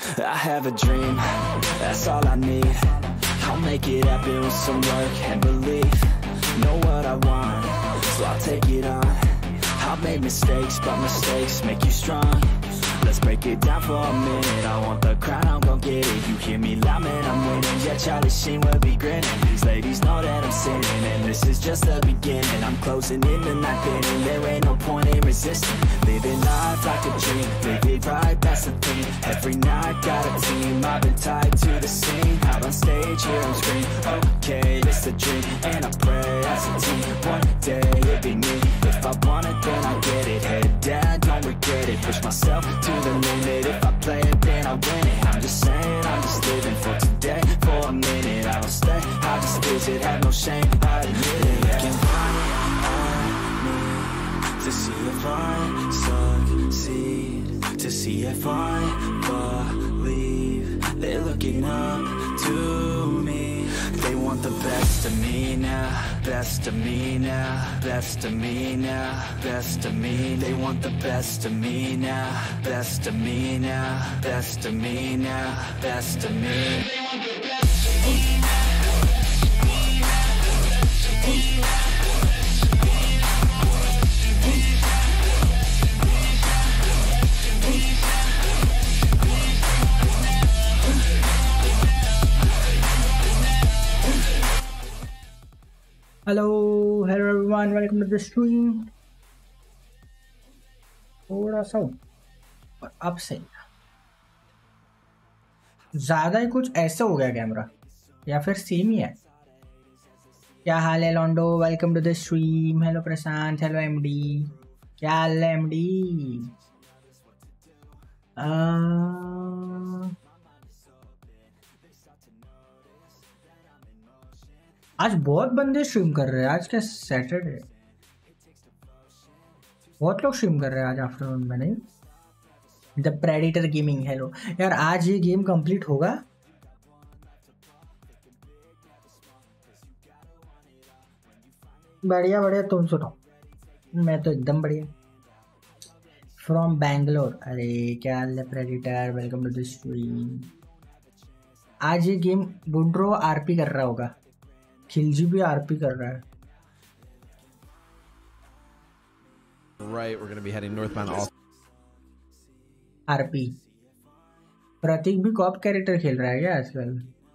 I have a dream, that's all I need. I'll make it happen with some work and belief. Know what I want, so I'll take it on. I've made mistakes, but mistakes make you strong. Let's break it down for a minute. I want the crown, I'm gon' get it. You hear me loud, man, I'm winning. Yeah, Charlie Sheen will be grinning. These ladies know that I'm sinning, and this is just the beginning. I'm closing in the night inning. There ain't no point in resisting. Living life like a dream, live it right, that's the thing. Every night got a team, I've been tied to the scene. Out on stage, here on screen. Okay, it's a dream, and I pray as a team. One day it'll be me. If I want it, then I get it. Head down, don't regret it. Push myself to the limit. If I play it, then I win it. I'm just saying, I'm just living for today. For a minute, I don't stay, I just visit. Have no shame, I admit it. Looking right at me to see if I succeed, to see if I believe. They're looking up to me. They want the best of me now, best of me now, best of me now, best of me. They want the best of me now, best of me now, best of me now, best of me. They want the best of me now. hello everyone, welcome to the stream। थोड़ा सा और अब सही, ज्यादा ही कुछ ऐसे हो गया कैमरा, या फिर सेम ही है। क्या हाल है लॉन्डो, welcome to the stream. Hello Prashant, hello MD, क्या हाल है एमडी? आज बहुत बंदे स्ट्रीम कर रहे हैं। आज क्या सैटरडे, बहुत लोग स्ट्रीम कर रहे हैं आज आफ्टरनून में, नहीं? द प्रेडिटर गेमिंग, हेलो यार। आज ये गेम कंप्लीट होगा। बढ़िया बढ़िया, तुम सुनो। मैं तो एकदम बढ़िया। फ्रॉम बैंगलोर। अरे क्या हाल है predator, welcome to the stream. आज ये गेम बुड्रो आरपी कर रहा होगा, खिलजी भी आरपी कर रहा है। Right, we're going to be heading northbound all RP. Prateek भी कॉप कैरेक्टर खेल रहा है क्या आजकल?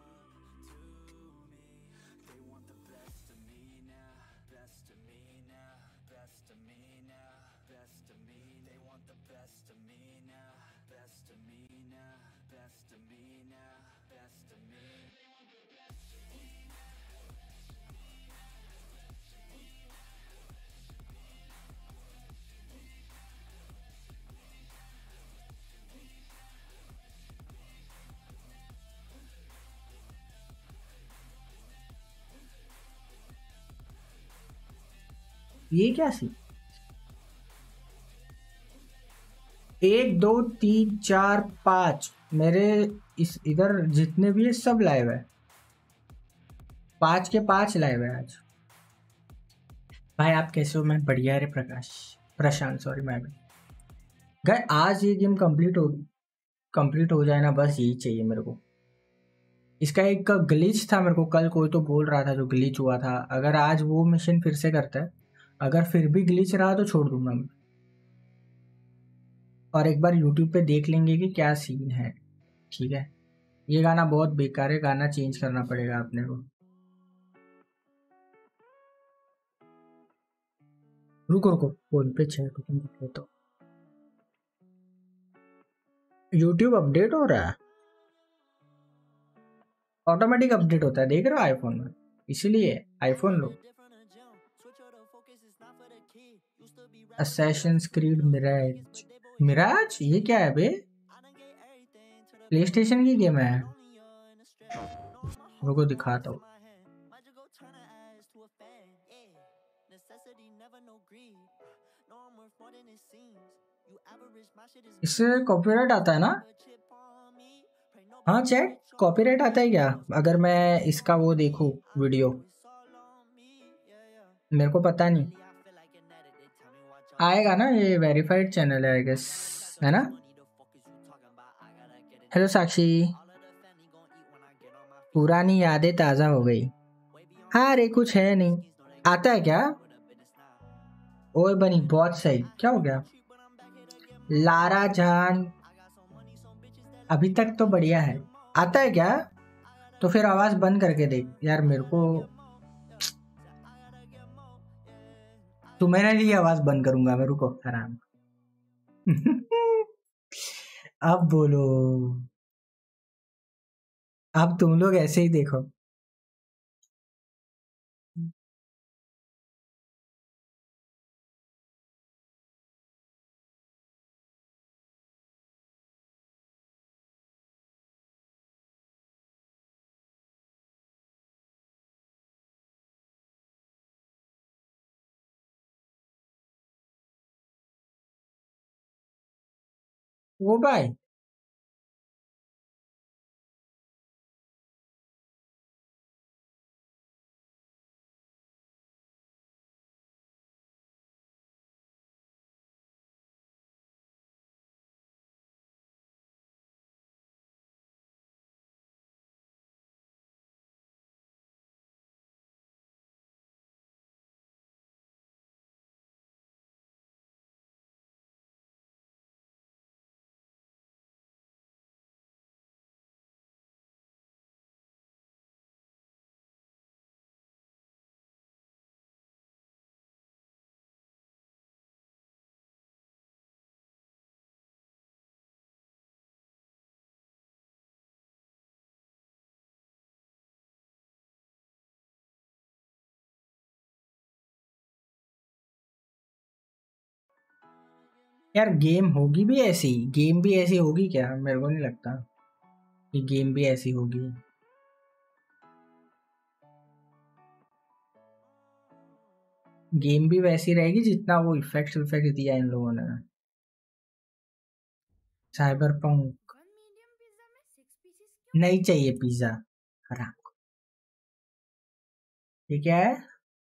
ये क्या सी? 1 2 3 4 5 मेरे इस इधर जितने भी है सब लाइव है। 5 के 5 लाइव है आज। भाई आप कैसे हो? मैं बढ़िया रे प्रशांत सॉरी मैं भी। गए आज ये गेम कंप्लीट हो जाए ना, बस यही चाहिए मेरे को। इसका एक ग्लिच था, मेरे को कल कोई तो बोल रहा था जो ग्लिच हुआ था। अगर आज वो मिशन फिर से करता है, अगर फिर भी ग्लिच रहा तो छोड़ दूंगा मैं, और एक बार यूट्यूब पे देख लेंगे कि क्या सीन है। ठीक है, ये गाना बहुत बेकार है, गाना चेंज करना पड़ेगा अपने को। रुको रुको, फोन पे चेक करते तो। यूट्यूब अपडेट हो रहा है, ऑटोमेटिक अपडेट होता है, देख रहे हो आईफोन में, इसीलिए आईफोन लो। असैसिन्स क्रीड मिराज ये क्या है बे? प्ले स्टेशन की गेम है, रुको दिखाता हूँ। इससे कॉपीराइट आता है ना? हाँ चैट, कॉपीराइट आता है क्या अगर मैं इसका वो देखूं वीडियो? मेरे को पता नहीं, आएगा ना, ये वेरीफाइड चैनल है आई गेस, है ना? हेलो साक्षी, पुरानी यादें ताजा हो गई। हाँ रे, कुछ है नहीं। आता है क्या? ओए बनी, बहुत सही। क्या हो गया? लारा जान, अभी तक तो बढ़िया है। आता है क्या? तो फिर आवाज बंद करके देख यार, मेरे को तुम्हारे लिए आवाज बंद करूंगा मैं, रुको आराम। अब बोलो। अब तुम लोग ऐसे ही देखो। वो भाई, यार गेम होगी भी ऐसी, गेम भी ऐसी होगी क्या? मेरे को नहीं लगता कि गेम भी ऐसी होगी। गेम भी वैसी रहेगी जितना वो इफेक्ट इफेक्ट दिया इन लोगों ने। साइबर पंक नहीं चाहिए पिज्जा। हराम। ये क्या है?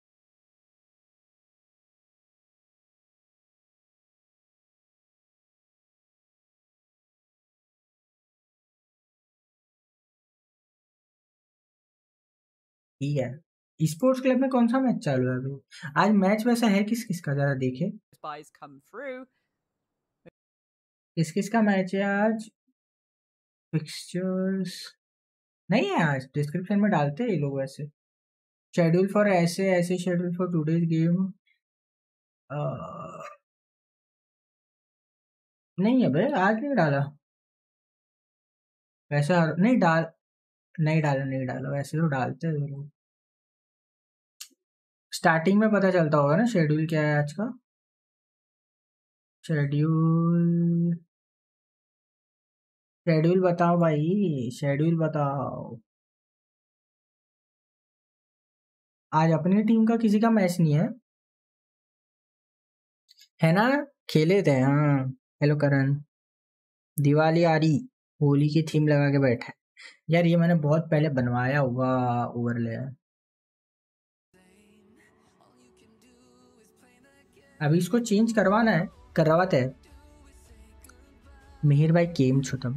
ठीक है। स्पोर्ट्स क्लब में कौन सा मैच चालू है अभी? आज मैच वैसा है किस किस का, जरा देखे। किस किस का मैच है आज? फिक्सचर्स नहीं है आज, डिस्क्रिप्शन में डालते हैं ये लोग वैसे। शेड्यूल फॉर ऐसे ऐसे, शेड्यूल फॉर टुडेज गेम नहीं है बे, आज नहीं डाला। वैसे नहीं डाल, नहीं डाला वैसे तो डालते हैं लोग। स्टार्टिंग में पता चलता होगा ना शेड्यूल क्या है आज का। शेड्यूल, शेड्यूल बताओ भाई, शेड्यूल बताओ। आज अपनी टीम का किसी का मैच नहीं है ना? खेले थे हाँ। हेलो करण। दिवाली आ रही, होली की थीम लगा के बैठा है। यार ये मैंने बहुत पहले बनवाया हुआ ओवरले है। अभी इसको चेंज करवाना है, करवाते हैं। मिहिर भाई केम छो तुम?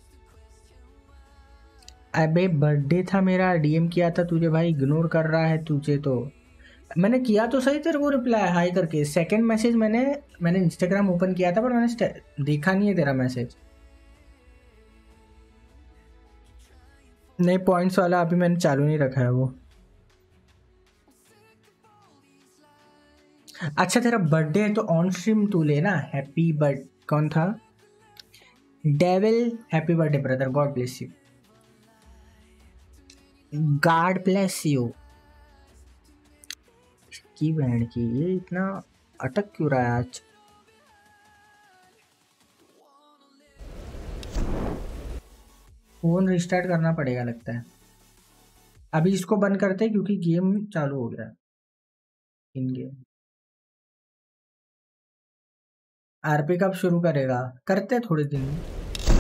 अबे बर्थडे था मेरा, डीएम किया था तुझे भाई, इग्नोर कर रहा है तुझे तो। मैंने किया तो सही तेरे को रिप्लाई हाई करके, सेकंड मैसेज मैंने मैंने इंस्टाग्राम ओपन किया था पर मैंने देखा नहीं है तेरा मैसेज। नहीं पॉइंट्स वाला अभी मैंने चालू नहीं रखा है वो। अच्छा तेरा बर्थडे है तो ऑन स्ट्रीम तू लेना हैप्पी बर्थ। कौन था? Devil happy birthday brother, God bless you. God bless you की बहन की, ये इतना अटक क्यों रहा है आज? फोन रिस्टार्ट करना पड़ेगा लगता है। अभी इसको बंद करते हैं क्योंकि गेम चालू हो गया है। इन गेम आरपी कब शुरू करेगा? करते हैं थोड़े दिन में।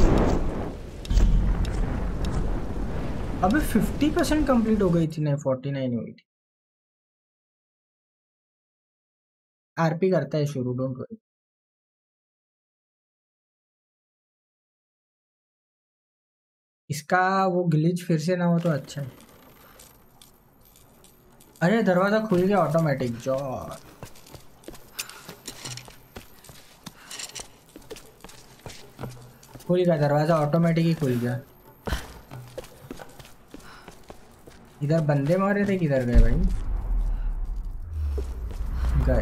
अभी 50% कंप्लीट हो गई थी, नहीं 49 हुई थी। आरपी करता है शुरू, डोंट वरी। इसका वो ग्लिच फिर से ना हो तो अच्छा है। अरे दरवाजा खुल गया ऑटोमेटिक जो खुल गया दरवाजा ऑटोमेटिक ही खुल गया। इधर बंदे मारे थे किधर गए भाई? गए।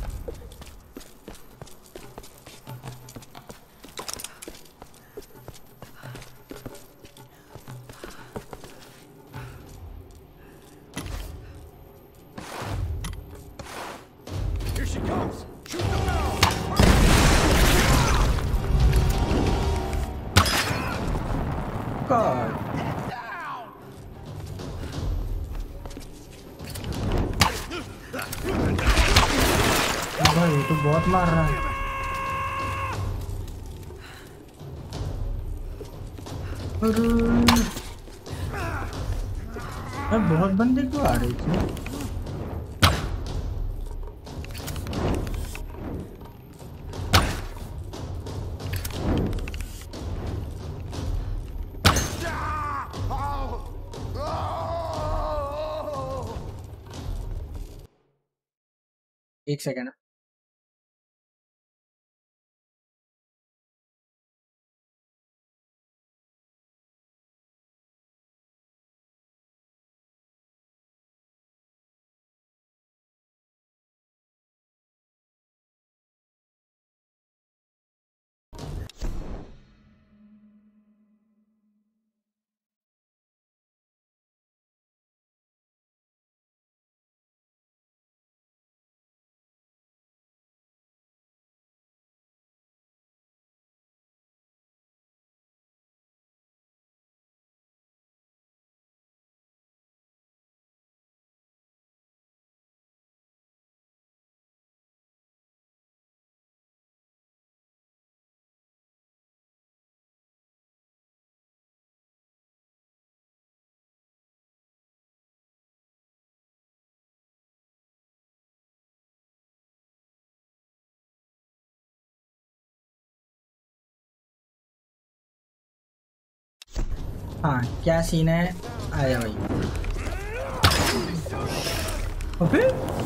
भाई तो बहुत मार रहा है। अरे बहुत बंदे क्यों आ रहे थे? एक सेकेंड। हाँ क्या सीन है? आया भाई। अबे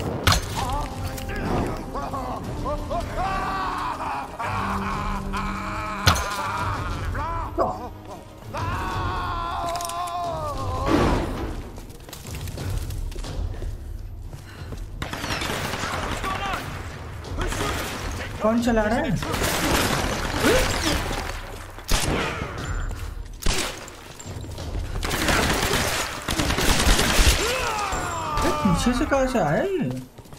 कौन चला रहा है? पीछे से कहाँ से आया ये?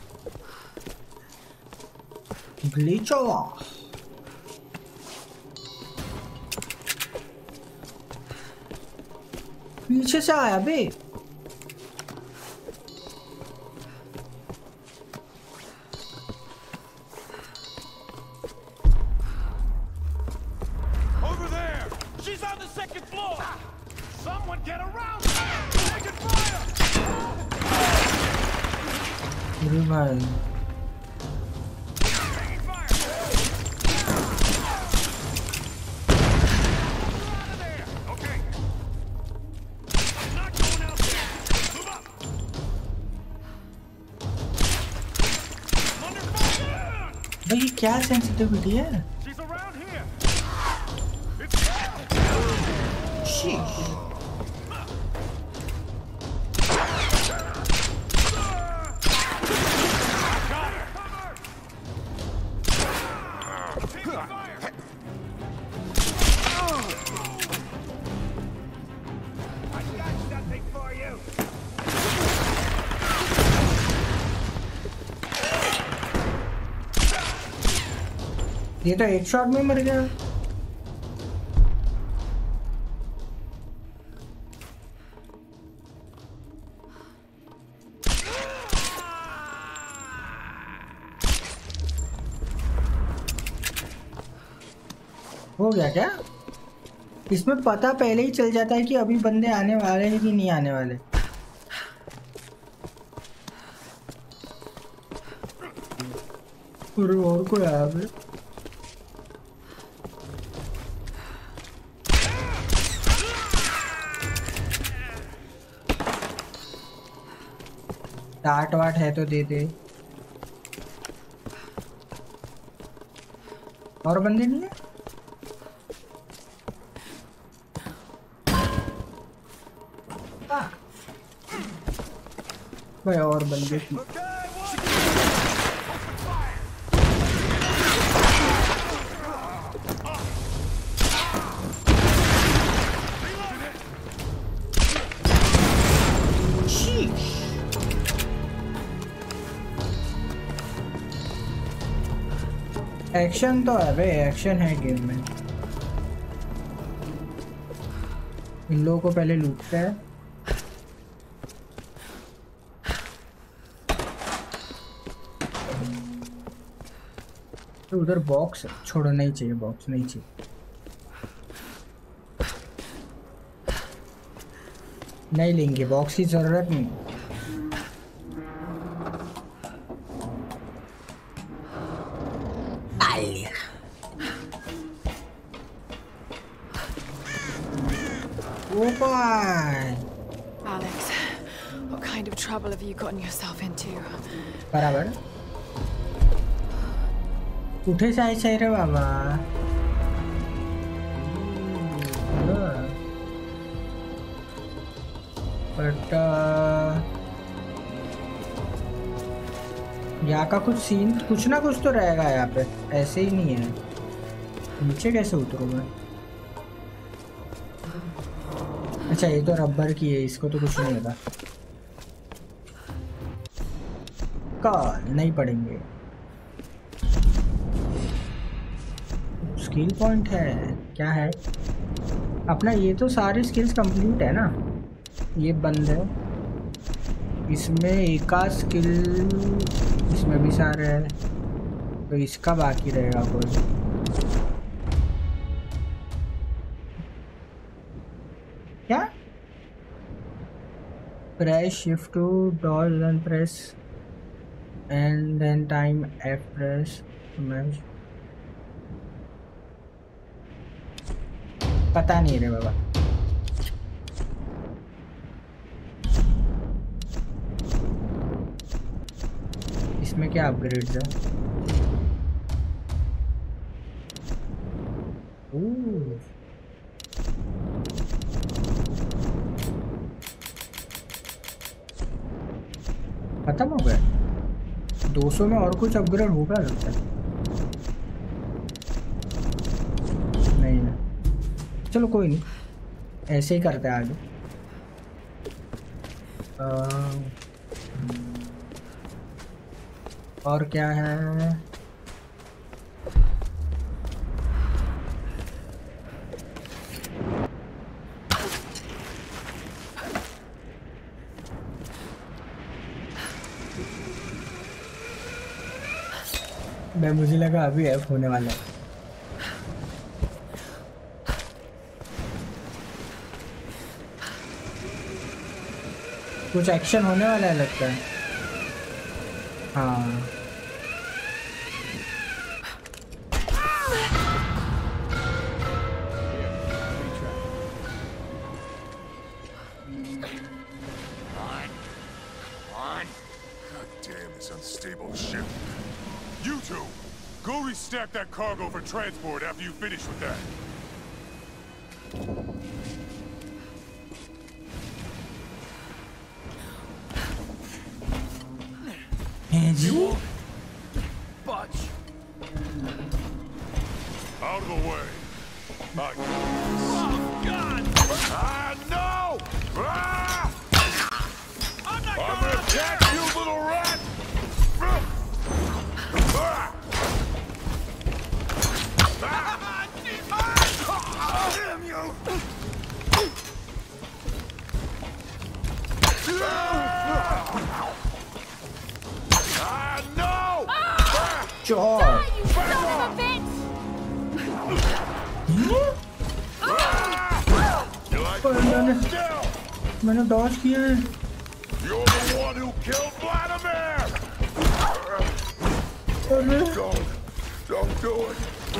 ग्लिच हुआ। पीछे से आया बे। भाई भाई क्या सेंसिटिविटी है? ये तो एक शॉट में मर गया। हो गया क्या? इसमें पता पहले ही चल जाता है कि अभी बंदे आने वाले हैं कि नहीं आने वाले। और कोई आया फिर? टाट वाट है तो दे दे। और बंदे नहीं है? भाई और बंदे की एक्शन तो है भाई, एक्शन है गेम में। इन लोगों को पहले लूटते हैं। तो उधर बॉक्स छोड़ो, नहीं चाहिए बॉक्स, नहीं चाहिए, नहीं लेंगे बॉक्स की जरूरत नहीं। Alex, what kind of trouble have you gotten yourself into? बराबर उठे सही रे बाबा। बट यहाँ का कुछ सीन, कुछ ना कुछ तो रहेगा यहाँ पे, ऐसे ही नहीं है। नीचे कैसे उतरूँ मैं? अच्छा ये तो रबर की है, इसको तो कुछ नहीं होता। कॉल नहीं पड़ेंगे। स्किल पॉइंट है, क्या है अपना? ये तो सारे स्किल्स कंप्लीट है ना। ये बंद है, इसमें एक स्किल, इसमें भी सारे है, तो इसका बाकी रहेगा कोई। क्या? Press shift to dodge and press and then time F press. पता नहीं रे बाबा। इसमें क्या अपग्रेड्स है? खत्म हो गया। 200 में और कुछ अपग्रेड होगा लगता है। नहीं ना, चलो कोई नहीं, ऐसे ही करते हैं आगे। और क्या है? मैं मुझे लगा अभी एफ होने वाला है। कुछ एक्शन होने वाला है लगता है। हाँ Stack that cargo for transport after you finish with that. you budge. Out of the way. Oh God! No! I'm gonna attack you, little rat! Damn you! No! Chor! You son of a bitch! मैंने dodge किया है। You're the one who killed Vladimir! Don't do it!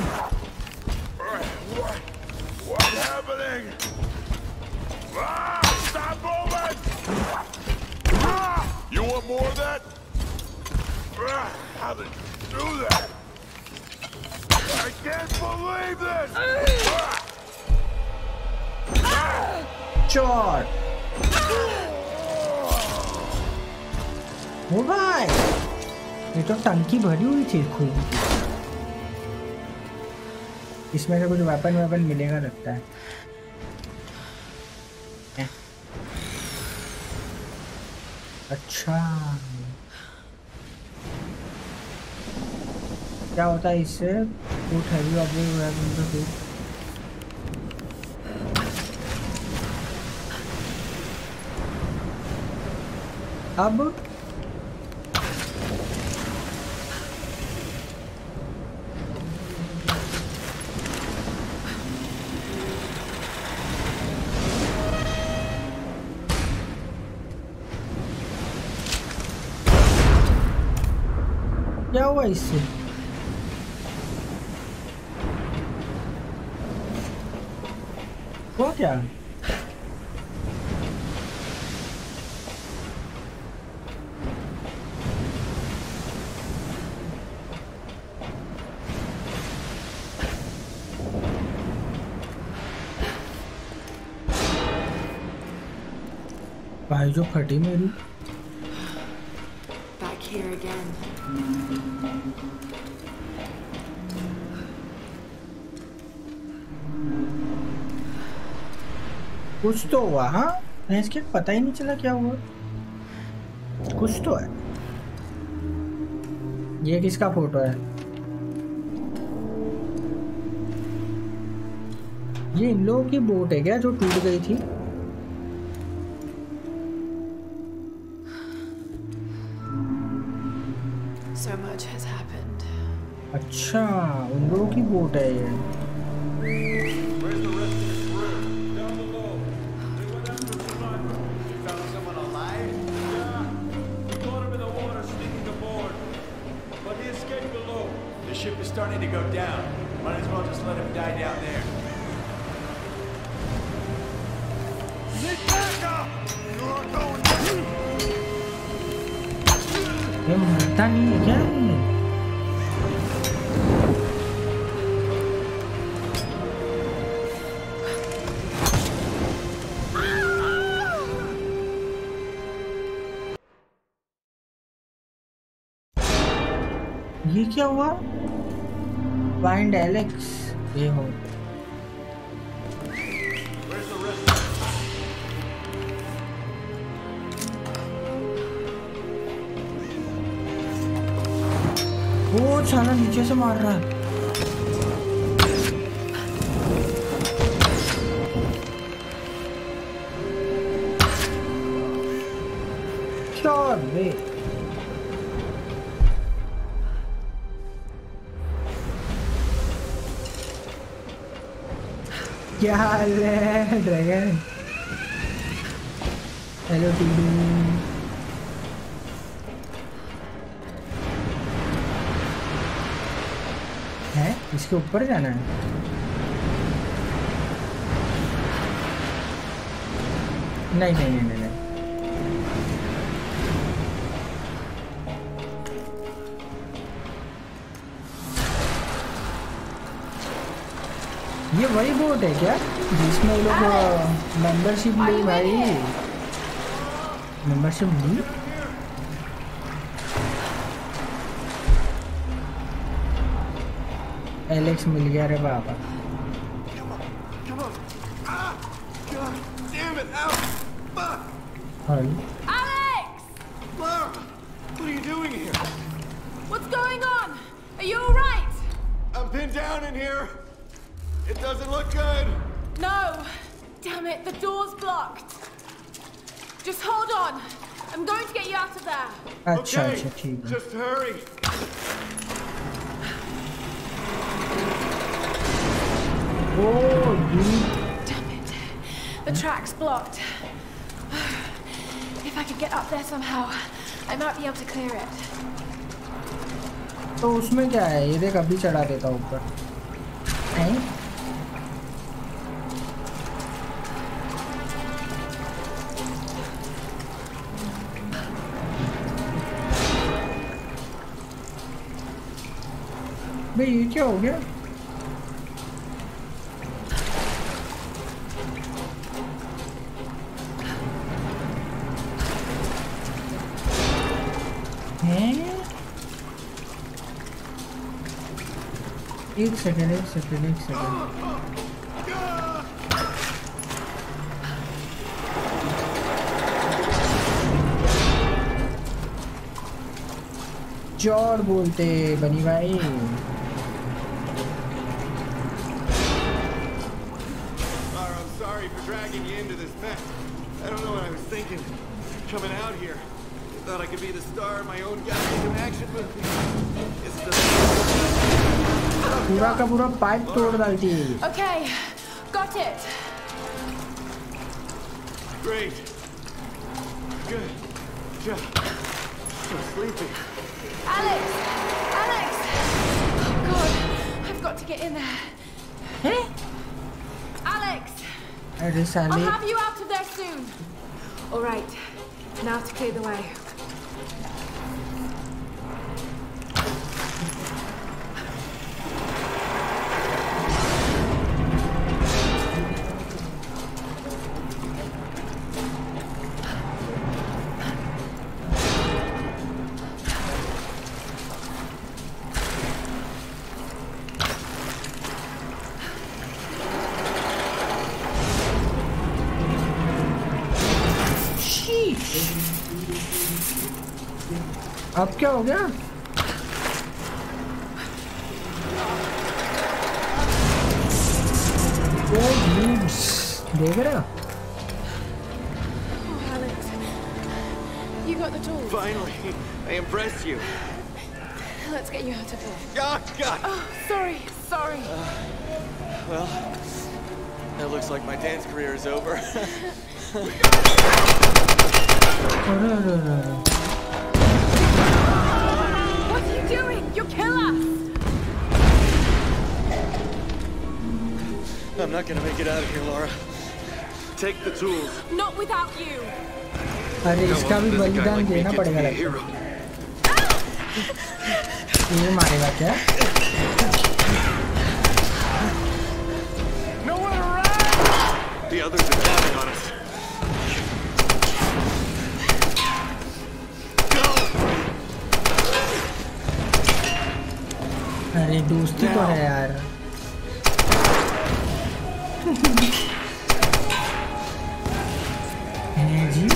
What's happening? Stop moving! You want more of how to do that. I can't believe this. चोर ओ भाई, ये तो टंकी भरी हुई थी खूब। इसमें से कुछ वेपन मिलेगा लगता है। अच्छा, क्या होता है इससे? फूट हैवी ऑब्जेक्ट अब क्या हुआ इससे? वो क्या? भाई जो फटी मेरी। Back here again. कुछ तो हुआ। हाँ, इसके पता ही नहीं चला क्या हुआ। कुछ तो है। ये किसका फोटो है? ये इन लोगों की बोट है क्या जो टूट गई थी? So much has happened. अच्छा, उन लोगों की बोट है ये। Where's the rest of the crew? Down below. They went after a survivor. You found someone alive? Yeah. We caught him in the water sneaking aboard. But he escaped below. The ship is starting to go down. Might as well just let him die down there. Need backup! You are going down! ये मरता नहीं है क्या ये? ये क्या हुआ? Find Alex. ये हो Where's the rest of the वो साला नीचे से मार रहा है। चोर बे। क्या हाल है ड्रैगन? हेलो टीडू। है इसके ऊपर जाना है? नहीं नहीं नहीं नहीं, नहीं। ये वही बोट है क्या जिसमें लोग मेंबरशिप ली? भाई मेंबरशिप ली? एलेक्स मिल गया रे बाबा। Come on. Ah! God damn it! Ow! Fuck! हाँ Alex! Lara! What are you doing here? What's going on? Are you alright? I'm pinned down in here. It doesn't look good. No! Damn it, the door's blocked. Just hold on. I'm going to get you out of there. अच्छा Okay, अच्छा ठीक है। just hurry. ओ ये Damn it. The track's blocked. If I could get up there somehow, I might be able to clear it. तो उसमें क्या है? ये देख अभी चढ़ा देता ऊपर। हैं? अबे ये क्या हो गया? हैं? एक सेकंड। चौड़ बोलते बनी भाई। Lara, I'm sorry for dragging you into this mess. I don't know what I was thinking. Coming out here. Thought I could be the star of my own goddamn action movie. It's the... पूरा का पूरा pipe तोड़ डालती है। Okay, got it. Great. Good job. So sleepy. Alex! Oh God, I've got to get in there. हैं? Alex! अरे I'll साले। have you out of there soon. All right, now to clear the way. अब क्या हो गया? देख रहे हो? Oh, Alex, you got the tools. Finally, I impressed you. Let's get you out of here. Oh, God. Oh, sorry. Well, that looks like my dance career is over. What are you doing? You'll kill us. I'm not gonna make it out of here, Lara. Take the tools. Not without you. अरे इसका भी बलिदान देना पड़ेगा लगता है। ये मारेगा क्या? Nowhere to run! The others are counting on us. अरे दोस्ती तो है यार। हैं जी?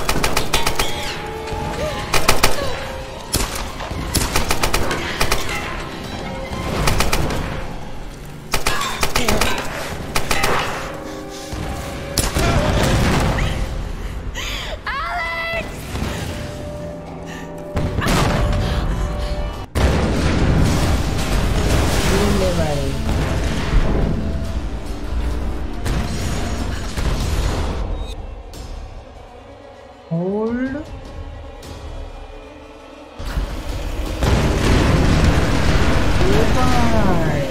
Hold. Goodbye.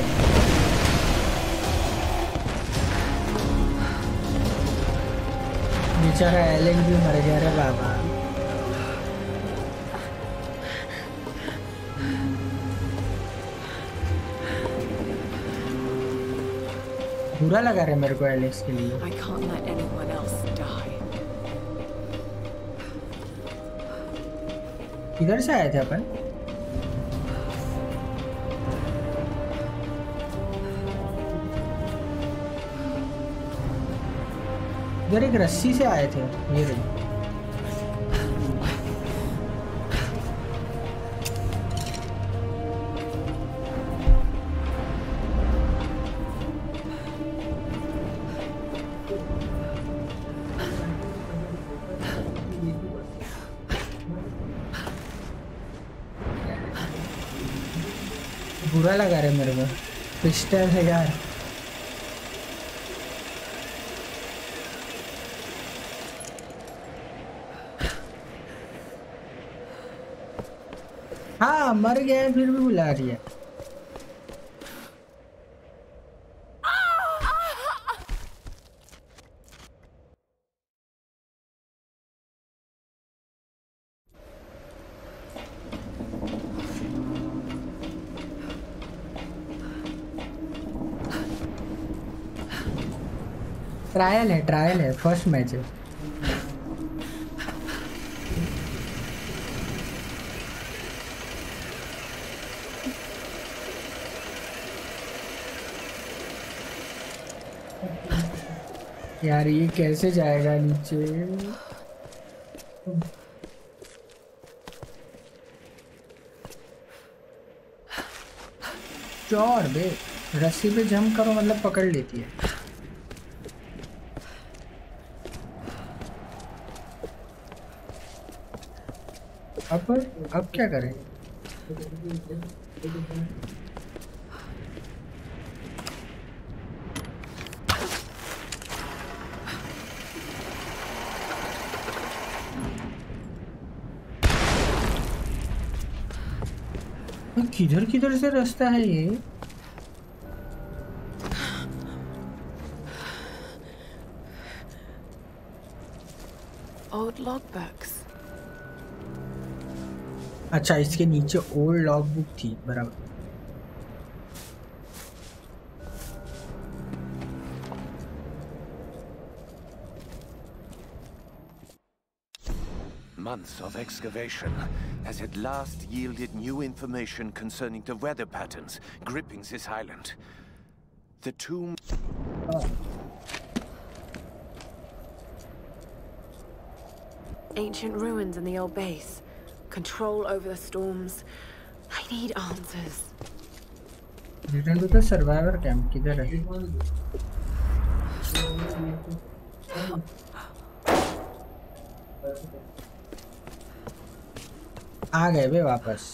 बेचारा एलेक्स भी मर गया रे बाबा। बुरा लगा रहा है मेरे को एलेक्स के लिए। I can't let anyone else die. किधर से आए थे अपन? इधर एक रस्सी से आए थे ये रही। बुरा लगा रहे मेरे को पिस्टल है यार। हाँ मर गया फिर भी बुला रही है। ट्रायल है, फर्स्ट मैच है। यार ये कैसे जाएगा नीचे? चोर बे, रस्सी पे जंप करो मतलब पकड़ लेती है। अब क्या करें? किधर से रास्ता है ये? Old logbooks. अच्छा, इसके नीचे ओल्ड लॉग बुक थी, बराबर। Months of excavation has at last yielded new information concerning the weather patterns gripping this island. The tomb... Ancient ruins in the old base. Control over the storms. I need answers. Return to the survivor camp. किधर है? आ गए बे वापस।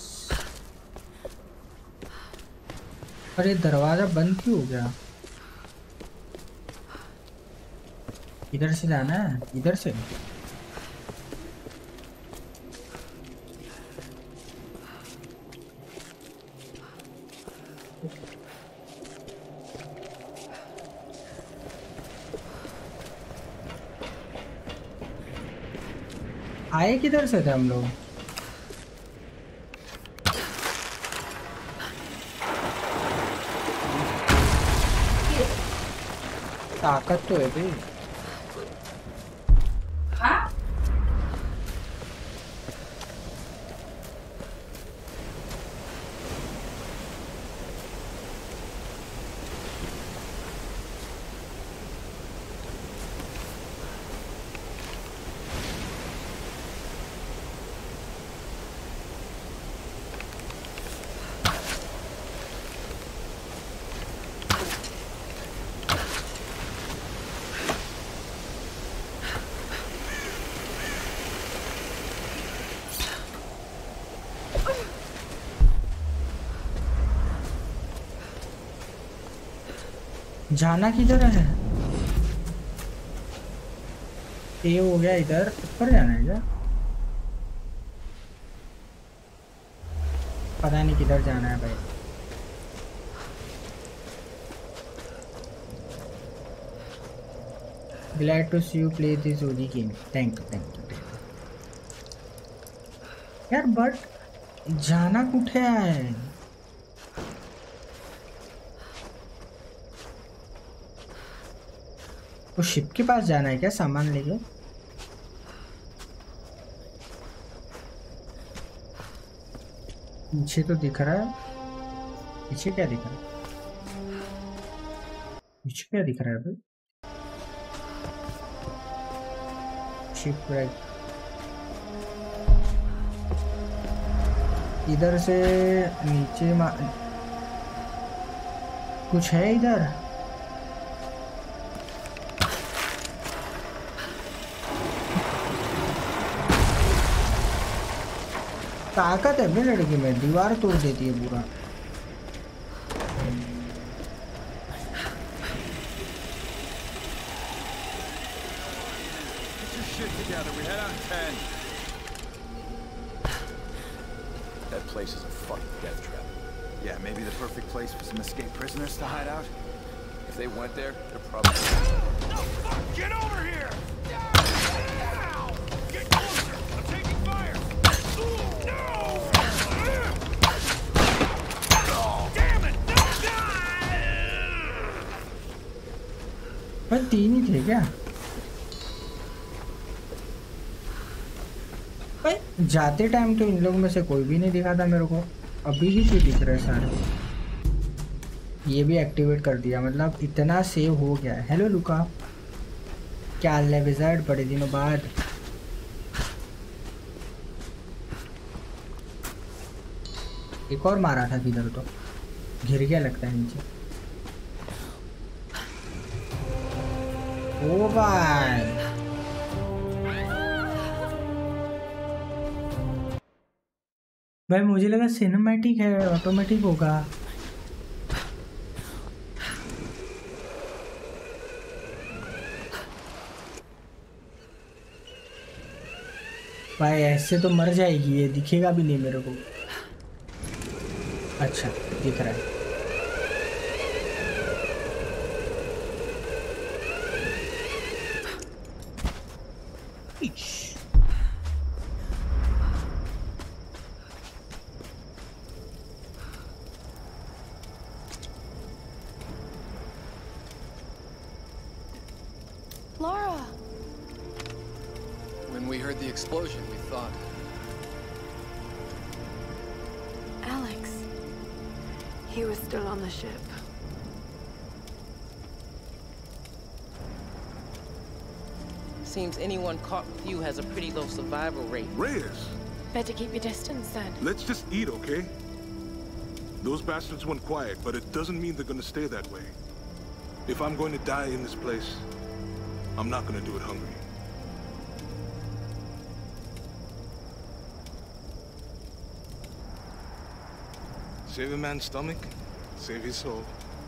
अरे दरवाजा बंद क्यों हो गया? इधर से जाना है, इधर से। आए किधर से थे हम लोग? ताकत तो है भाई। जाना किधर है? ये हो गया, इधर ऊपर जाना है क्या? पता नहीं किधर जाना है भाई। Glad to see you play this OG game. Thank you. यार बट जाना कुठे है? वो शिप के पास जाना है क्या सामान लेके? पीछे तो दिख रहा है। पीछे क्या दिख रहा है? पीछे क्या दिख रहा है भाई? Ship right. इधर से नीचे कुछ है इधर? ताकत है बे लड़की में, दीवार तोड़ देती है पूरा। That place is a fucking death trap. Yeah, maybe the perfect place for some escaped prisoners to hide out. If they went there, they're probably... No, fuck! Get over here! Get closer! I'm taking fire! No! Damn it! पर 3 ही थे क्या? भाई जाते time तो इन लोगों में से कोई भी नहीं दिखा था मेरे को, अभी ही क्यों दिख रहे सारे? ये भी एक्टिवेट कर दिया, मतलब इतना सेव हो गया है। हेलो लुका, क्या हाल है विज़ार्ड, बड़े दिनों बाद। एक और मारा था किधर, तो गिर गया लगता है नीचे। ओ भाई भाई मुझे लगा सिनेमैटिक है, ऑटोमेटिक होगा। भाई ऐसे तो मर जाएगी ये, दिखेगा भी नहीं मेरे को। अच्छा दिख रहा है। Laura! When we heard the explosion, we thought... Alex. He was still on the ship. Seems anyone caught with you has a pretty low survival rate. Reyes! Better keep your distance then. Let's just eat, okay? Those bastards went quiet, but it doesn't mean they're gonna stay that way. If I'm going to die in this place, I'm not gonna do it hungry. Save a man's stomach, save his soul.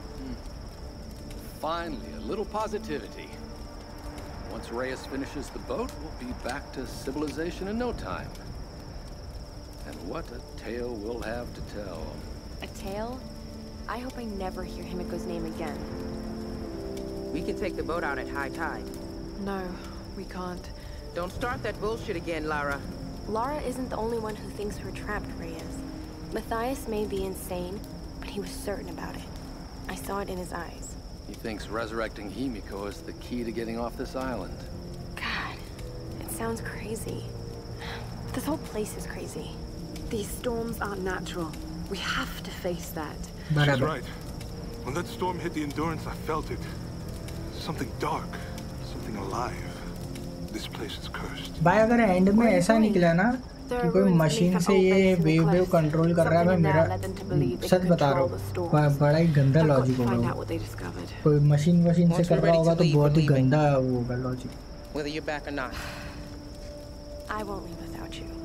Finally, a little positivity. Once Reyes finishes the boat, we'll be back to civilization in no time. And what a tale we'll have to tell. A tale? I hope I never hear Himiko's name again. We can take the boat out at high tide. No, we can't. Don't start that bullshit again, Lara. Lara isn't the only one who thinks we're trapped, Reyes. Matthias may be insane, but he was certain about it. I saw it in his eyes. He thinks resurrecting Himiko is the key to getting off this island. God, it sounds crazy. This whole place is crazy. These storms aren't natural. We have to face that. She's right. When that storm hit the Endurance, I felt it. Something dark, something alive. This place is cursed. भाई अगर and में ऐसा निकला ना कि कोई machine से ये वेव कंट्रोल कर रहा है, मैं मेरा सच बता रहा हूँ बड़ा ही गंदा लॉजिक होगा। कोई मशीन से कर रहा होगा तो बहुत ही गंदा वो होगा logic. Whether you're back or not. I won't leave without you.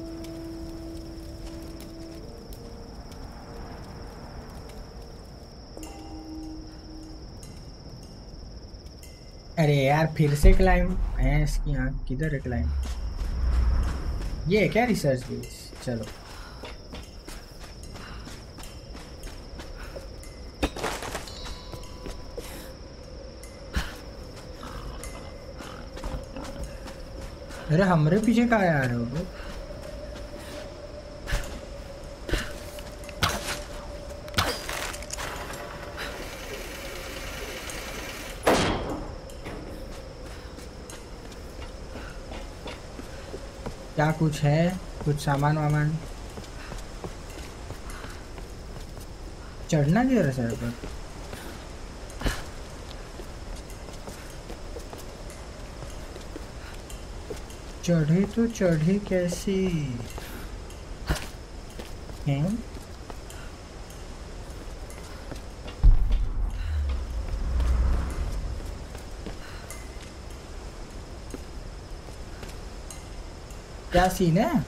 अरे यार फिर से क्लाइम है इसकी आँख, किधर है क्लाइम? ये है क्या रिसर्च बेस? चलो अरे हमारे पीछे कहाँ आ रहे हो? क्या कुछ है? कुछ सामान वामान चढ़ना किधर है सर पर? चढ़े तो चढ़े कैसे हैं? क्या सीन है?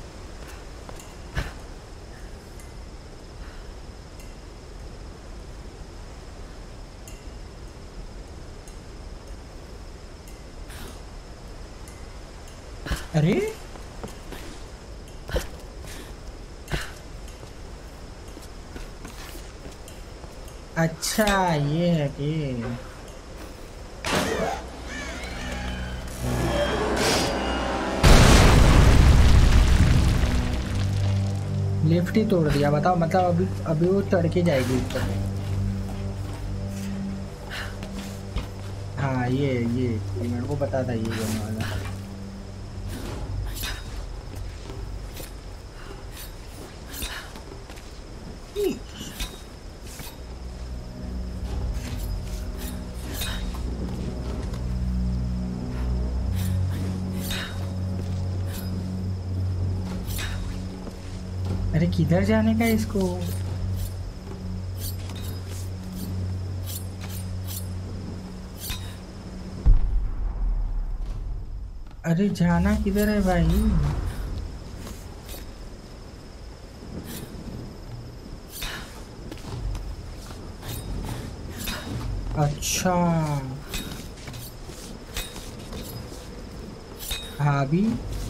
अरे अच्छा ये है कि लिफ्ट ही तोड़ दिया। बताओ मतलब अभी वो चढ़ के जाएगी ऊपर। हाँ ये मेरे को पता था ये होने वाला। अरे किधर जाने का इसको? अरे जाना किधर है भाई? अच्छा भाभी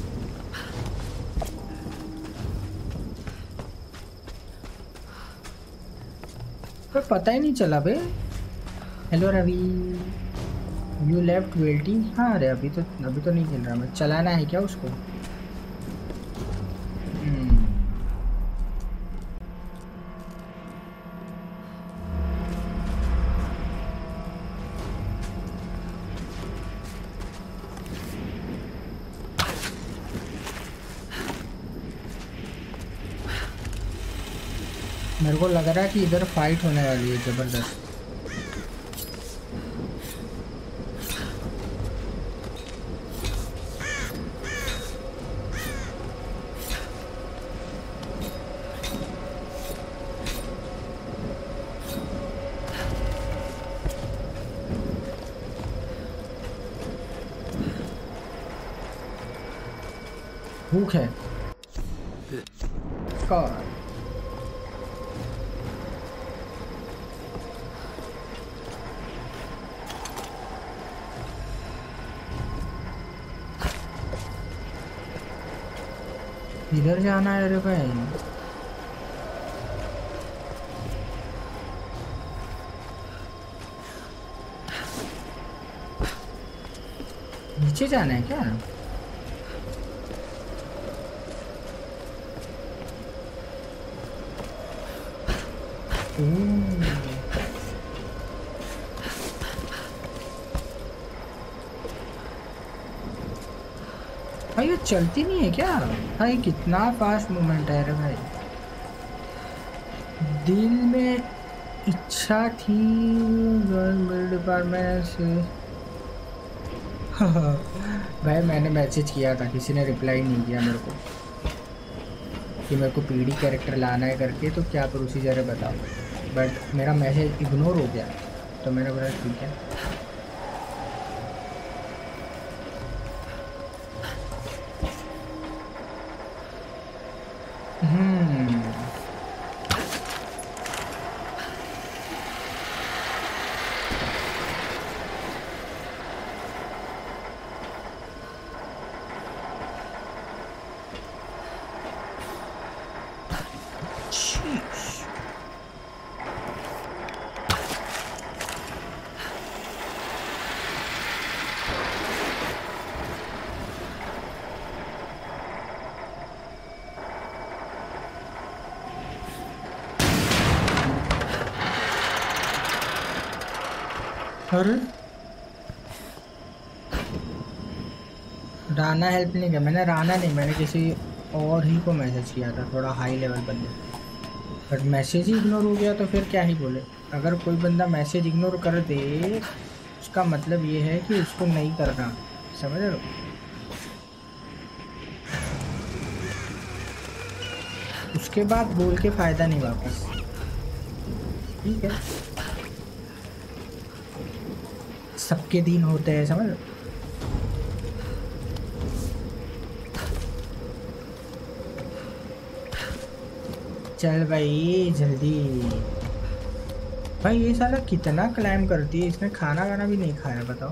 तो पता ही नहीं चला बे। Hello Ravi, you left welting. हाँ अरे अभी तो नहीं खेल रहा मैं। चलाना है क्या उसको? मेरे को लग रहा है कि इधर फाइट होने वाली है जबरदस्त। भूख है God. इधर जाना है रे भाई। नीचे जाना है क्या? भाई ये चलती नहीं है क्या? भाई कितना फास्ट मूवमेंट है रे भाई। दिल में इच्छा थी डिपार्टमेंट से भाई मैंने मैसेज किया था, किसी ने रिप्लाई नहीं किया मेरे को कि मेरे को पीडी कैरेक्टर लाना है करके, तो क्या प्रोसीजर है बताओ। बट मेरा मैसेज इग्नोर हो गया तो मैंने बोला ठीक है। अरे राना हेल्प नहीं किया मैंने। राना नहीं, मैंने किसी और ही को मैसेज किया था, थोड़ा हाई लेवल बंदे। बट मैसेज ही इग्नोर हो गया तो फिर क्या ही बोले। अगर कोई बंदा मैसेज इग्नोर कर दे उसका मतलब ये है कि उसको नहीं करना, समझ रहे हो? उसके बाद बोल के फायदा नहीं वापस। ठीक है, सबके दिन होते हैं, समझ। चल भाई जल्दी। भाई ये साला कितना क्लाइम करती है, इसने खाना वाना भी नहीं खाया बताओ।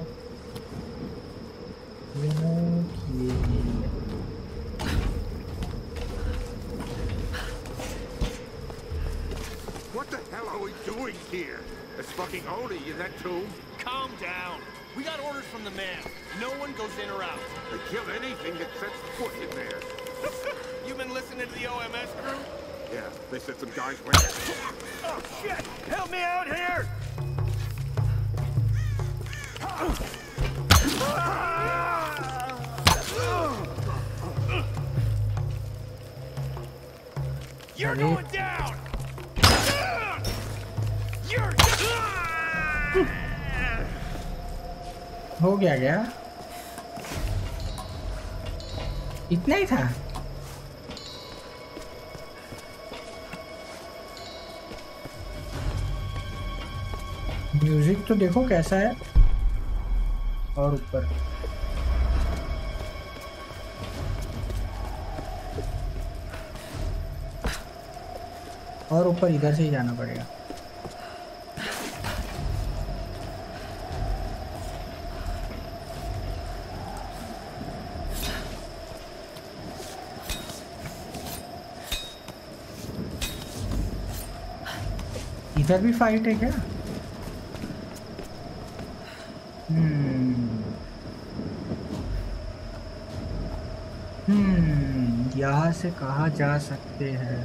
What the hell are we doing here? It's fucking Odie in that tomb. Calm down. We got orders from the man. No one goes in or out. They kill anything that sets foot in there. You been listening to the OMS crew? Yeah, they said some guys went... Oh, shit! Help me out here! हो गया इतना ही था। Music तो देखो कैसा है। और ऊपर इधर से ही जाना पड़ेगा। इधर भी फाइट है क्या? यहाँ से कहाँ जा सकते हैं?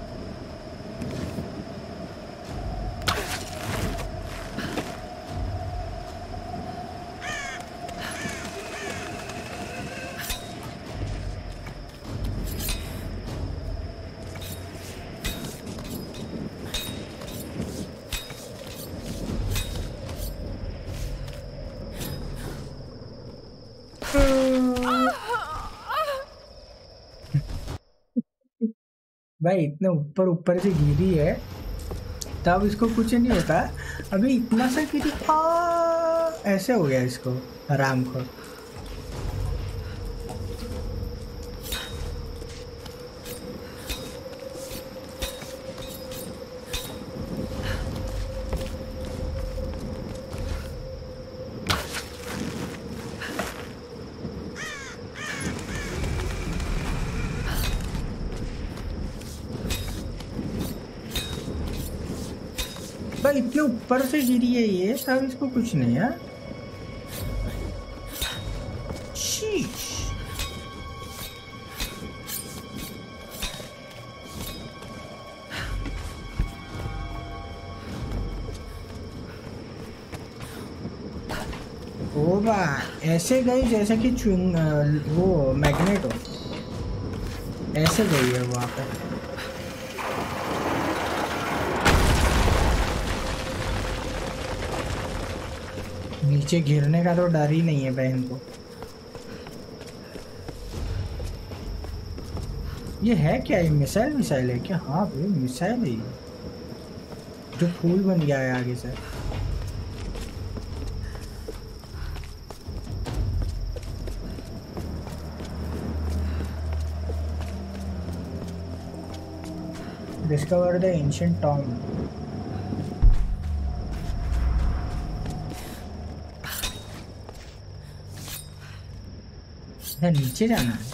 भाई इतने ऊपर से गिरी है तब इसको कुछ नहीं होता। अभी इतना सा गिरी ऐसे हो गया इसको आराम को। इतने ऊपर से गिरी है ये तब इसको कुछ नहीं है। ओ बा ऐसे गई जैसे कि वो मैग्नेट हो, ऐसे गई है वहां पे। नीचे गिरने का तो डर ही नहीं है बहन को। ये है क्या? ये मिसाइल है क्या? हाँ भाई मिसाइल है जो फूल बन गया है आगे से। Discover the ancient tomb. नीचे जाना है।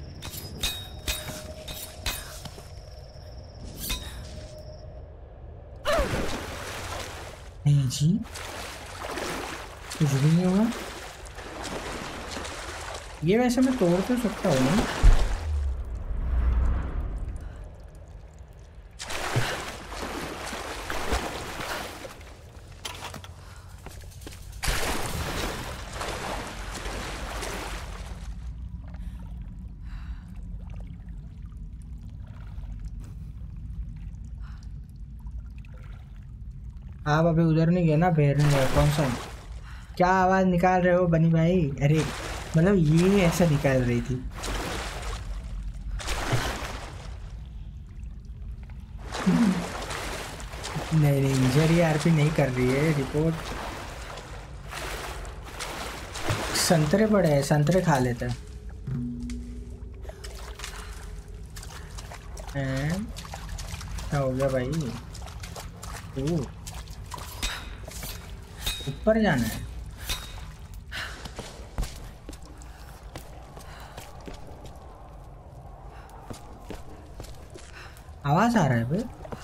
नहीं जी कुछ भी नहीं होगा। ये वैसे मैं तोड़ तो सकता हूँ ना। आप अभी उधर नहीं गए ना फेरने गए। कौन सा क्या आवाज निकाल रहे हो बनी भाई? अरे मतलब ये ऐसा निकाल रही थी। नहीं इंजरी आरपी नहीं कर रही है। रिपोर्ट संतरे पड़े हैं, संतरे खा लेते हैं। क्या हो गया भाई? ऊपर जाना है। आवाज आ रहा है भाई।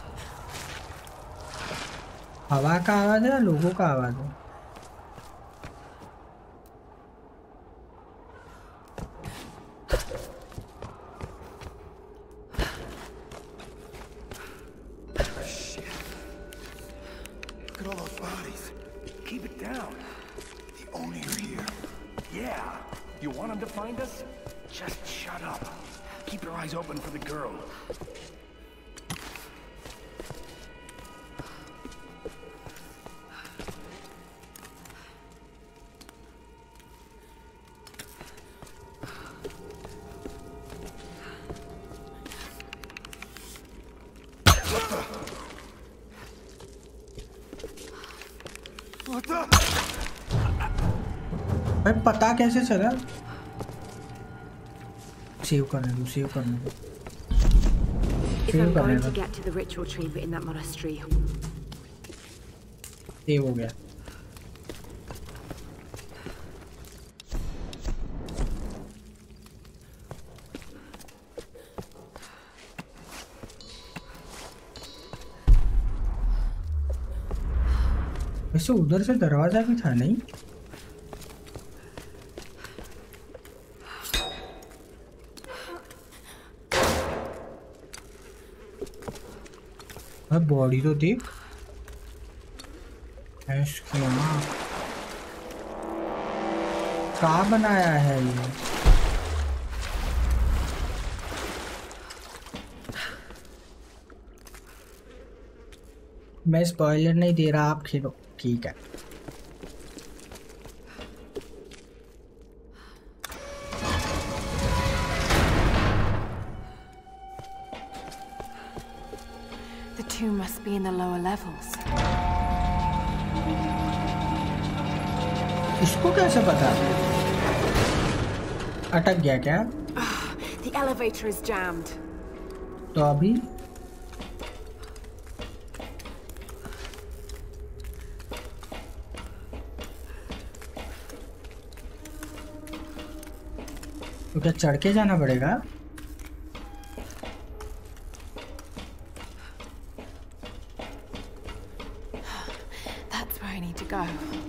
हवा का आवाज है या लोगों का आवाज है? भाई पता कैसे चला? सेव करने दो, सेव करने दो। If I'm going to get to the ritual chamber in that monastery. Save हो गया। वैसे उधर से दरवाजा भी था नहीं? अब बॉडी तो देख, क्या बनाया है ये? मैं स्पॉइलर नहीं दे रहा, आप खेलो, ठीक है। The tomb must be in the lower levels. इसको कैसे पता? अटक गया क्या? The elevator is jammed. तो अभी तो क्या चढ़ के जाना पड़ेगा? That's where I need to go.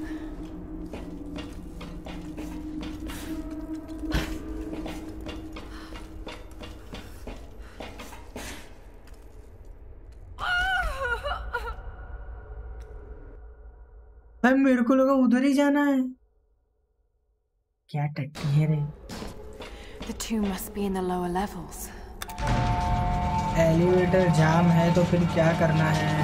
भाई मेरे को लगा उधर ही जाना है। क्या टट्टी है रे? The tomb must be in the lower levels. Elevator jam है तो फिर क्या करना है?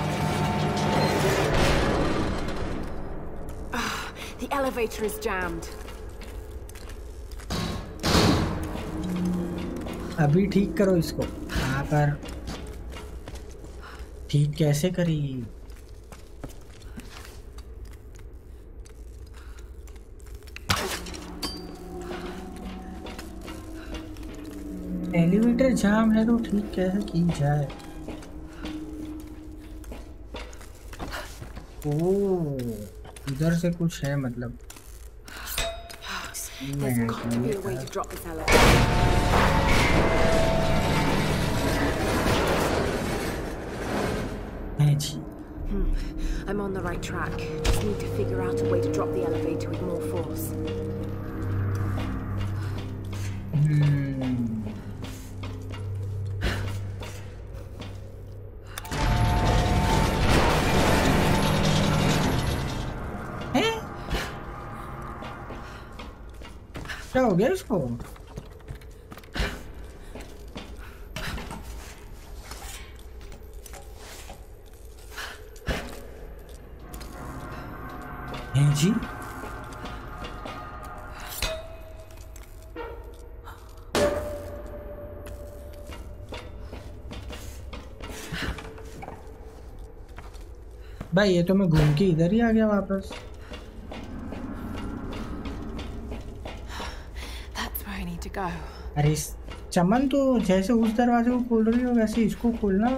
The elevator is jammed. अभी ठीक करो इसको। यहाँ पर ठीक कैसे करी? एलिवेटर जाम है तो ठीक कैसे की जाए? ओह, इधर से कुछ है मतलब। There's got to be a way to drop this elevator. I'm on the right track. Just need to figure out a way to drop the elevator with more force. क्या हो गया इसको? हैं जी? भाई ये तो मैं घूम के इधर ही आ गया वापस। अरे चमन तो जैसे उस दरवाजे को खोल रही हो वैसे इसको खोलना।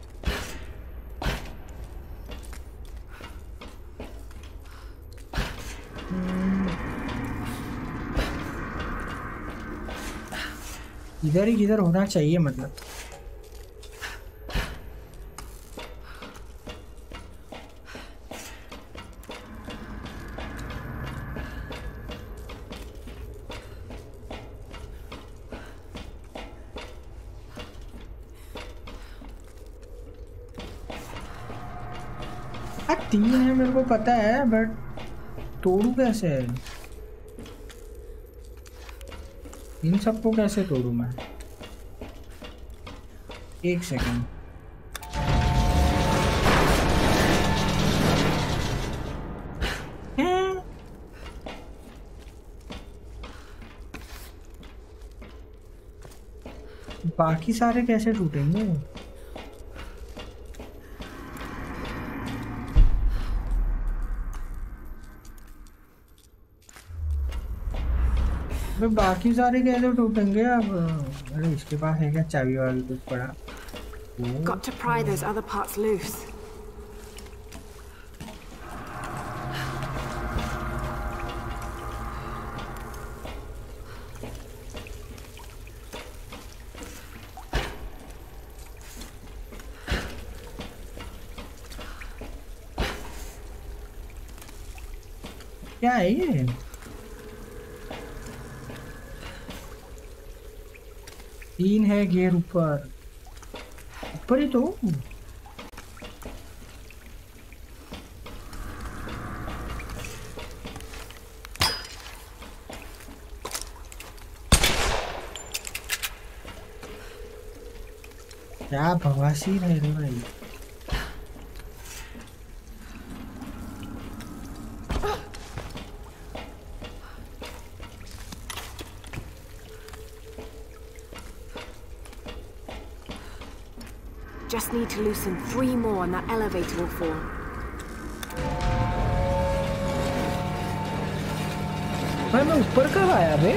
इधर ही किधर होना चाहिए मतलब। तीन है मेरे को पता है, बट तोड़ू कैसे है? इन सबको कैसे तोड़ू मैं? एक सेकंड। बाकी सारे कैसे टूटेंगे? बाकी सारे कैसे टूटेंगे अब? अरे इसके पास है क्या चाबी वाला कुछ पड़ा? Got to pry those other parts loose. क्या है ये? तीन है गियर ऊपर ही तो। क्या बवासीर है रे भाई। Just need to loosen 3 more and that elevator will fall. भाई मैं ऊपर कब आया बे?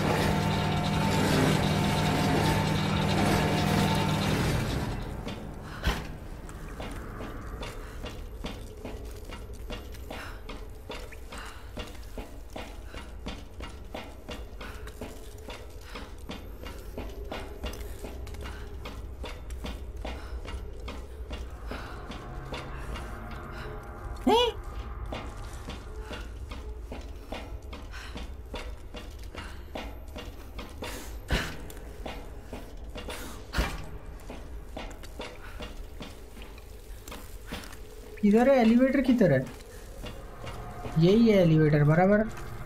इधर है एलिवेटर की तरह। यही है एलिवेटर बराबर।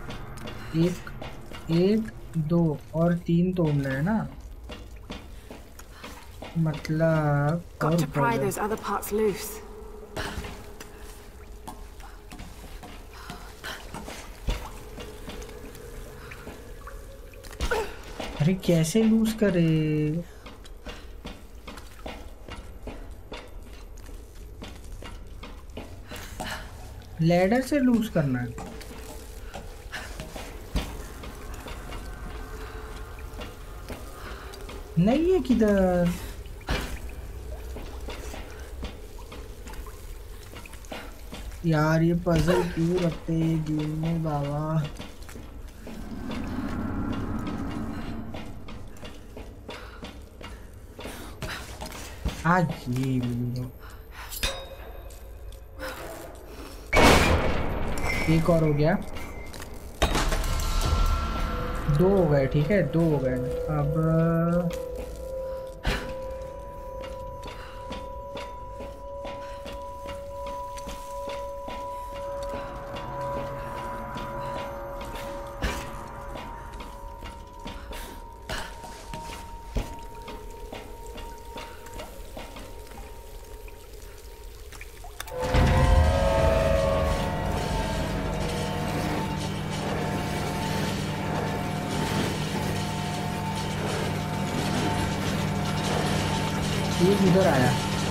एक 2 और 3 तोड़ना है ना, मतलब। Got to pry those other parts loose. अरे कैसे लूज करे? लैडर से लूज करना है। नहीं है किधर? यार ये पजल क्यों रखते हैं गेम में बाबा? आज ये एक और हो गया। 2 हो गए, ठीक है 2 हो गए। अब उधर आया।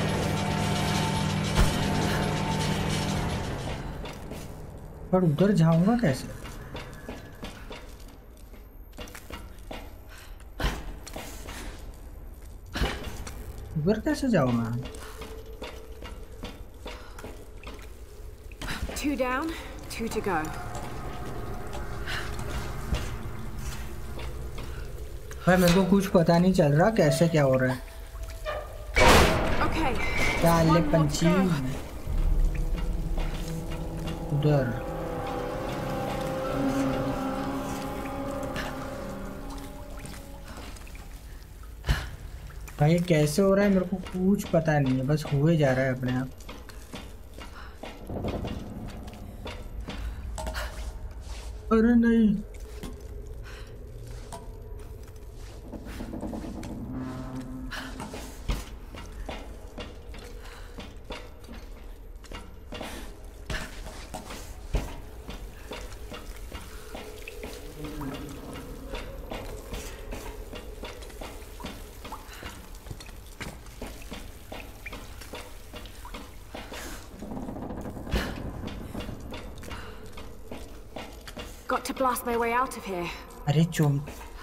पर उधर जाऊंगा कैसे? उधर कैसे जाऊंगा? 2 down, 2 to go. भाई मेरे को कुछ पता नहीं चल रहा कैसे क्या हो रहा है। चाले पंछी उधर। भाई कैसे हो रहा है मेरे को कुछ पता नहीं है, बस हुए जा रहा है अपने आप। अरे नहीं, Got to blast my way out of here. अरे चुम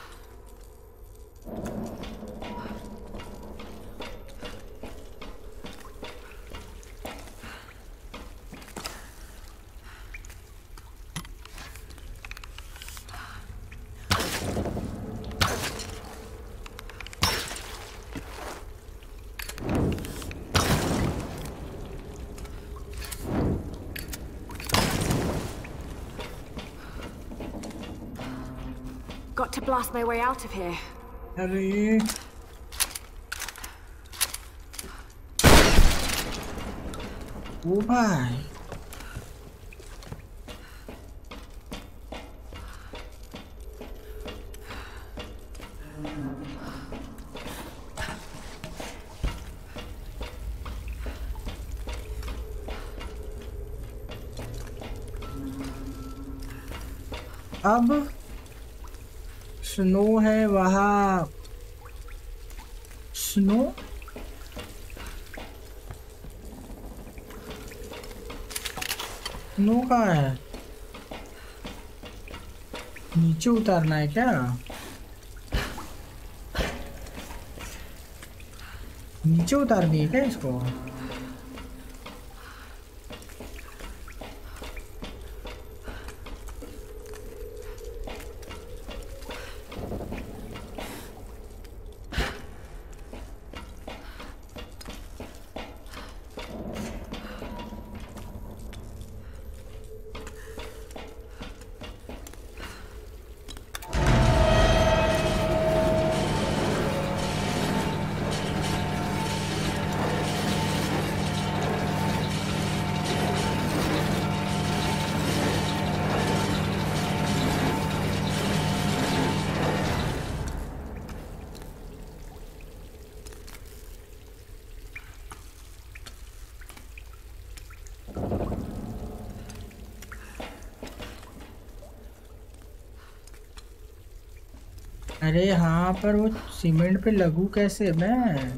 Got to blast my way out of here. अरे ओ भाई अब स्नो है वहाँ स्नो स्नो कहाँ है नीचे उतारना है क्या नीचे उतार दिए क्या इसको अरे हाँ पर वो सीमेंट पे लगू कैसे मैं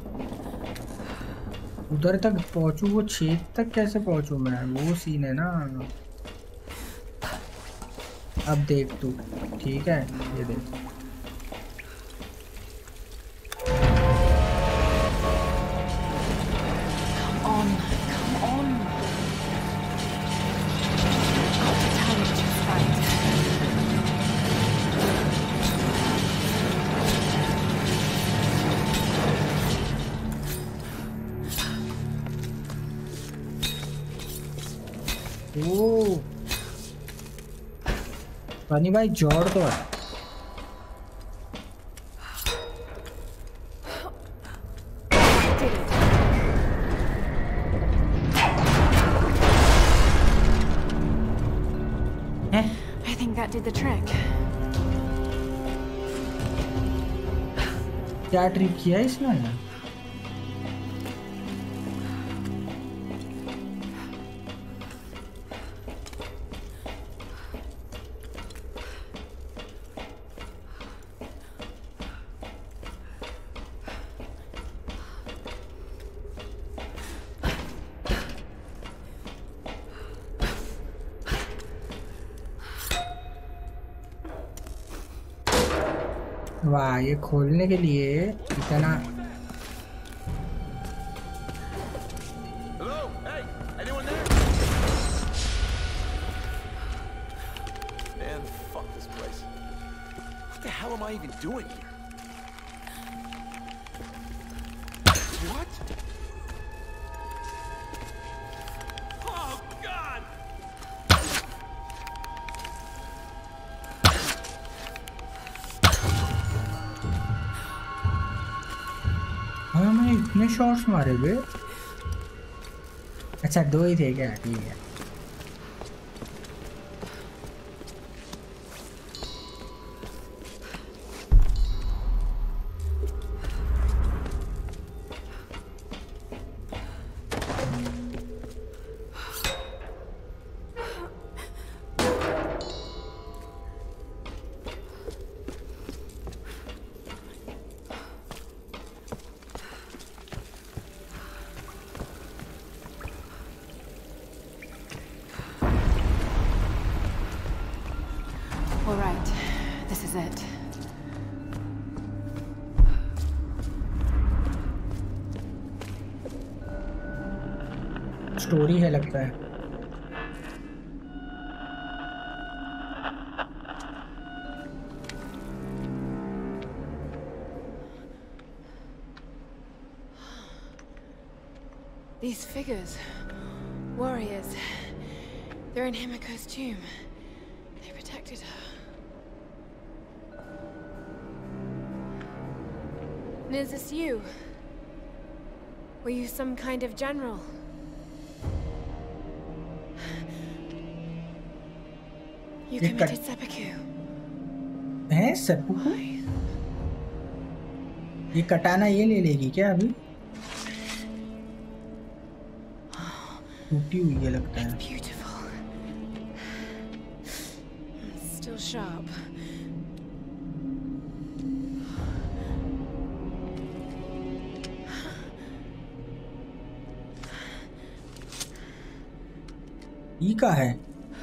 उधर तक पहुंचू वो छेद तक कैसे पहुंचू मैं वो सीन है ना अब देख तू ठीक है ये देख पानी भाई जोड़ तो है I think that did the trick. क्या ट्रिक किया इसने वाह ये खोलने के लिए इतना Hello? Hey, anyone there? Man, fuck this place. What the hell am I even doing here? What? Oh, God! हाँ मैंने इतने शॉट्स मारे बे अच्छा 2 ही थे क्या ठीक है This is it. स्टोरी है लगता है। These figures, warriors, they're in Himiko's tomb. They protected her. And is this you? Were you some kind of general? You committed seppuku. हैं seppuku? ये कटाना ये ले लेगी क्या अभी? टूटी हुई है लगता है। Beautiful. Still sharp. ये क्या है?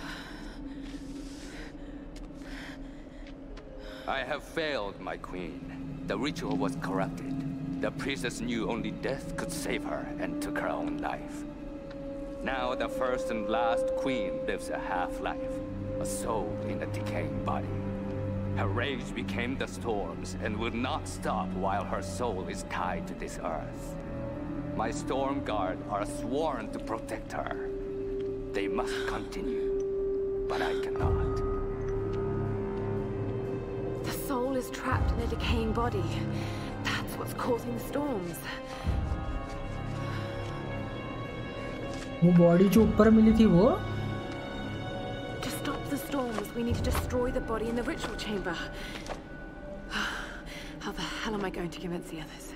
I have failed, my queen. The ritual was corrupted. The priestess knew only death could save her and took her own life. Now the first and last queen lives a half-life, a soul in a decaying body. Her rage became the storms and will not stop while her soul is tied to this earth. My storm guard are sworn to protect her. They must continue, but I cannot. The soul is trapped in a decaying body. That's what's causing the storms. वो body जो ऊपर मिली थी वो? To stop the storms, we need to destroy the body in the ritual chamber. How the hell am I going to convince the others?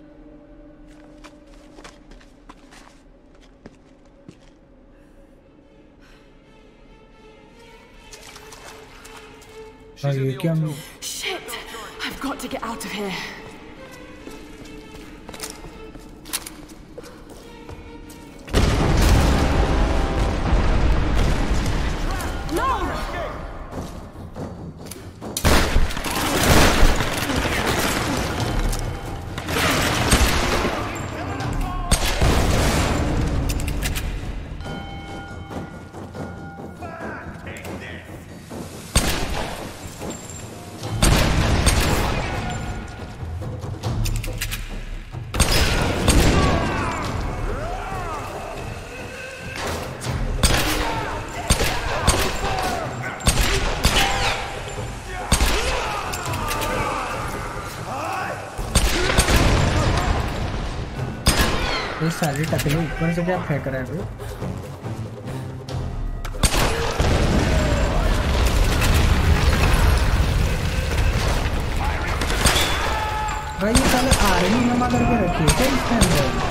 Shit! I've got to get out of here. सारी टकले ऊपर से क्या फेंक रहा है वो? भाई ये साले आर्मी जमा करके रखी है क्या इसके अंदर?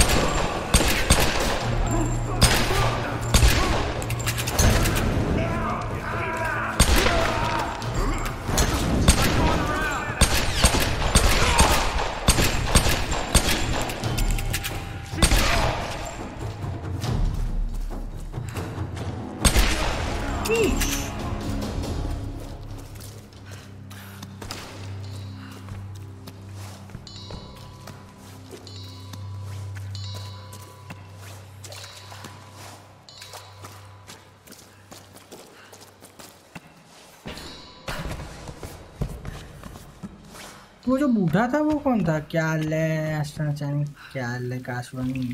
वो जो बूढ़ा था वो कौन था? क्या ले एस्ट्रोनचानी, क्या ले काशवानी?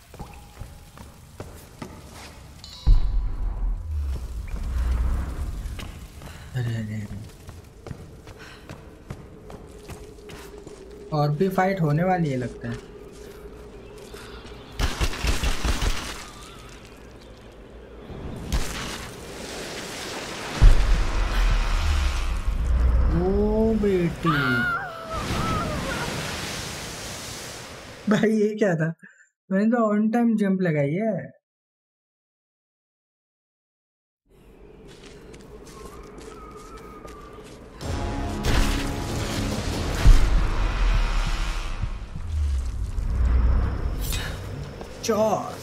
अरे अरे अरे, और भी फाइट होने वाली है लगता है। ओ बेटी, भाई ये क्या था? मैंने तो ऑन टाइम जंप लगाई है। चौर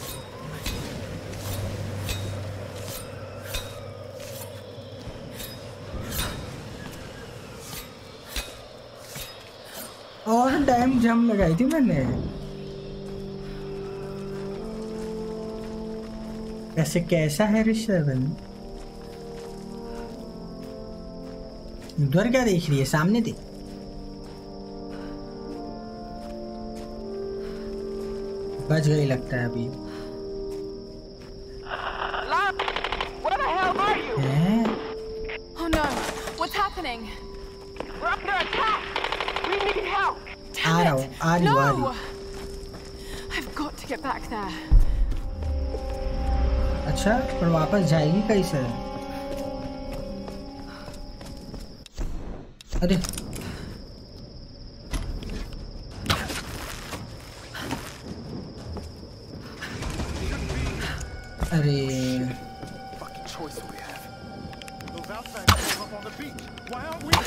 बहुत टाइम जम लगाई थी मैंने। ऐसे कैसा है ऋषभ? उधर क्या देख रही है? सामने देख। बच गई लगता है अभी। Where the hell are you? Oh no! What's happening? We're under attack. We need help. आ रहा हूँ, आ रही हूँ। I've got to get back there. अच्छा, पर वापस जाएगी कैसे? अरे अरे Fucking choice we have. Those outsiders came up on the beach. Why aren't we?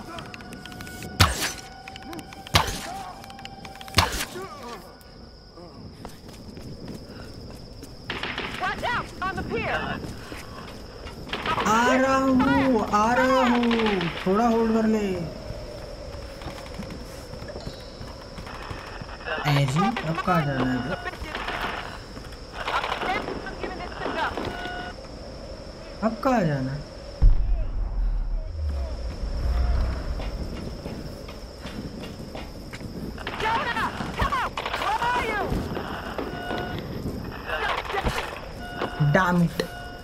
Watch out on the pier. आ रहा हूँ, थोड़ा होल्ड कर ले। ऐसी अब कहाँ जाना है? अब कहाँ जाना है? Damn it.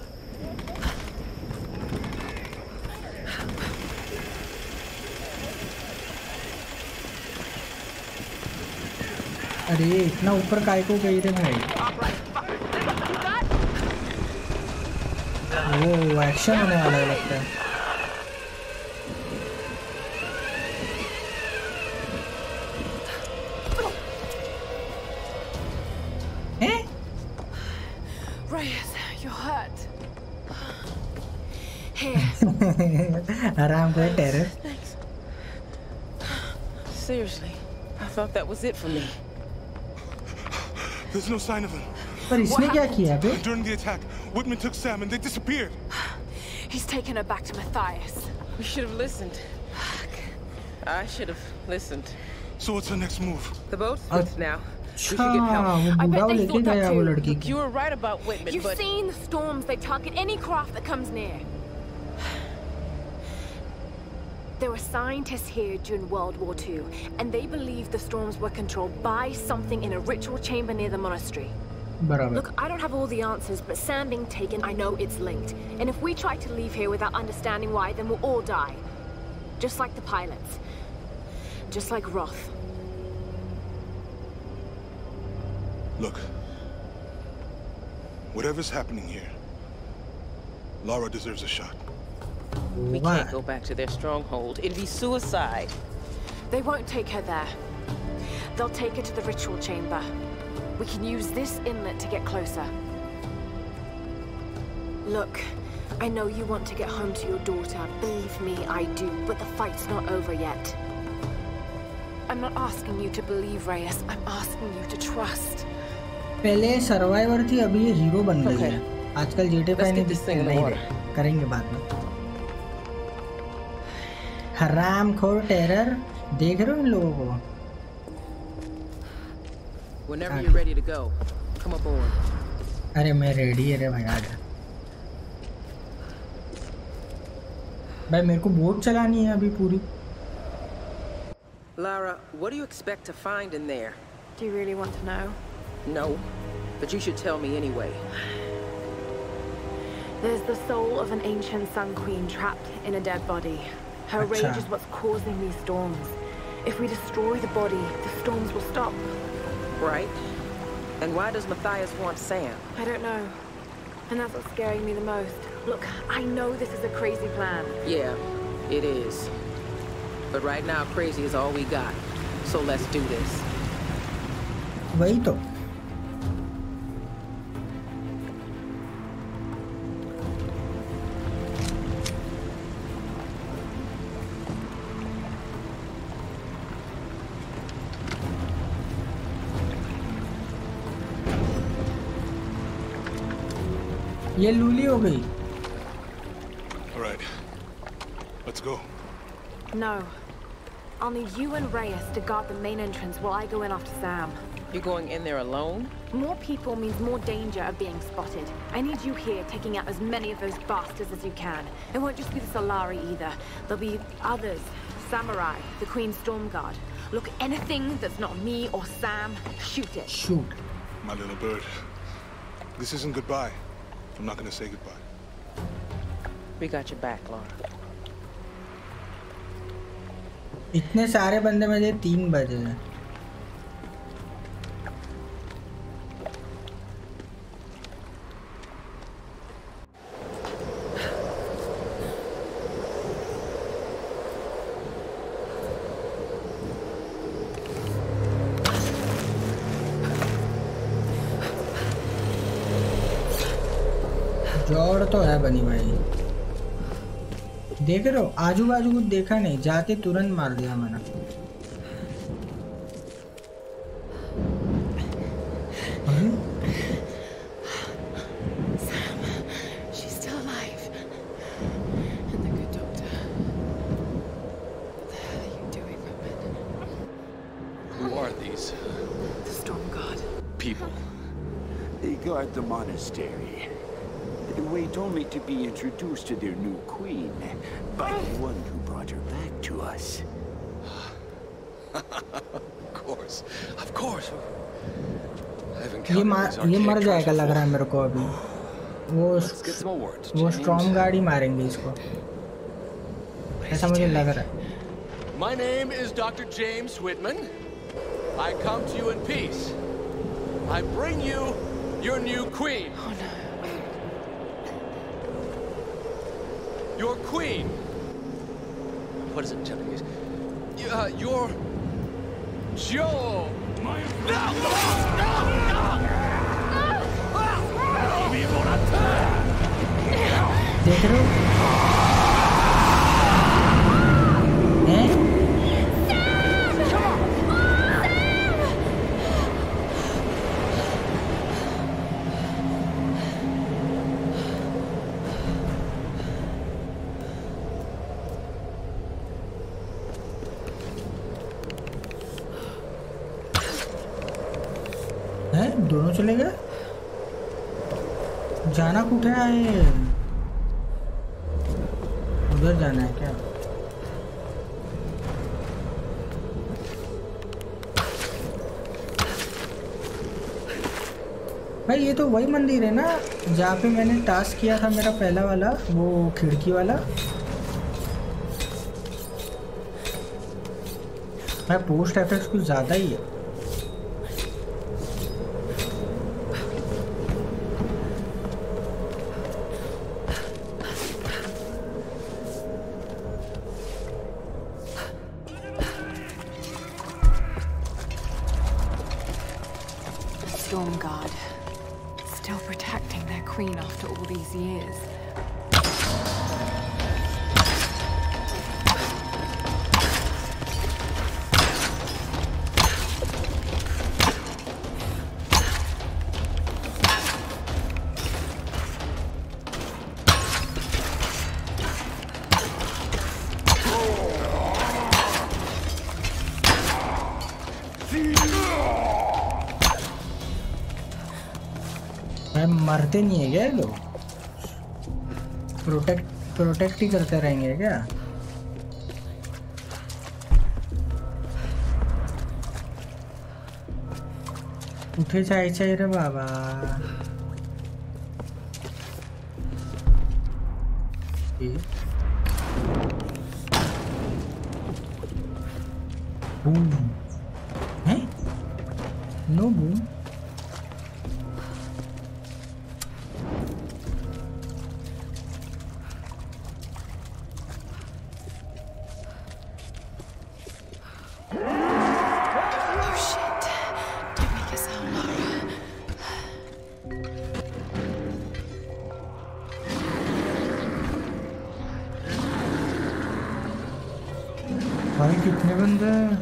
अरे इतना ऊपर काय को गई रे भाई? वो एक्शन होने वाला है लगता है। Reyes, you're hurt. Here. आराम कर terror. Thanks. Seriously, I thought that was it for me. There's no sign of him. पर इसने क्या किया बे? During the attack, Whitman took Sam and they disappeared. He's taken her back to Matthias. We should have listened. I should have listened. So what's her next move? The boat's fixed now. We should get वो help. बुढ़ा लेके गया वो लड़की Look, you were right about Whitman, You've but seen the storms. They target any craft that comes near. There were scientists here during World War II, and they believed the storms were controlled by something in a ritual chamber near the monastery. बराबर। Look, I don't have all the answers, but Sam being taken, I know it's linked. And if we try to leave here without understanding why, then we'll all die. Just like the pilots. Just like Roth. Look. Whatever's happening here, Lara deserves a shot. we can't go back to their stronghold. It'd be suicide. They won't take her there. They'll take her to the ritual chamber. We can use this inlet to get closer. Look, I know you want to get home to your daughter. Believe me, I do. But the fight's not over yet. I'm not asking you to believe, Reyes. I'm asking you to trust. पहले survivor थी, अभी ये hero बन गई है। आजकल GTA 5 नहीं दिखते नहीं करेंगे बाद में। हरामखोर टेरर, देख रहे हो इन लोगों को? Whenever you're ready to go, come aboard. अरे मैं रेडी है रे भाई, आजा। भाई मेरे को बोट चलानी है अभी पूरी। Lara, what do you expect to find in there? Do you really want to know? No, but you should tell me anyway. There's the soul of an ancient Sun Queen trapped in a dead body. Her rage is what's causing these storms. If we destroy the body, the storms will stop. Right. And why does Matthias want Sam? I don't know. And that's what's scaring me the most. Look, I know this is a crazy plan. Yeah, it is. But right now, crazy is all we got. So let's do this. वही तो। ये लूली हो गई। All right, let's go. No. I'll need you and Reyes to guard the main entrance while I go in after Sam. You're going in there alone? More people means more danger of being spotted. I need you here taking out as many of those bastards as you can. It won't just be the Solari either. There'll be others. Samurai, the Queen's Storm Guard. Look, anything that's not me or Sam, shoot it. Shoot. My little bird. This isn't goodbye. I'm not gonna say goodbye. We got your back, Laura. इतने सारे बंदे मुझे 3 बजे हैं. जोड़ तो है बनी भाई. देख रहे हो आजू बाजू कुछ देखा नहीं, जाते तुरंत मार दिया मैंने. Sam, she's still alive. And the good doctor. What the hell are you doing, Roman? Who are these? The Storm Guard. People. They guard the monastery. They wait only to be introduced to their new queen by the one who brought her back to us. Of course. Of course. ये मर जाएगा लग रहा है मेरे को अभी. वो स्टॉर्म गार्ड ही मारेंगे इसको, ऐसा मुझे लग रहा है. My name is Dr. James Whitman. I come to you in peace. I bring you your new queen. Oh no. Your queen. What is it, Japanese? Your Jo. No! देख रहे हो? दोनों चले गए. जाना कुठे है? उधर जाना है क्या? भाई ये तो वही मंदिर है ना जहाँ पे मैंने टास्क किया था मेरा पहला वाला, वो खिड़की वाला. भाई पोस्ट एफेक्ट्स कुछ ज़्यादा ही है. Storm Guard. Still protecting their queen after all these years. मरते नहीं है क्या लोग? प्रोटेक्ट ही करते रहेंगे क्या? उठे चाहिए रे बाबा. बूम है? No boom. भाई कितने बंदे हैं?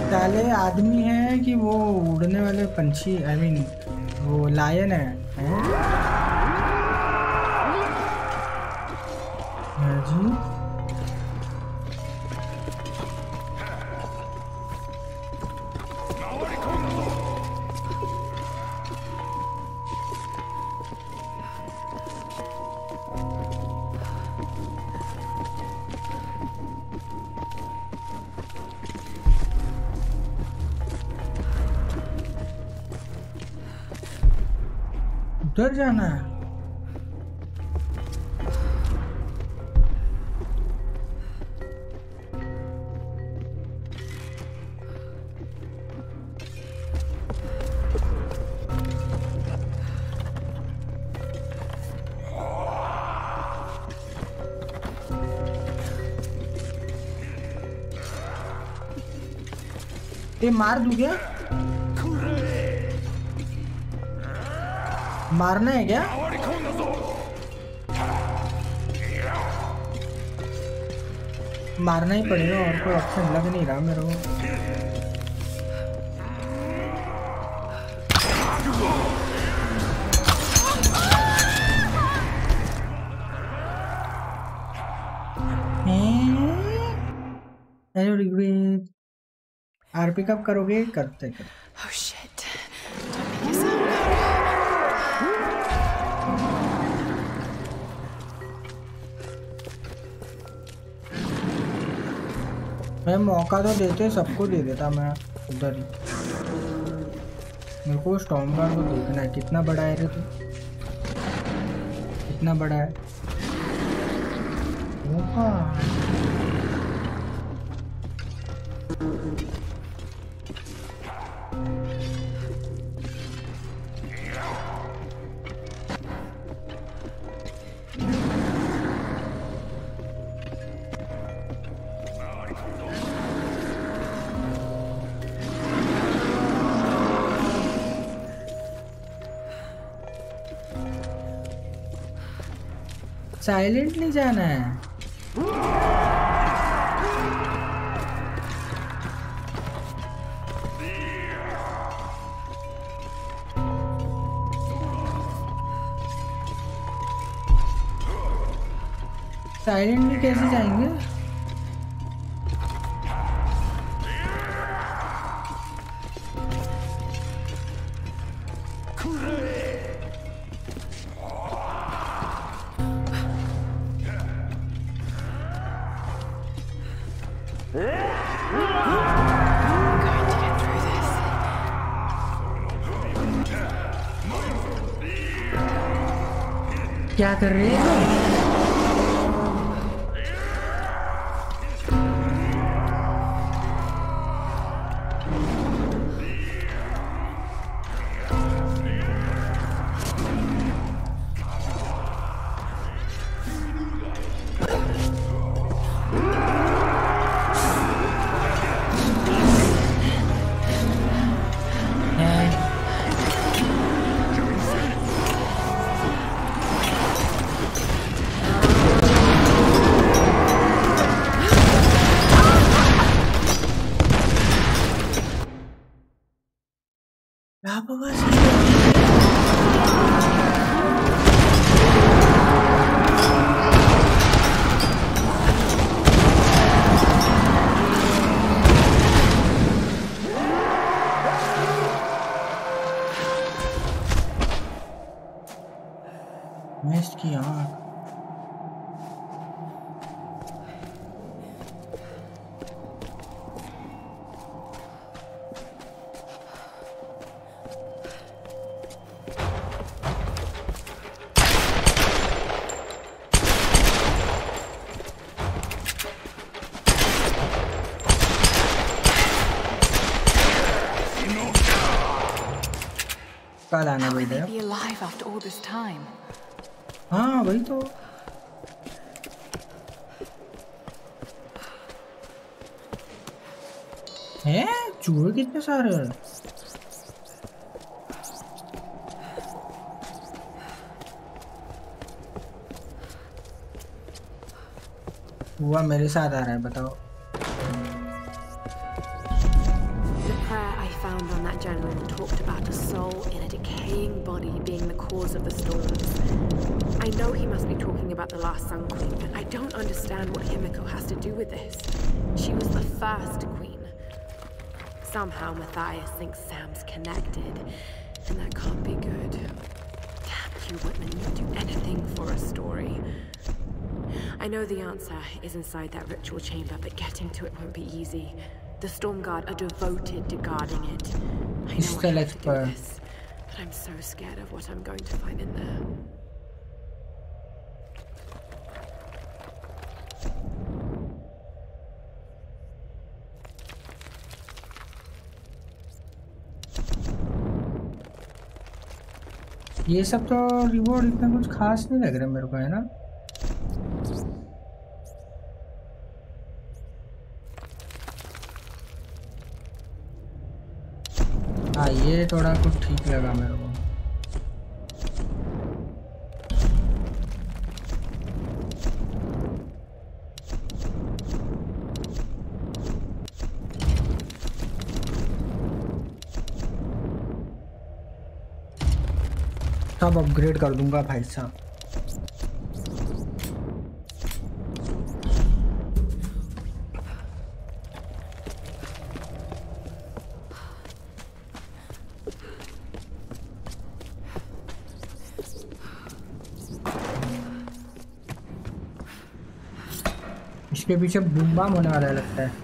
काले आदमी है कि वो उड़ने वाले पंछी, आई मीन वो लायन है, जी। उधर जाना है। ये मार दूं क्या? मारना है क्या? मारना ही पड़ेगा, और कोई ऑप्शन लग नहीं रहा मेरे को। आरपी कब करोगे? करते करते। Oh shit. मैं मौका तो देते, सबको दे देता मैं उधर ही। मेरे को स्टॉर्म गार्ड को देखना है कितना बड़ा है रे तू, कितना बड़ा है। ओहा साइलेंटली जाना है। साइलेंटली कैसे जाएंगे? क्या कर रहे हो? मिस की आँख। कल आना बोल रहे हो? हाँ वही तो। हैं चूहे कितने सारे हैं? हुआ मेरे साथ आ रहा है, बताओ। General talked about a soul in a decaying body being the cause of the storms. I know he must be talking about the last Sun Queen, but I don't understand what Himiko has to do with this. She was the first queen. Somehow Matthias thinks Sam's connected, and that can't be good. Damn you, Whitman, you'll do anything for a story. I know the answer is inside that ritual chamber, but getting to it won't be easy. The Stormguard are devoted to guarding it. I know I have to do this, but I'm so scared of what I'm going to find in there. ये सब तो reward इतना कुछ खास नहीं लग रहा मेरे को, है ना? हाँ, ये थोड़ा कुछ ठीक लगा मेरे को। सब अपग्रेड कर दूंगा भाई साहब। इसके पीछे बूम बाम होने वाला लगता है।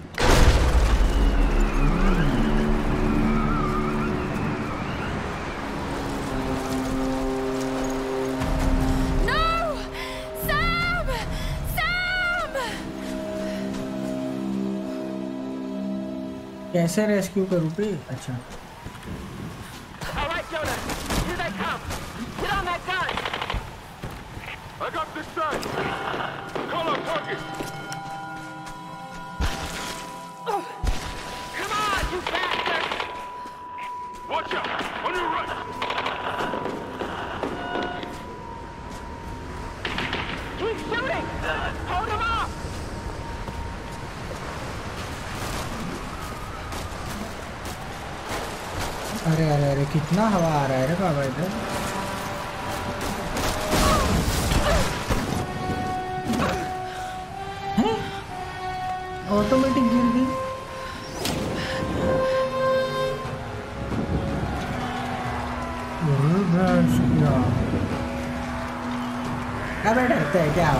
कैसे रेस्क्यू करूँ पे? अच्छा, All right, Jonah, here they come. Get on that gun. I got this side. Call on target. Come on, you bastard! Watch out, on your right. Keep shooting. Hold him off. अरे अरे अरे, कितना हवा आ रहा है रे बाबा इधर। Automatic गिर गई। अबे डरते हैं क्या?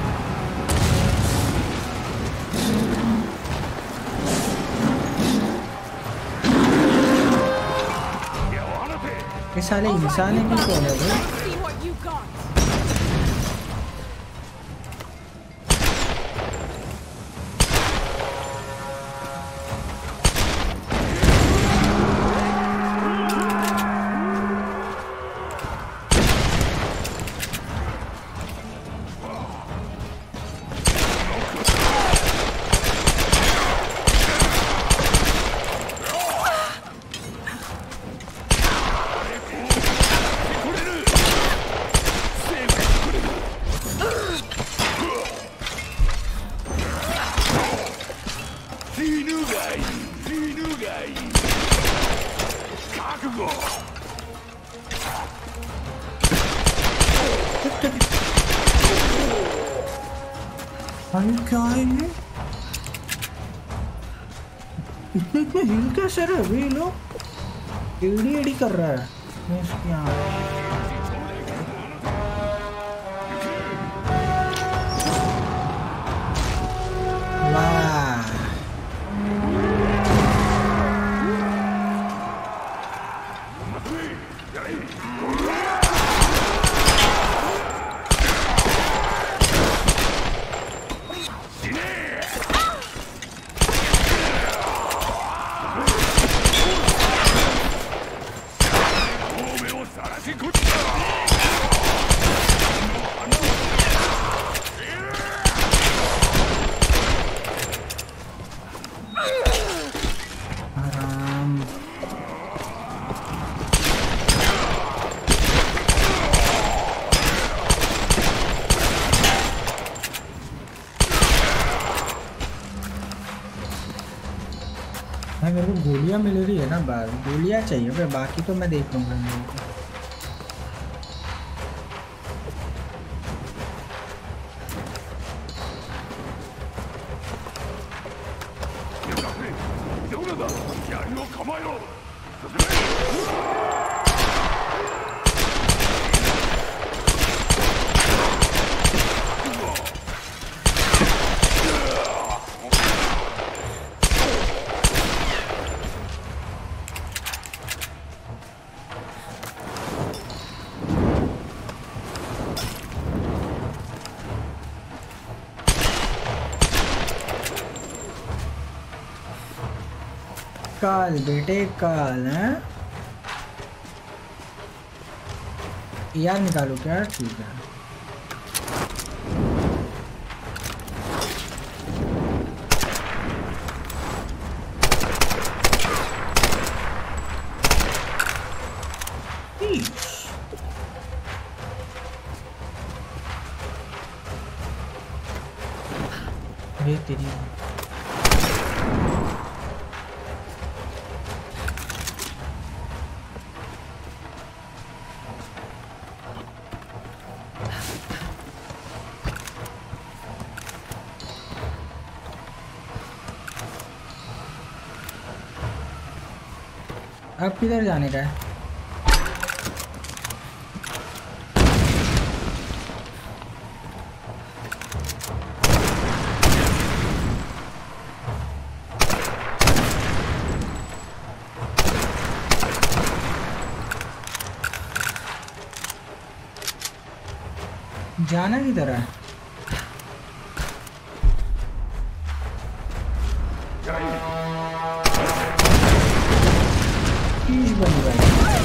ये साले इंसान है कि कौन है भाई? क्या है ये? इतने इतने हिल कैसे रहे भाई लोग? एडी एडी कर रहा है इसके यहाँ। Good. भाई मेरे को गोलियां मिल रही है ना, बार गोलियां चाहिए भाई, बाकी तो मैं देख लूंगा इन लोगों को। काल बेटे काल हैं यार, निकालो क्या? ठीक है तेरी अब किधर जाने का है? जाना किधर है? बन गया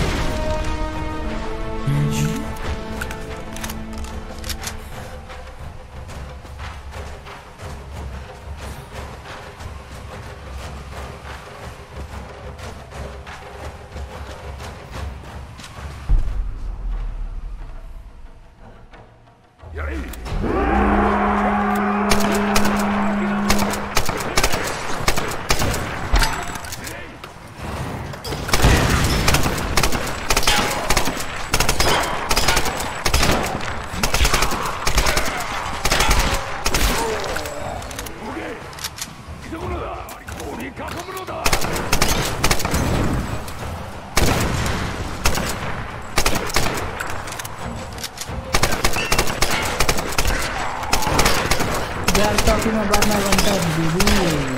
talking about my one touch baby.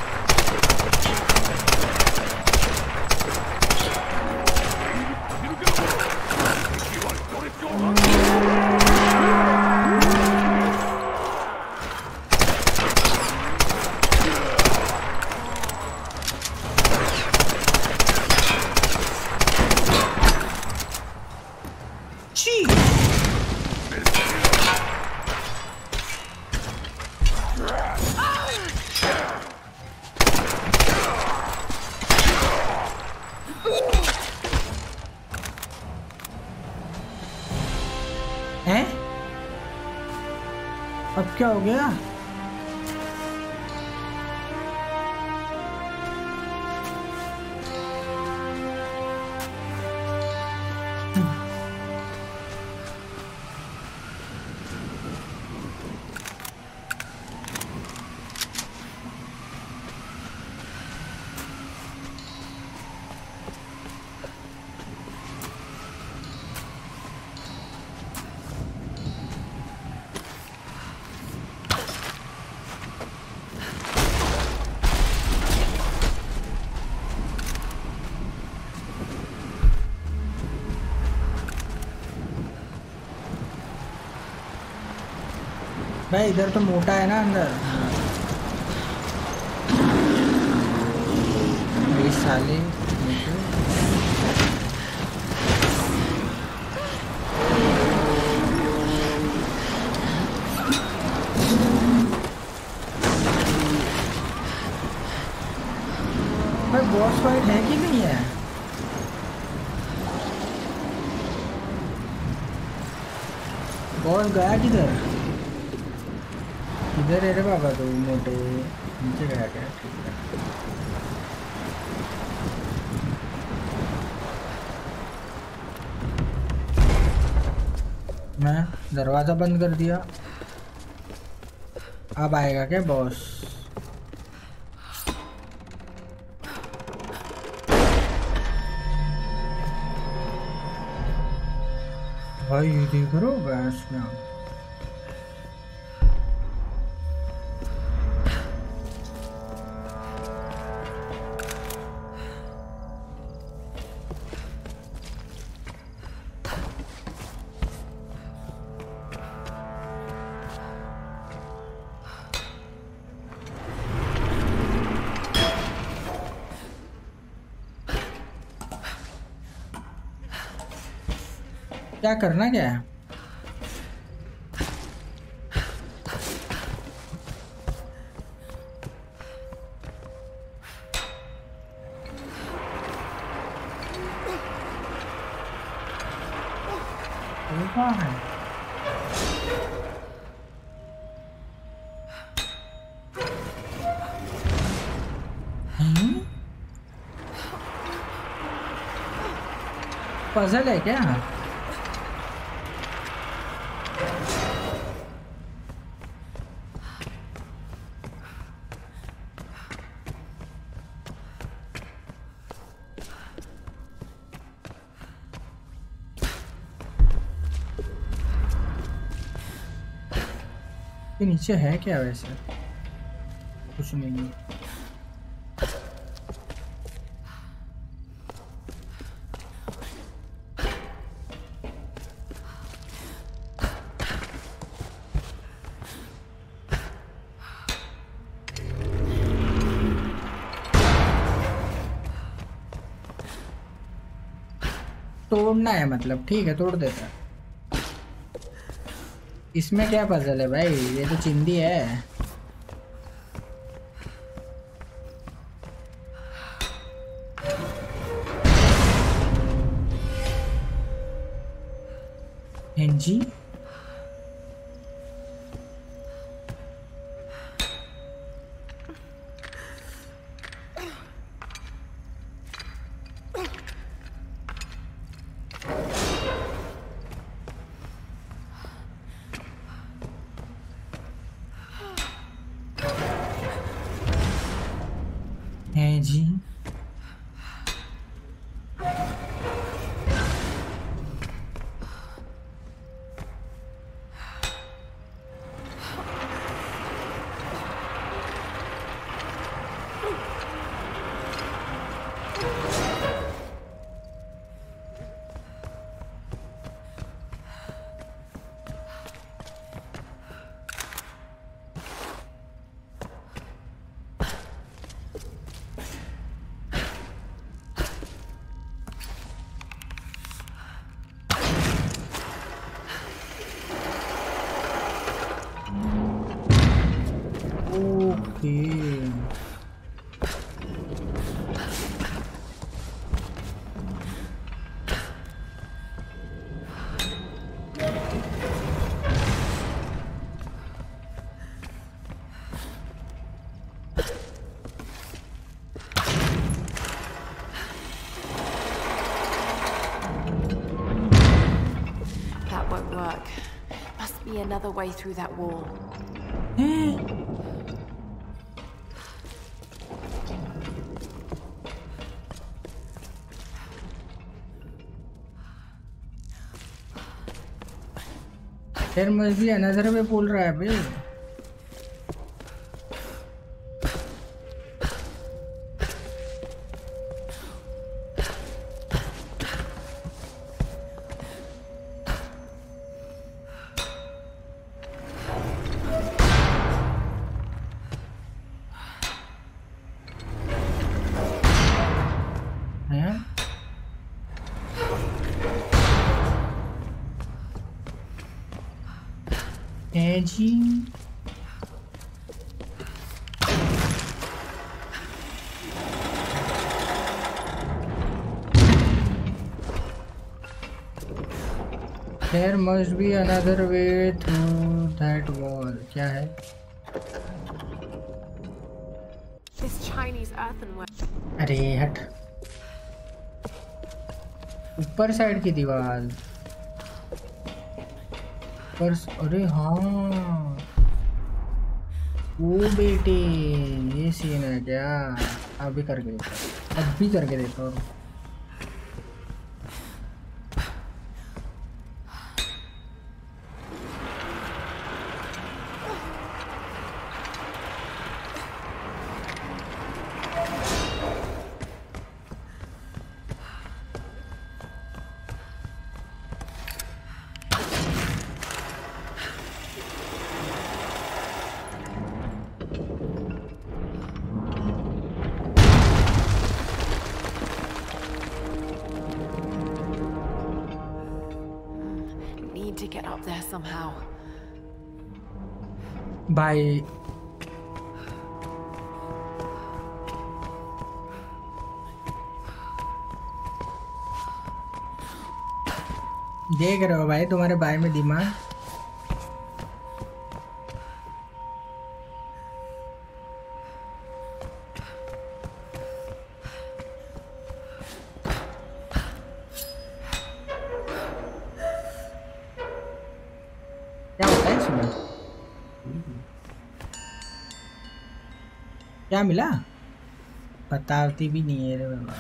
अब क्या हो गया? भाई इधर तो मोटा है ना अंदर। ये साले भाई बॉस फाइट है कि नहीं है? बॉस गया किधर? इधर है रे बाबा, तो मोटे नीचे गया क्या? ठीक है मैं दरवाजा बंद कर दिया। अब आएगा क्या बॉस? भाई ये देख रहे हो गैस में क्या करना क्या है? कहाँ है? पजल है क्या? नीचे है क्या वैसे? कुछ नहीं है। तोड़ना है मतलब, ठीक है तोड़ देता है। इसमें क्या पजल है भाई? ये तो चिंदी है। जी Another way through that wall. There must be another way बोल रहा है भाई। जी There must be another way through that wall. क्या है? This Chinese earthenware. अरे हट। ऊपर साइड की दीवार। पर अरे हाँ वो बेटे ये सीन है क्या? अभी करके देखो, अभी करके देखो। भाई देख रहे हो भाई तुम्हारे भाई में दिमाग। क्या होता है इसमें? क्या मिला? बताती भी नहीं है रे बाबा।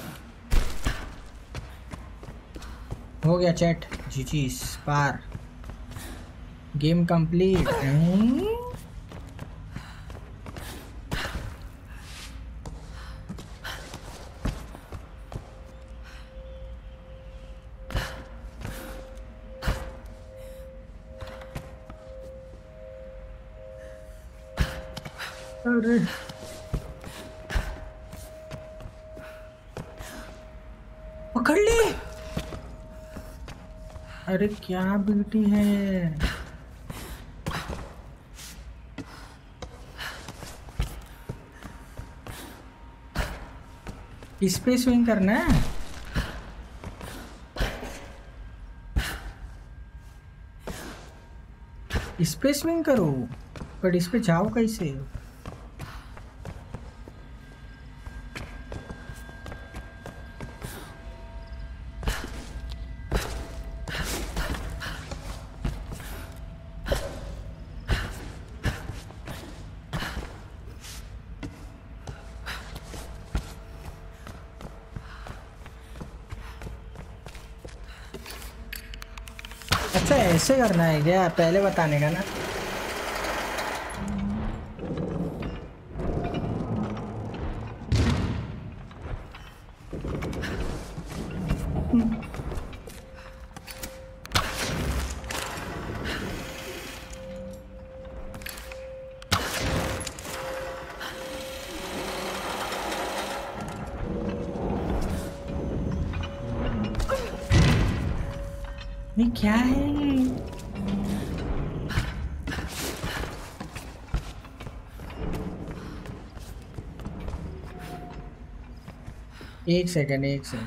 हो गया चैट, जीजी पार, गेम कंप्लीट। अरे पकड़ ली। अरे क्या ब्यूटी है। इस पे स्विंग करना है। इस पे स्विंग करो, पर इस पे जाओ कैसे? अच्छा ऐसे करना है क्या? पहले बताने का ना। ये क्या है? एक सेकंड।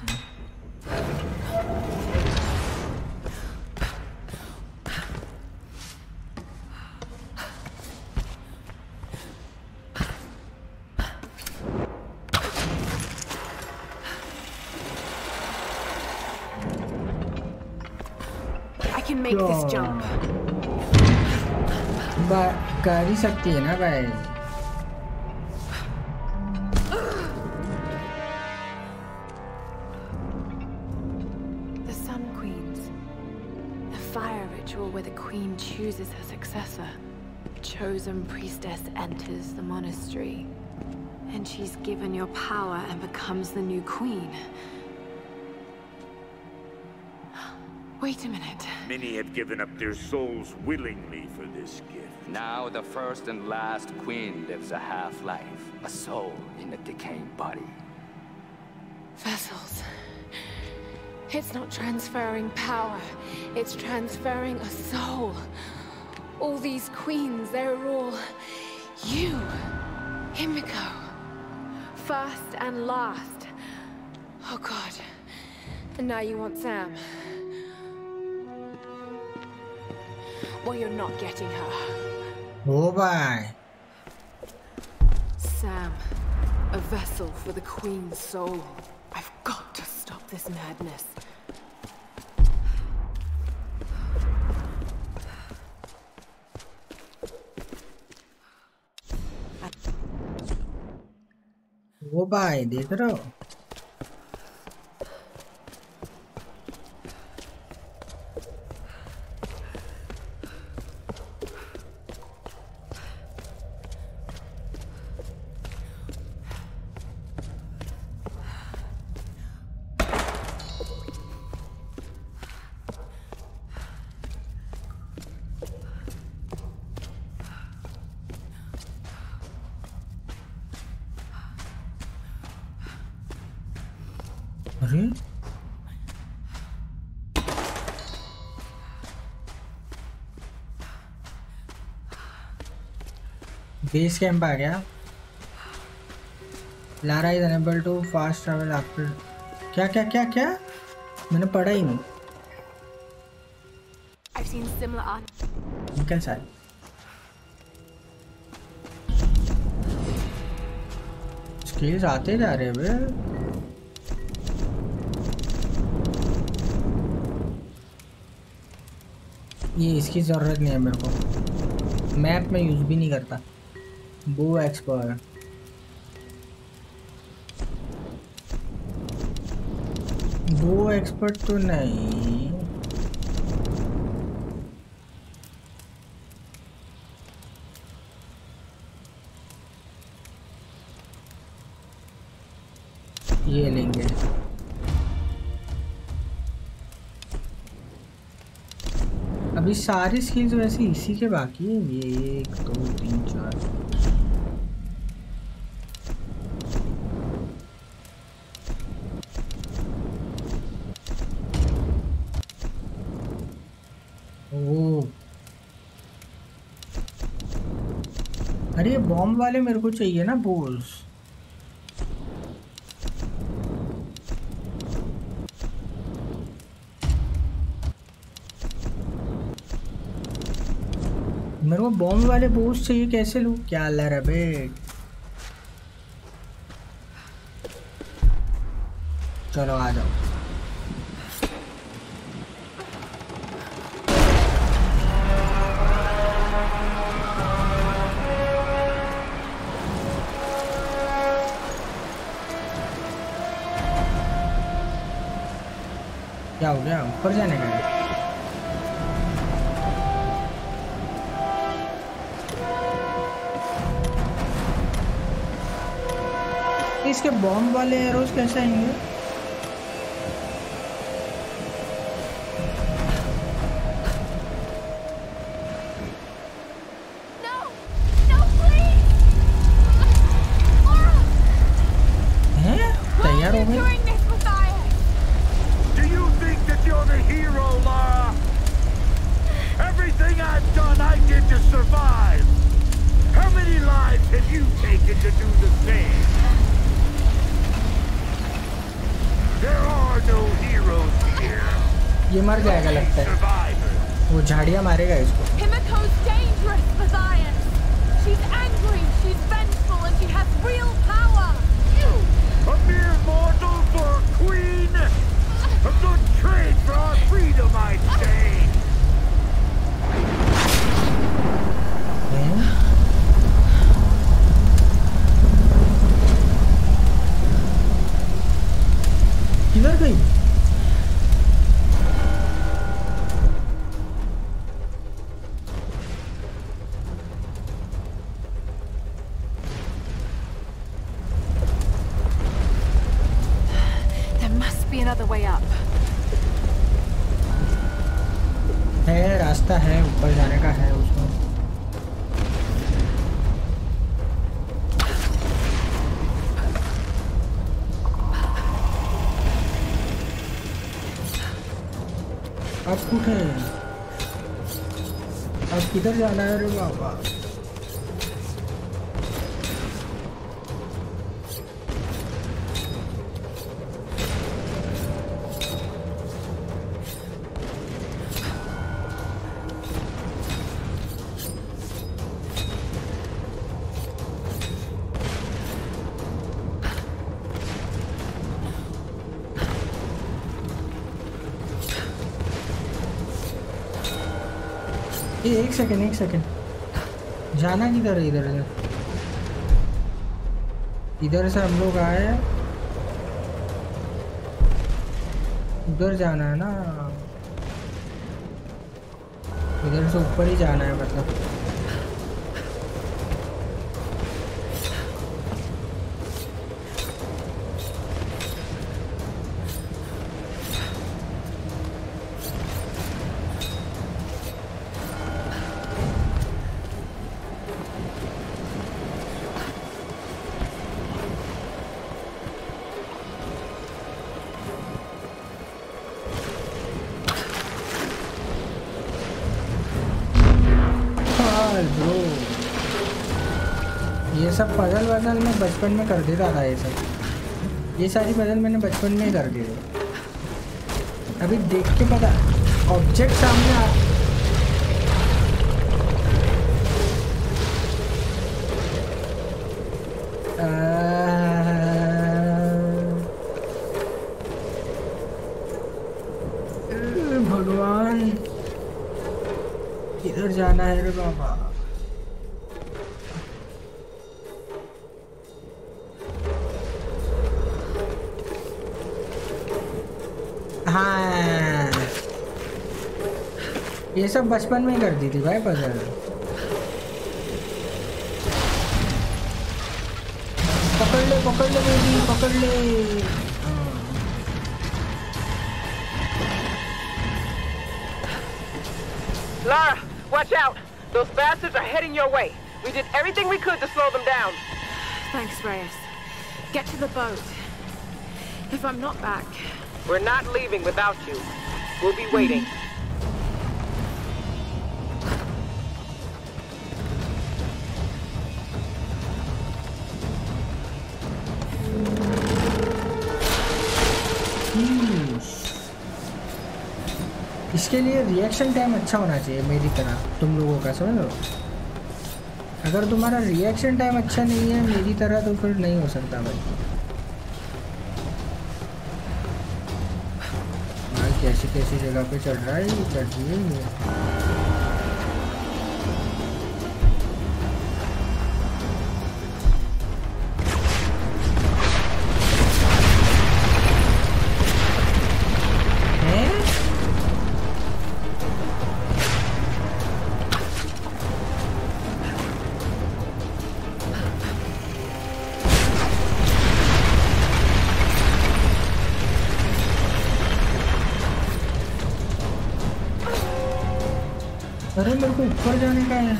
Make this jump. कर ही सकती है ना भाई। The Sun Queens. The fire ritual where the queen chooses her successor. A chosen priestess enters the monastery. And she's given your power and becomes the new queen. Wait a minute. Many have given up their souls willingly for this gift. Now the first and last queen lives a half-life, a soul in a decaying body. Vessels. It's not transferring power. It's transferring a soul. All these queens, they're all you. Himiko. First and last. Oh God. And now you want Sam. Well, you're not getting her. Oh, bye. Sam, a vessel for the Queen's soul. I've got to stop this madness. भाई देख रहे हो? अरे base camp आ गया। Lara is unable to fast travel after. क्या क्या क्या क्या? मैंने पढ़ा ही नहीं। I've seen similar art. निकल सारे। स्किल्स आते जा रहे हैं। ये इसकी ज़रूरत नहीं है मेरे को, मैप में यूज़ भी नहीं करता। बो एक्सपर्ट, बो एक्सपर्ट तो नहीं। ये लेंगे। अभी सारी स्किल्स वैसे इसी के बाकी है। ये 1 2 3 4। ओ अरे ये बॉम्ब वाले मेरे को चाहिए ना बोल्स। मेरे को बॉम्ब वाले बोस चाहिए। कैसे लूँ? क्या लड़ रहा बे? चलो आ जाओ। क्या हो गया? ऊपर जाने का है? इसके बॉम्ब वाले एरोज कैसे आएंगे? हैं? तैयार हो गए? Do you think that you're the hero, Lara? Everything I've done, I did to survive. How many lives have you taken to do the same? There are no heroes here. ये मर जाएगा लगता है। वो झाड़ियाँ मारेगा इसको। Himiko's dangerous for Zion. She's angry, she's vengeful, and she has real power. A mere mortal for a queen? A good trade for our freedom, I'd say. किधर गई? There must be another way up. है, रास्ता है, ऊपर जाने का है उसमें। अब कुछ है? अब किधर जाना है रे बाबा? एक सेकंड जाना किधर है? इधर इधर इधर से हम लोग आए, उधर जाना है ना, इधर से ऊपर ही जाना है मतलब। ये सब पजल वजल में बचपन में कर देता था, ये सब, ये सारी पजल मैंने बचपन में ही कर दी थी। अभी देख के पता ऑब्जेक्ट सामने भगवान, किधर जाना है रे बाबा? हाँ, ये सब बचपन में ही कर दी थी भाई पजल। पकड़ ले बेबी, पकड़ ले। Lara, watch out! Those bastards are heading your way. We did everything we could to slow them down. Thanks, Reyes. Get to the boat. If I'm not back... We're not leaving without you. We'll be waiting. इसके लिए reaction time अच्छा होना चाहिए मेरी तरह, तुम लोगों का, समझ लो। अगर तुम्हारा रिएक्शन टाइम अच्छा नहीं है मेरी तरह तो फिर नहीं हो सकता भाई। कैसी कैसी जगह पे चढ़ रहा है, चढ़िए। अरे मेरे को ऊपर जाने का है।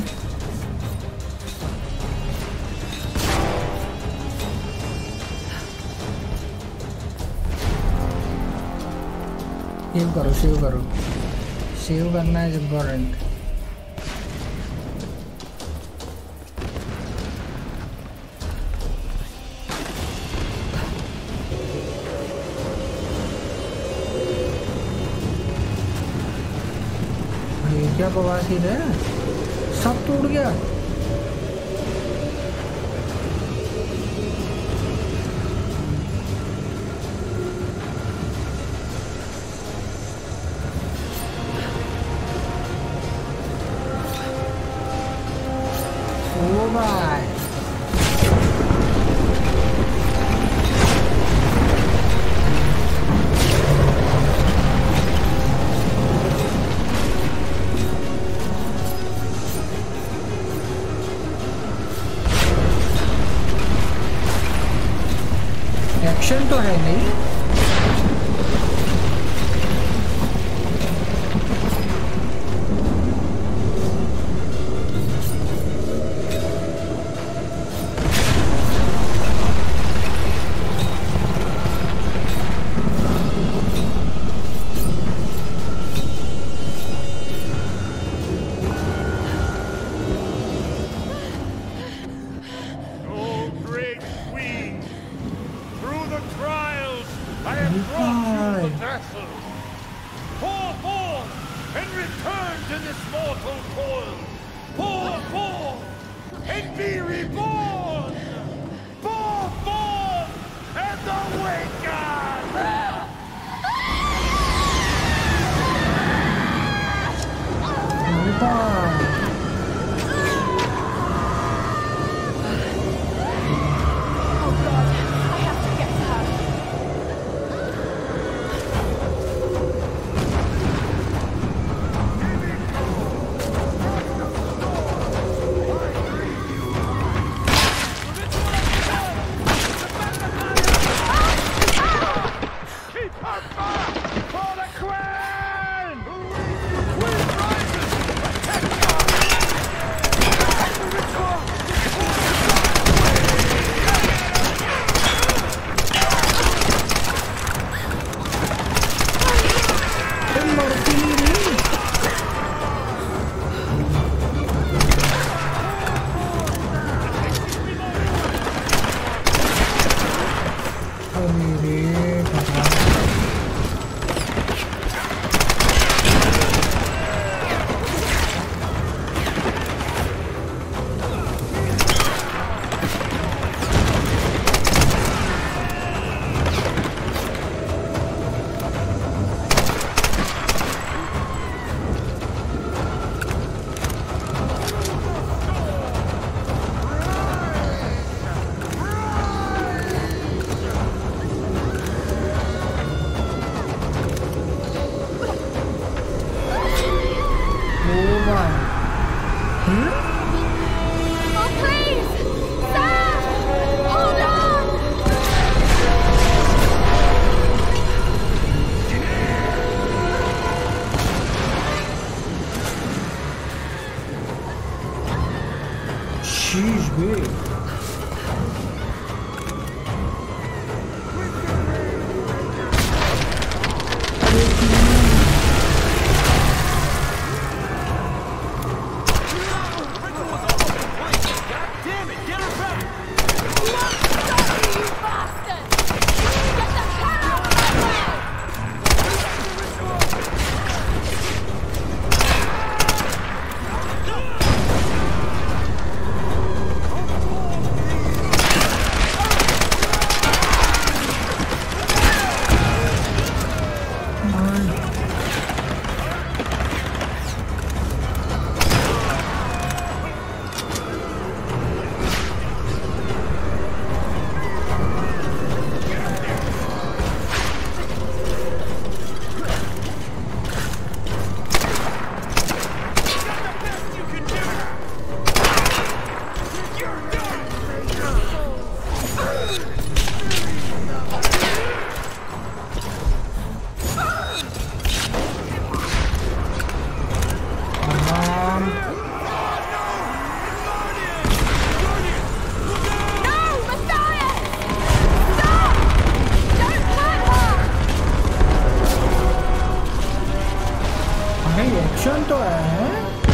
सेव करो, सेव करो, सेव करना इज इम्पोर्टेंट। क्या बवासीर है, सब टूट गया। ओ भाई, एक्शन तो है नहीं। एक्शन तो है।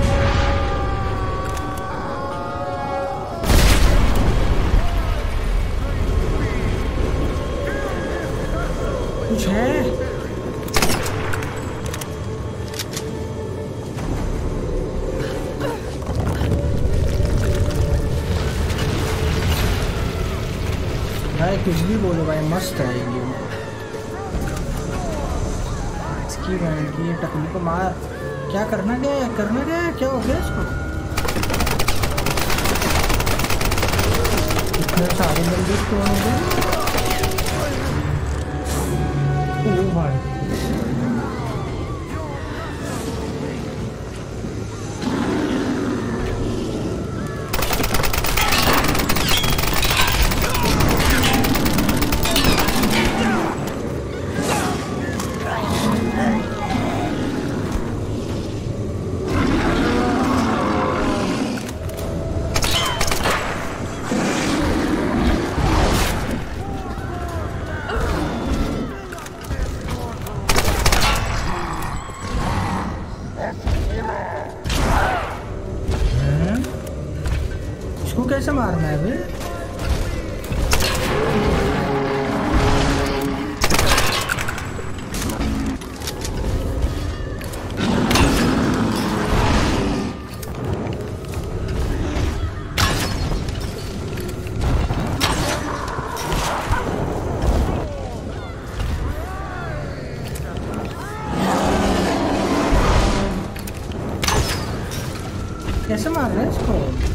कुछ है? भाई कुछ भी बोलो भाई, मस्त है ये गेम। इसकी बैंड की टकली को मार। क्या करना क्या है? करना क्या है? क्या हो गया इसको? इतने सारे बंदे क्यों हो गए? ओ भाई कैसे मारना है बे? कैसे मारना है इसको?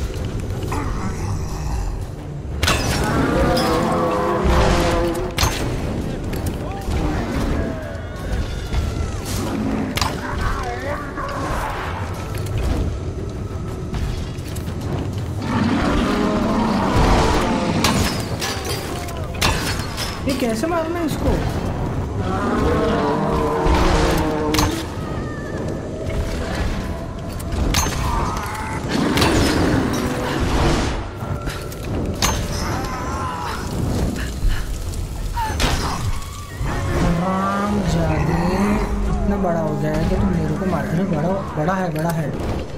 कैसे मारना है इसको? राम जादू इतना बड़ा हो गया है कि तुम मेरे को मार। अरे बड़ा है, बड़ा है।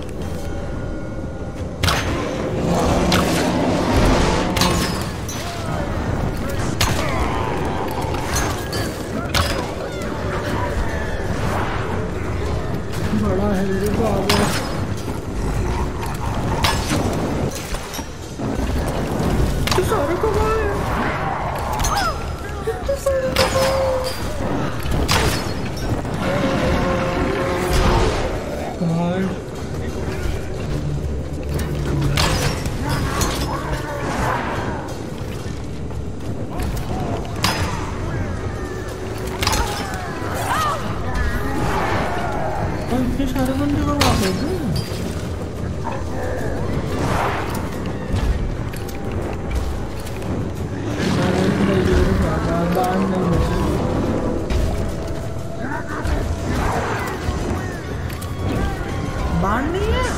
बाण नहीं है।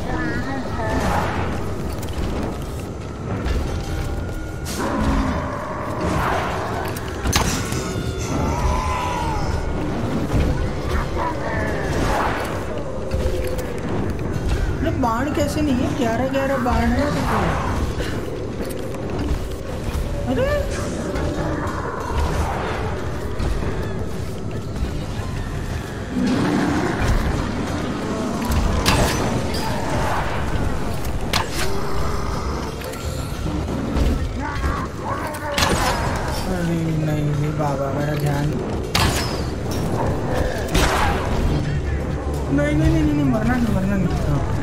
बाण कैसे नहीं है? 11 बाण है। अरे नहीं बाबा, मेरा ध्यान नहीं, मरना नहीं।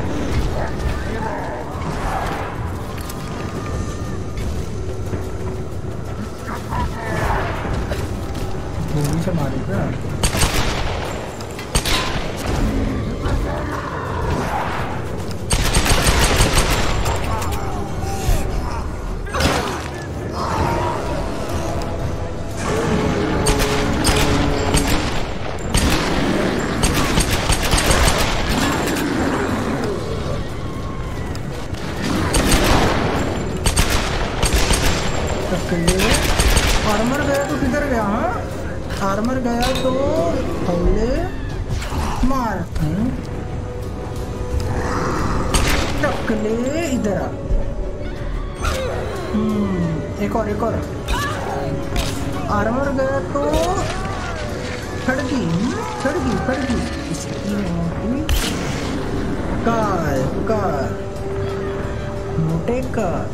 गोली से मारेगा। आर्मर गया तो किधर गया? हाँ आर्मर गया तो हमले मार टकले इधर आ। एक और आर्मर गया तो खड़गी इसकी कार मोटे कार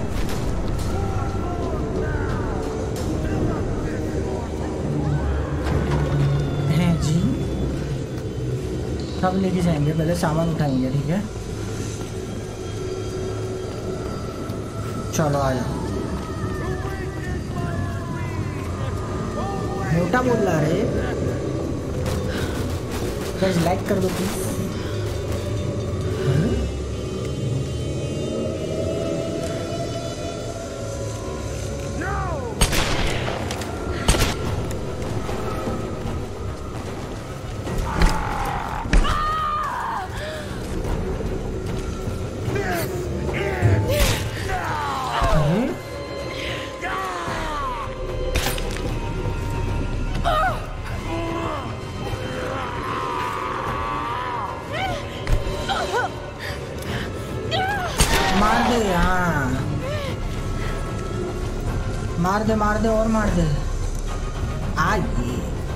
हैं जी। सब लेके जाएंगे, पहले सामान उठाएंगे, ठीक है? चलो आ जाओ। मोटा बोल रहा है। गाइस लाइक कर दो प्लीज। मार दे और मार दे। आइए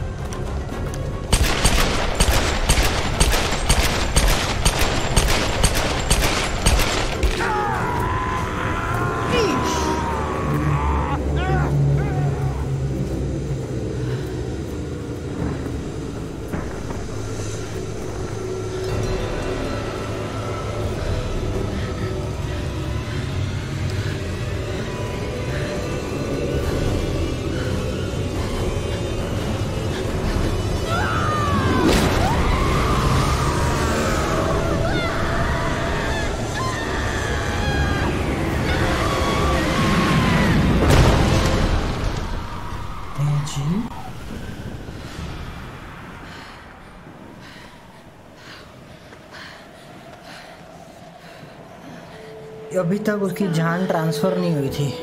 अभी तक उसकी जान ट्रांसफर नहीं हुई थी।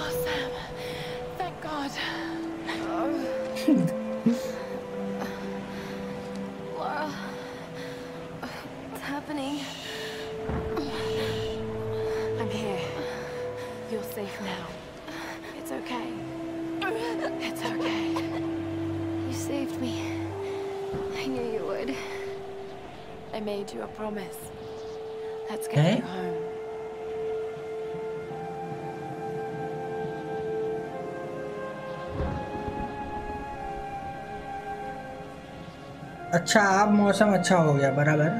अच्छा अब मौसम अच्छा हो गया बराबर।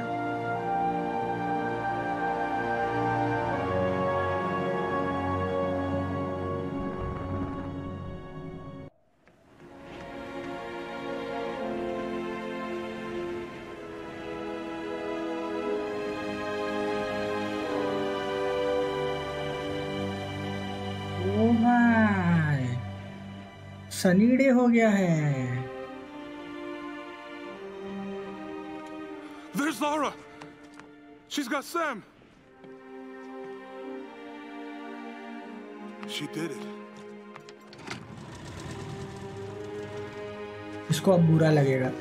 ओ भाई सनी डे हो गया है। There's Lara! She's got Sam! She did it. इसको अब बुरा लगेगा।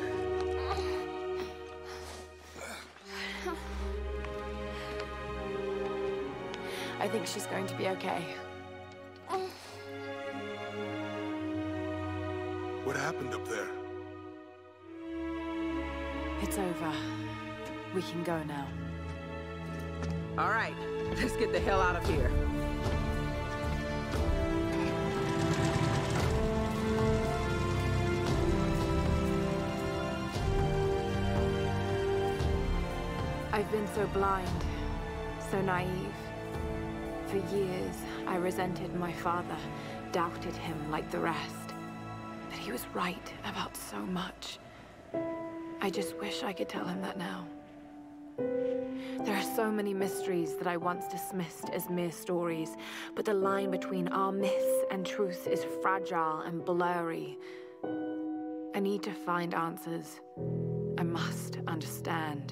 I think she's going to be okay. What happened up there? It's over. We can go now. All right, let's get the hell out of here. I've been so blind, so naive. For years, I resented my father, doubted him like the rest. But he was right about so much. I just wish I could tell him that now. There are so many mysteries that I once dismissed as mere stories, but the line between our myths and truth is fragile and blurry. I need to find answers. I must understand.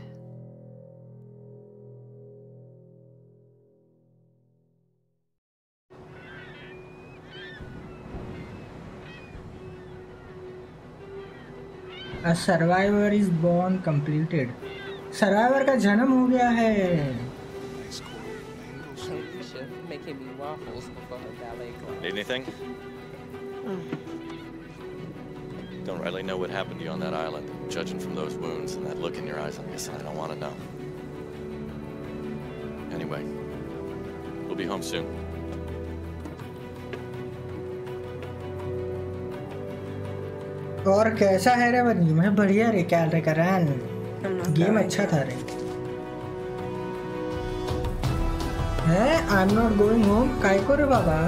A survivor is born completed. Survivor का जन्म हो गया है. Making me waffles before her ballet class. Need anything? Don't really know what happened to you on that island. Judging from those wounds and that look in your eyes, I'm guessing I don't want to know. Anyway, we'll be home soon. और कैसा है रे बनी? मैं बढ़िया रे. क्या रे करन? गेम अच्छा था रे. Hey I am not going home. काय को रे बाबा?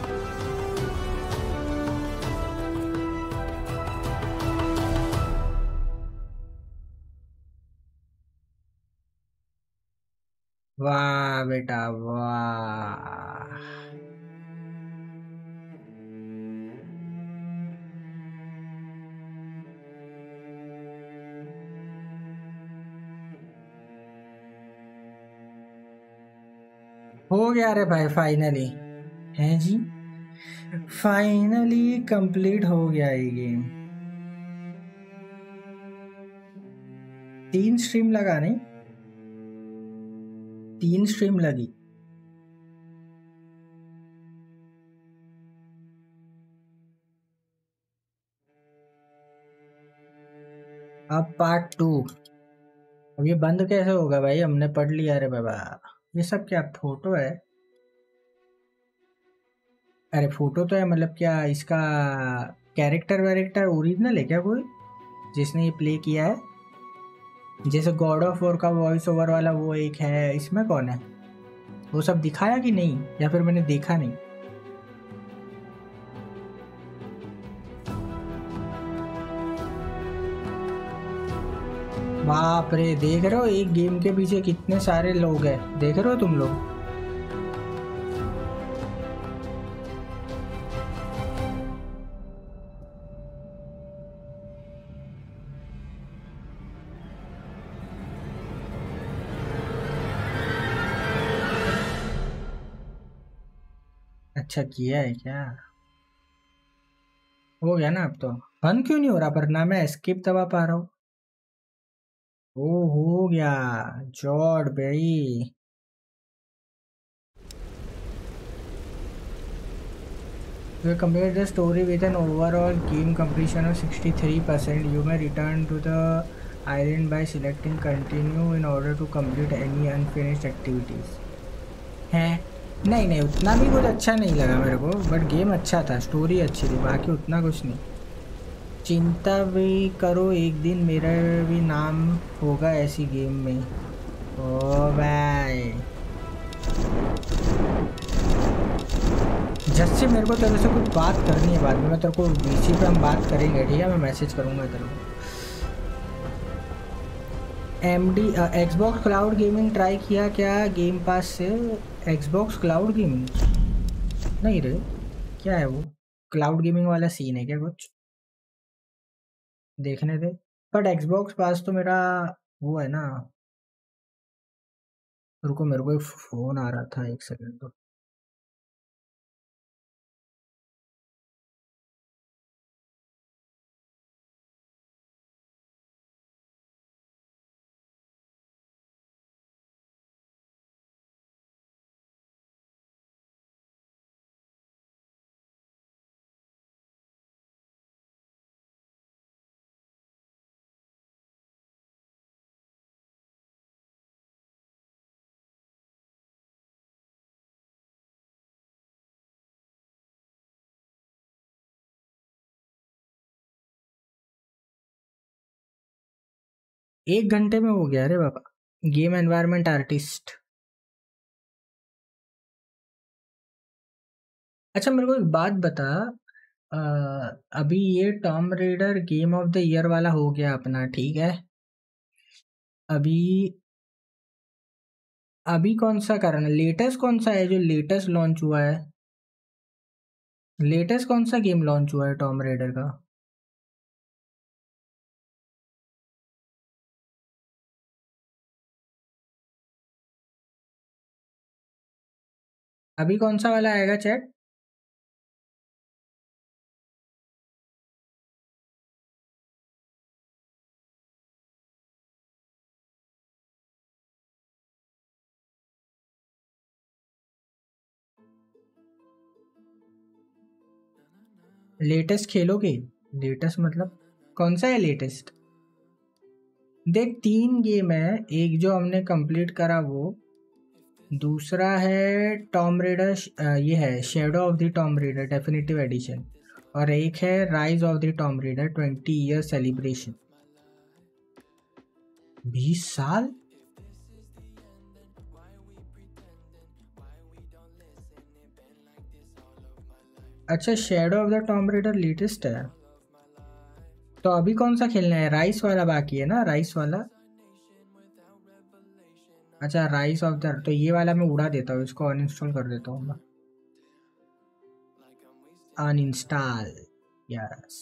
वाह बेटा वाह. हो गया रे भाई फाइनली. हैं जी, फाइनली कंप्लीट हो गया ये गेम. 3 स्ट्रीम लगा नहीं, 3 स्ट्रीम लगी. अब पार्ट 2. अब ये बंद कैसे होगा भाई? हमने पढ़ लिया रे बाबा. ये सब क्या फोटो है? अरे फोटो तो है, मतलब क्या इसका कैरेक्टर वैरेक्टर ओरिजिनल है क्या कोई जिसने ये प्ले किया है? जैसे गॉड ऑफ वॉर का वॉइस ओवर वाला वो एक है, इसमें कौन है? वो सब दिखाया कि नहीं, या फिर मैंने देखा नहीं? बाप रे, देख रहे हो एक गेम के पीछे कितने सारे लोग हैं? देख रहे हो तुम लोग? अच्छा किया है क्या? हो गया ना अब तो. बंद क्यों नहीं हो रहा? पर ना मैं एस्केप दबा पा रहा हूँ. ओ हो गया. जॉर्ड भाई you complete the story with an overall game completion of 63%. You may return to the island by selecting continue in order to complete any unfinished activities. है नहीं नहीं, उतना भी कुछ अच्छा नहीं लगा मेरे को, बट गेम अच्छा था, स्टोरी अच्छी थी, बाकी उतना कुछ नहीं. चिंता भी करो, एक दिन मेरा भी नाम होगा ऐसी गेम में. ओ भाई जैसे मेरे को तेरे से कुछ बात करनी है बाद में. मैं तेरे को बीसी पे हम बात करेंगे, ठीक है? मैं मैसेज करूँगा तेरे को. MD Xbox cloud gaming try किया क्या गेम पास से? एक्सबॉक्स क्लाउड गेमिंग नहीं रे, क्या है वो? क्लाउड गेमिंग वाला सीन है क्या कुछ? देखने दे. बट एक्सबॉक्स पास तो मेरा वो है ना. रुको, मेरे को एक फोन आ रहा था, 1 सेकंड. तो एक घंटे में हो गया रे बाबा. Game environment artist. अच्छा मेरे को एक बात बता. अभी ये Tomb Raider game of the year वाला हो गया अपना, ठीक है? अभी अभी कौन सा करना? लेटेस्ट कौन सा है जो लेटेस्ट लॉन्च हुआ है? लेटेस्ट कौन सा गेम लॉन्च हुआ है टॉम रेडर का? अभी कौन सा वाला आएगा चैट? लेटेस्ट खेलोगे? लेटेस्ट मतलब कौन सा है लेटेस्ट? देख 3 गेम है, एक जो हमने कंप्लीट करा वो, दूसरा है टॉम रेडर, ये है Shadow of the Tomb Raider definitive edition, और एक है Rise of the Tomb Raider 20 year celebration. 20 साल? अच्छा, Shadow of the Tomb Raider latest है, तो अभी कौन सा खेलना है? राइस वाला बाकी है ना, राइस वाला। अच्छा राइस ऑफ द, तो ये वाला मैं उड़ा देता हूँ, इसको अनइंस्टॉल कर देता हूँ मैं। Uninstall, yes.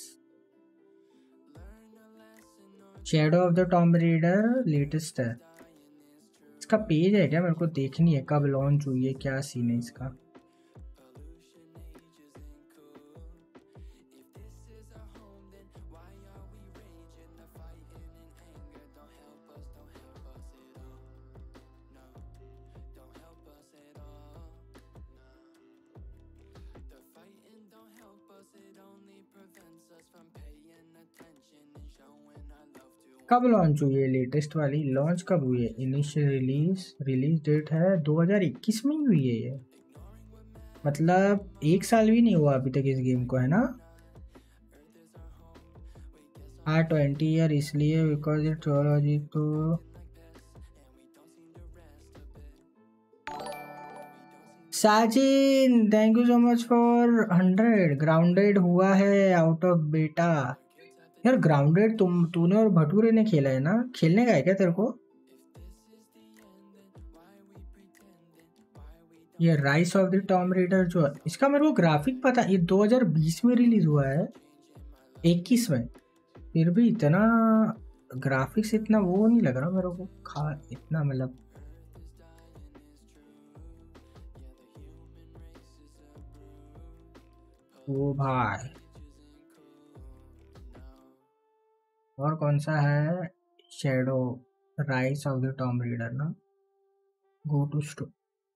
Shadow of the Tomb Raider latest है। इसका पेज है क्या? मेरे को देखनी है कब लॉन्च हुई है, क्या सीन है इसका। कब लॉन्च हुई है लेटेस्ट वाली? लॉन्च कब हुई है? इनिशियल रिलीज डेट है 2021 में ही हुई है ये, मतलब 1 साल भी नहीं हुआ अभी तक इस गेम को, है ना? हाँ 20 ईयर इसलिए बिकॉज इट ट्रिलॉजी। तो Sajin thank you so much for 100। Grounded हुआ है आउट ऑफ बेटा। यार ग्राउंडेड तूने और भटूरे ने खेला है ना? खेलने का है क्या तेरे को? ये Rise of the Tomb Raider जो है, इसका मेरे को ग्राफिक पता, ये 2020 में रिलीज हुआ है, 21 में, फिर भी इतना ग्राफिक्स इतना वो नहीं लग रहा मेरे को, इतना मतलब। ओ भाई, और कौन सा है? Shadow Rise of the Tomb Raider ना। Go to store.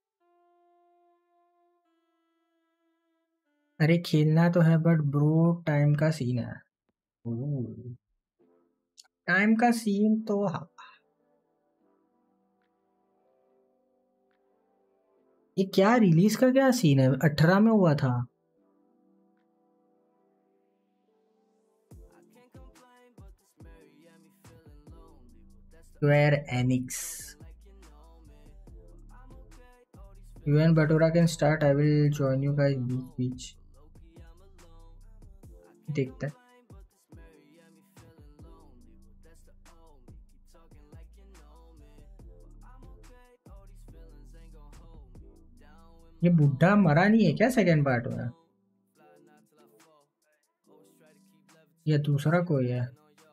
अरे खेलना तो है बट ब्रो टाइम का सीन है। टाइम का सीन तो ये क्या रिलीज का क्या सीन है? 18 में हुआ था। Square Enix. You and Batura can start. I will join you guys beach. देखता है। ये बुढ़ा मरा नहीं है क्या सेकंड पार्ट में? या दूसरा कोई है?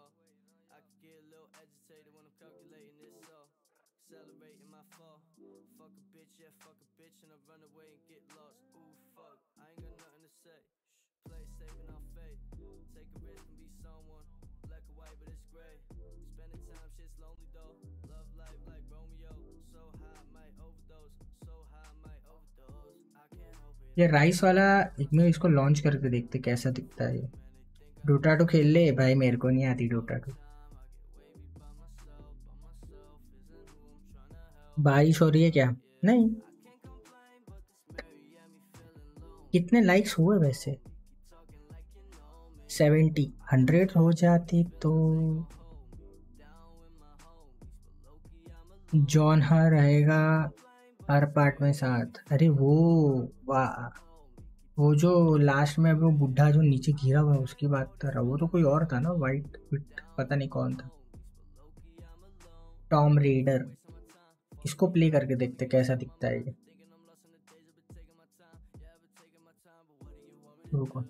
ये राइस वाला एक में इसको लॉन्च करके देखते कैसा दिखता है। ये डोटा 2 खेल ले भाई, मेरे को नहीं आती डोटा 2। बारिश हो रही है क्या? नहीं। कितने लाइक्स हुए वैसे? 70। 100 हो जाती तो जॉन हर रहेगा हर पार्ट में साथ। अरे वो वाह, वो जो लास्ट में वो बुढ़ा जो नीचे गिरा हुआ उसकी बात कर रहा, वो तो कोई और था ना, वाइट फिट, पता नहीं कौन था। टॉम रेडर, इसको प्ले करके देखते कैसा दिखता है ये। रुको,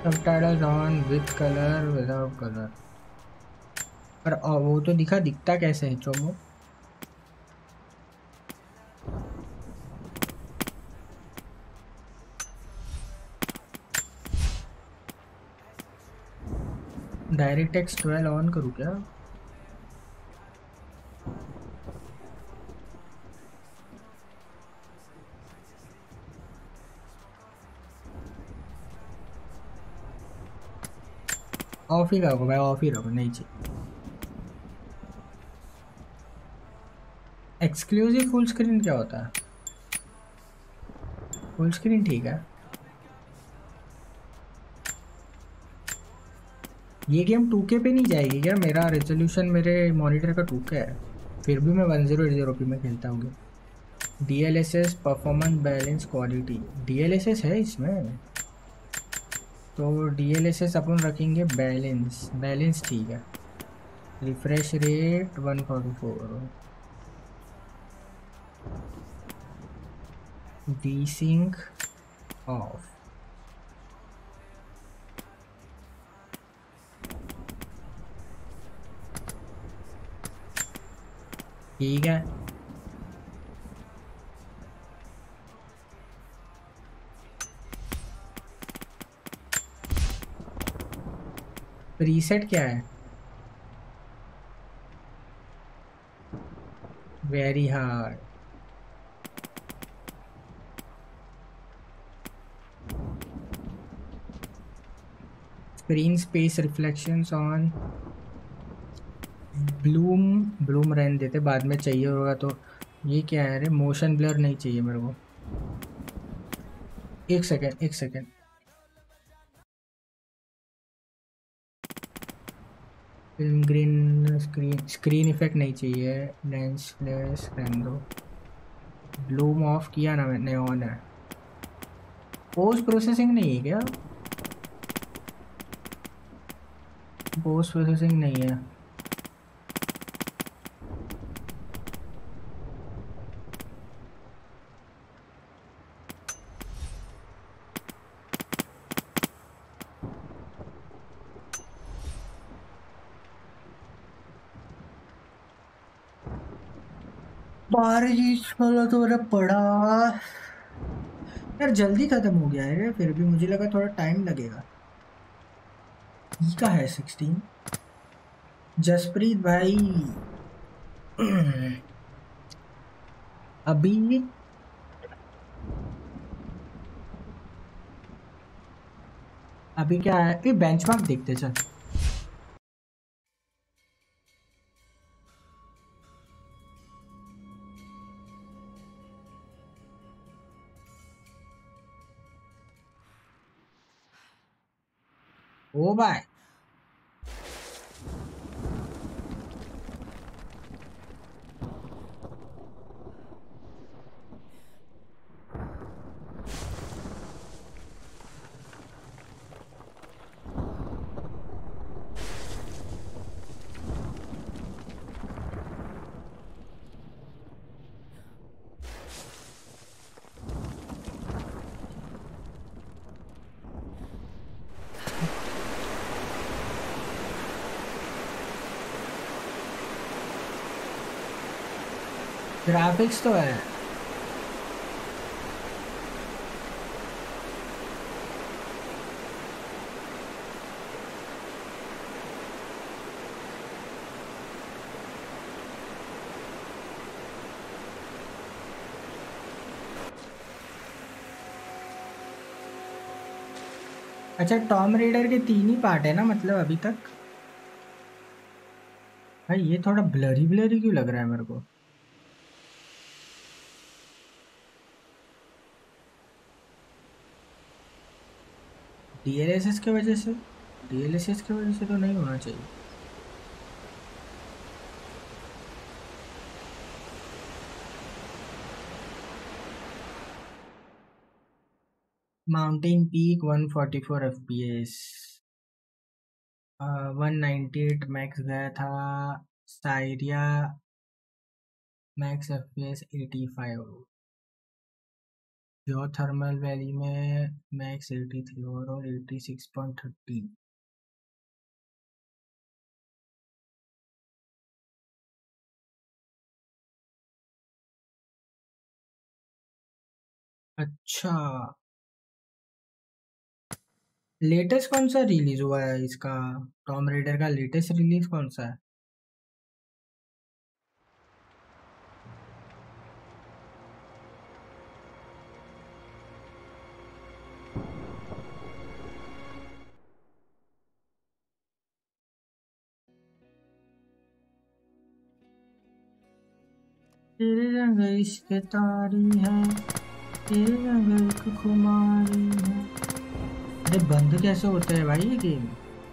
subtitles on with colour without colour. पर वो तो दिखता कैसे है चोमो? डायरेक्ट टेक्स्ट 12 ऑन करूँ क्या? ऑफ ही रखो भाई, ऑफ ही रखो, नहीं चाहिए। एक्सक्लूसिव फुल स्क्रीन क्या होता है? फुल स्क्रीन ठीक है। ये गेम 2K पे नहीं जाएगी क्या? मेरा रेजोल्यूशन मेरे मॉनिटर का 2K है, फिर भी मैं 1080p में खेलता हूँ। DLSS performance balance quality, DLSS है इसमें, तो DLSS अपन रखेंगे बैलेंस ठीक है। Refresh rate 144, Desync off. ठीक है, प्रीसेट क्या है? Very hard. Screen space reflections on, bloom रहने देते, बाद में चाहिए होगा तो। ये क्या है रे? मोशन ब्लर नहीं चाहिए मेरे को। एक second. Film grain, screen effect नहीं चाहिए, लेंस फ्लैश रहने दो। ब्लूम ऑफ किया ना मैंने, ऑन है। पोस्ट प्रोसेसिंग नहीं है क्या? पोस्ट प्रोसेसिंग नहीं है। बारिश वाला तो मेरा पड़ा यार, जल्दी खत्म हो गया है, फिर भी मुझे लगा थोड़ा टाइम लगेगा। ई का है 16। जसप्रीत भाई अभी क्या है? बेंचमार्क देखते चल। ओ भाई, ग्राफिक्स तो है। अच्छा, टॉम रेडर के 3 ही पार्ट है ना मतलब अभी तक? भाई ये थोड़ा ब्लरी क्यों लग रहा है मेरे को? DLSS की वजह से? DLSS की वजह से तो नहीं होना चाहिए। माउंटेन पीक 144 FPS, 198 मैक्स गया था। साइरिया मैक्स FPS 85। जियोथर्मल वैली में मैक्स 83 और 86.30। अच्छा, लेटेस्ट कौन सा रिलीज हुआ है इसका? टॉम रेडर का लेटेस्ट रिलीज कौन सा है? तेरे रंग इश्क तारी है, तेरे रंग इश्क खुमारी है। अरे बंद कैसे होता है भाई ये गेम?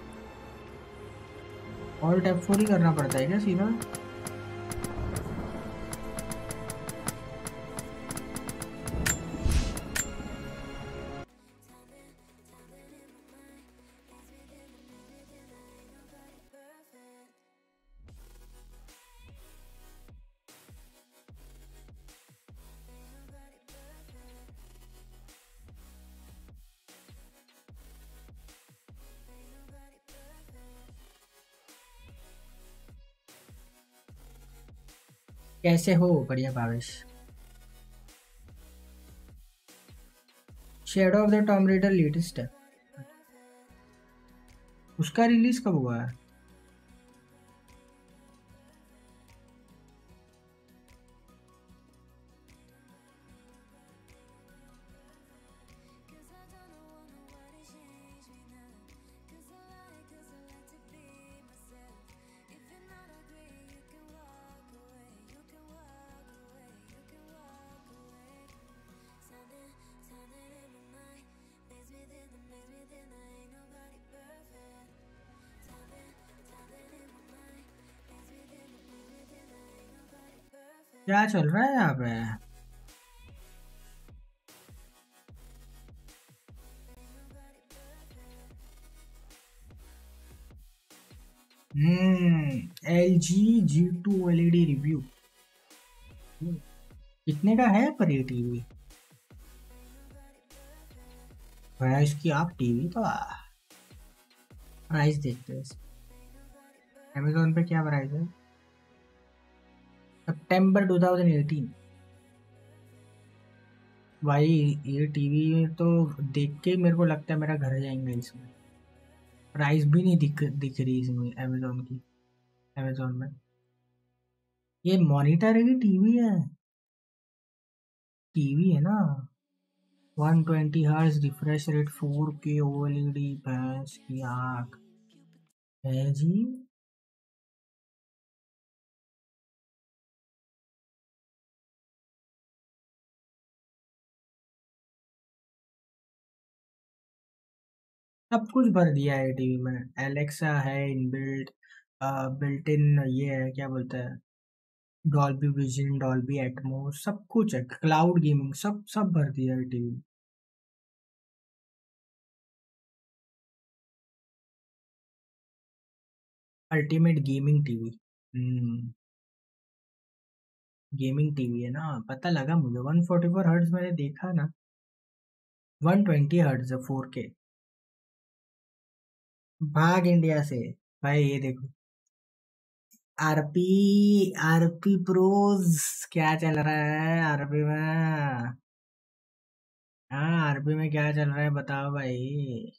ऑल्ट F4 ही करना पड़ता है क्या सीधा? कैसे हो? बढ़िया Bhavesh. Shadow of the Tomb Raider latest है, उसका रिलीज कब हुआ है? क्या चल रहा है यहाँ पे? LG G2 LED रिव्यू कितने का है पर ये टीवी? इसकी आप टीवी तो प्राइस देखते हैं। अमेज़न पे क्या प्राइस है? सितंबर 2018। भाई ये टीवी तो देख के मेरे को लगता है मेरा घर जाएंगे इसमें। प्राइस भी नहीं दिख रही इसमें अमेज़न की। अमेज़न में ये मॉनिटर है कि टीवी है? टीवी है ना। 120 hertz refresh rate 4K OLED भैंस की आँख है जी। सब कुछ भर दिया है टीवी में। एलेक्सा है इनबिल्ट, बिल्ट इन ये है क्या बोलते हैं, डॉल्बी विजन, डॉल्बी एटमॉस, सब कुछ है। क्लाउड गेमिंग सब सब भर दिया है TV. Ultimate gaming TV. Gaming TV है ना, पता लगा मुझे। 144 हर्ट्ज मैंने देखा ना, 120 हर्ट्ज है 4K। भाग इंडिया से भाई। ये देखो आरपी, आरपी प्रोज क्या चल रहा है आरपी में? हाँ आरपी में क्या चल रहा है बताओ भाई।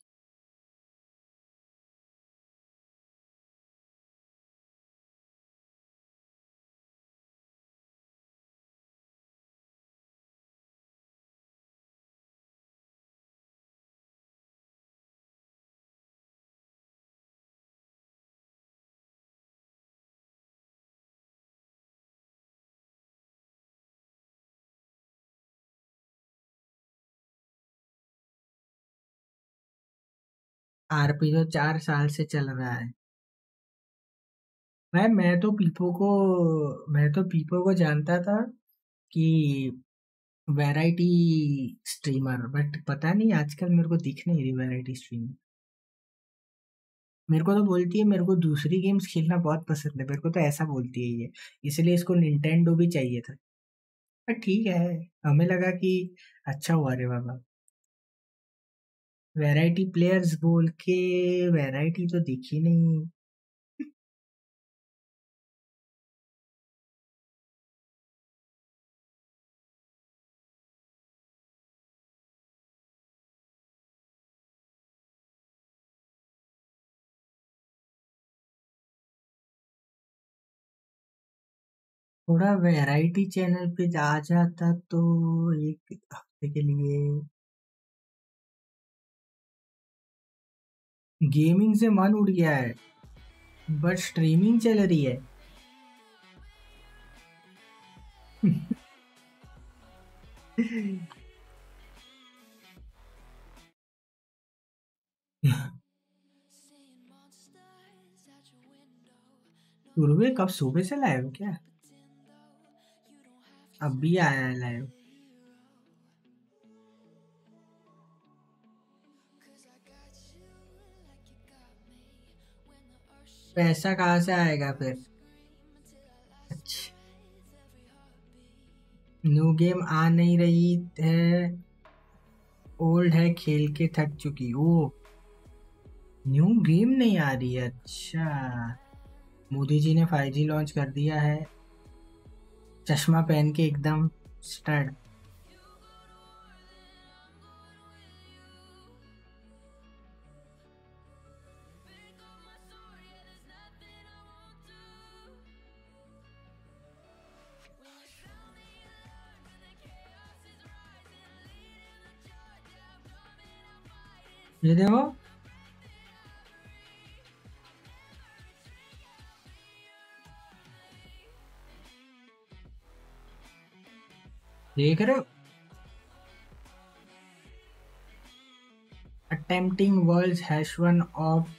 आरपी तो 4 साल से चल रहा है भाई। मैं तो पीपो को जानता था कि वैरायटी स्ट्रीमर, बट पता नहीं आजकल मेरे को दिख नहीं रही वैरायटी स्ट्रीमर। मेरे को तो बोलती है मेरे को दूसरी गेम्स खेलना बहुत पसंद है, मेरे को तो ऐसा बोलती है ये, इसलिए इसको निंटेंडो भी चाहिए था। पर ठीक है, हमें लगा कि अच्छा हुआ रे बाबा। वैरायटी प्लेयर्स बोल के वैरायटी तो दिखी नहीं। थोड़ा वैरायटी चैनल पे आ जाता तो एक हफ्ते के लिए। गेमिंग से मन उड़ गया है, बट स्ट्रीमिंग चल रही है। पूर्वे कब सुबह से लाइव क्या? अभी आया है लाइव। पैसा कहाँ से आएगा फिर? अच्छा, न्यू गेम आ नहीं रही है, ओल्ड है खेल के थक चुकी। ओ, न्यू गेम नहीं आ रही है। अच्छा, मोदी जी ने 5G लॉन्च कर दिया है, चश्मा पहन के एकदम स्टड। ये देखो, देख रहे हो? अटेम्प्टिंग वर्ल्ड हैश1 ऑफ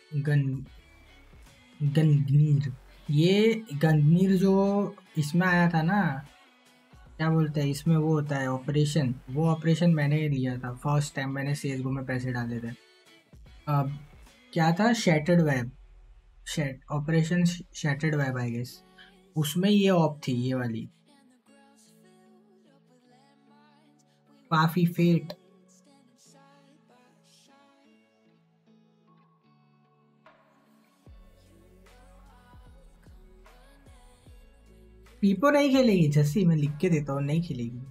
गनगनीर। ये गनगनीर जो इसमें आया था ना, क्या बोलते हैं इसमें, वो होता है ऑपरेशन। वो ऑपरेशन मैंने लिया था फर्स्ट टाइम, मैंने CSGO में पैसे डाले थे। अब क्या था, shattered web, operation shattered web I guess, उसमें ये ऑप थी, ये वाली काफी फेट। पीपो नहीं खेलेगी जस्सी, मैं लिख के देता हूँ, नहीं खेलेगी।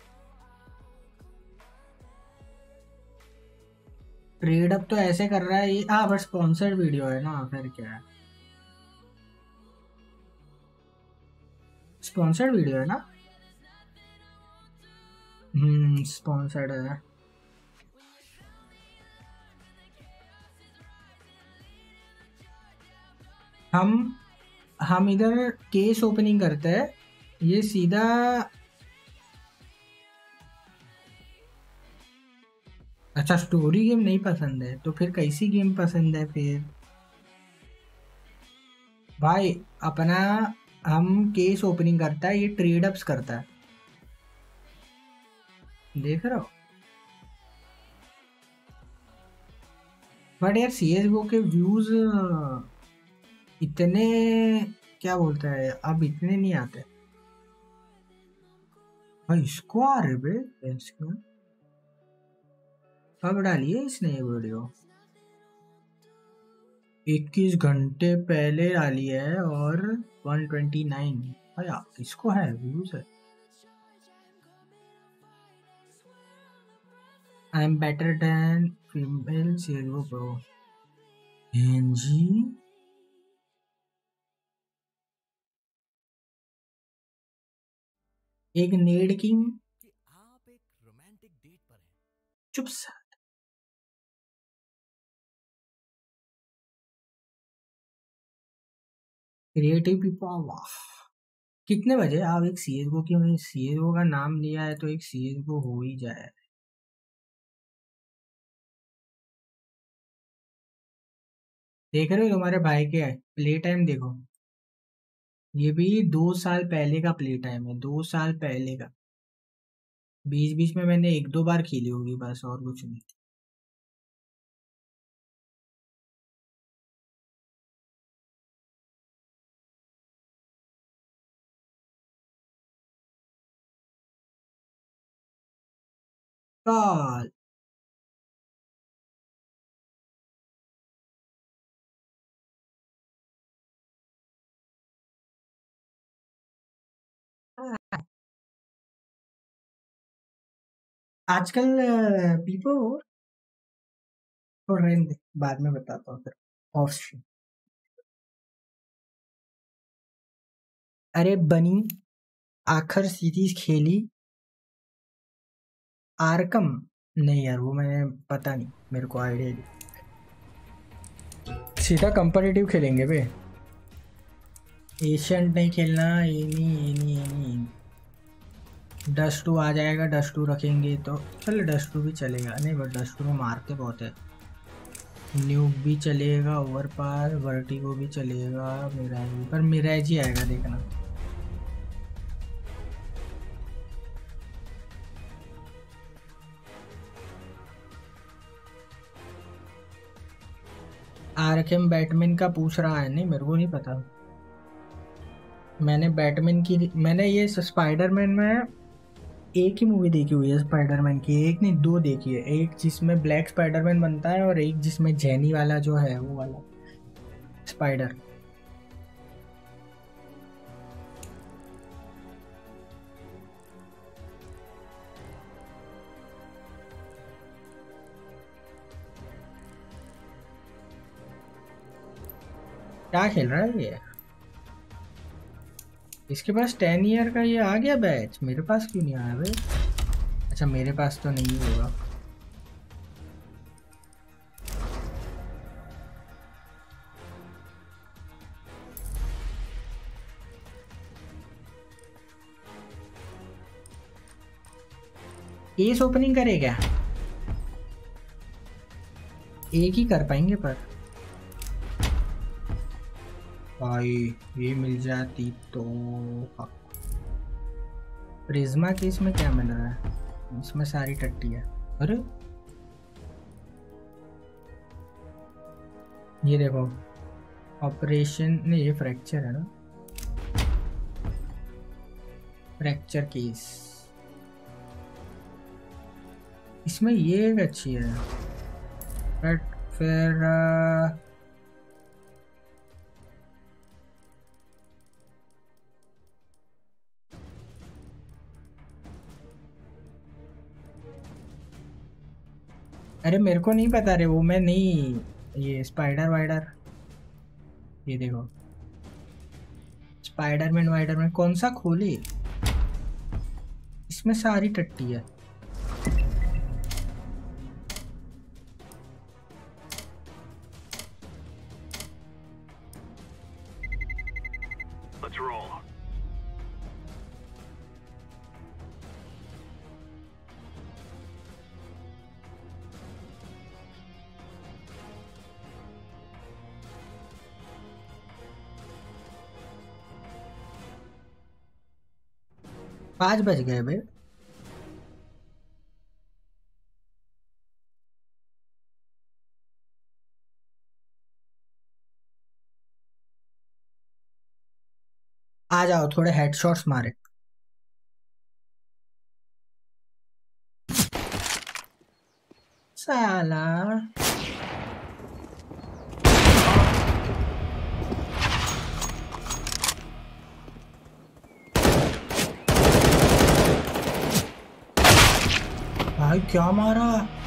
ट्रेड अप तो ऐसे कर रहा है ये, हाँ बट स्पॉन्सर्ड वीडियो है ना, फिर क्या है, स्पॉन्सर्ड वीडियो है ना। स्पॉन्सर्ड है। हम इधर केस ओपनिंग करते हैं, ये सीधा अच्छा स्टोरी गेम नहीं पसंद है तो फिर कैसी गेम पसंद है फिर भाई अपना? हम केस ओपनिंग करता है, ये ट्रेड अप्स करता है, देख रहे हो? बट यार CSGO के व्यूज इतने, क्या बोलता है, अब इतने नहीं आते भाई। इसको आ रहे बे, इसको कब डाली है इसने ये वीडियो? 21 घंटे पहले डाली है और 129 भाई, इसको है व्यूज है। I am better than female CSGO pro. जी एक नेड किंग चुप सा। क्रिएटिव पीपल, कितने बजे आप एक CSGO की, मैंने CSGO का नाम लिया है तो एक CSGO हो ही जाए। देख रहे हो तुम्हारे भाई के प्ले टाइम देखो, ये भी 2 साल पहले का प्ले टाइम है, 2 साल पहले का। बीच बीच में मैंने 1-2 बार खेली होगी बस, और कुछ नहीं। काल आजकल पीपो और रहने दे, बाद में बताता हूँ फिर ऑफ स्ट्रीम। अरे बनी आखिर सीरीज खेली आर्कम? नहीं यार, वो मैंने पता नहीं, मेरे को आइडिया नहीं। सीधा कंपेटिटिव खेलेंगे बे, एशियंट नहीं खेलना। ये नहीं डस्ट 2 आ जाएगा, डस्ट 2 रखेंगे तो चल, डस्ट 2 भी चलेगा। नहीं बट डस्ट 2 में मारते बहुत है। न्यूक भी चलेगा, ओवरपास, वर्टिगो भी चलेगा, मिराज भी, पर मिराज ही आएगा देखना। आर्केम बैटमैन का पूछ रहा है, नहीं मेरे को नहीं पता। मैंने बैटमैन की, मैंने ये स्पाइडरमैन में एक ही मूवी देखी हुई है स्पाइडरमैन की, एक नहीं 2 देखी है। एक जिसमें ब्लैक स्पाइडरमैन बनता है और एक जिसमें जेनी वाला जो है वो वाला स्पाइडर। क्या खेल रहा है ये? इसके पास 10 ईयर का ये आ गया बैच, मेरे पास क्यों नहीं आया भाई? अच्छा मेरे पास तो नहीं होगा। एस ओपनिंग करे क्या? एक ही कर पाएंगे पर भाई ये मिल जाती तो। प्रिज्मा के इसमें क्या मिल रहा है? इसमें सारी टट्टी है। अरे ये देखो, ऑपरेशन नहीं, ये फ्रैक्चर है ना, फ्रैक्चर केस। इसमें ये एक अच्छी है बट फिर अरे मेरे को नहीं पता रे, वो मैं नहीं, ये स्पाइडर वाइडर, ये देखो स्पाइडरमैन वाइडरमैन कौन सा खोली? इसमें सारी टट्टी है। Let's roll. पाँच बज गए बे। आ जाओ थोड़े हेडशॉट्स मारे। साला भाई क्या मारा?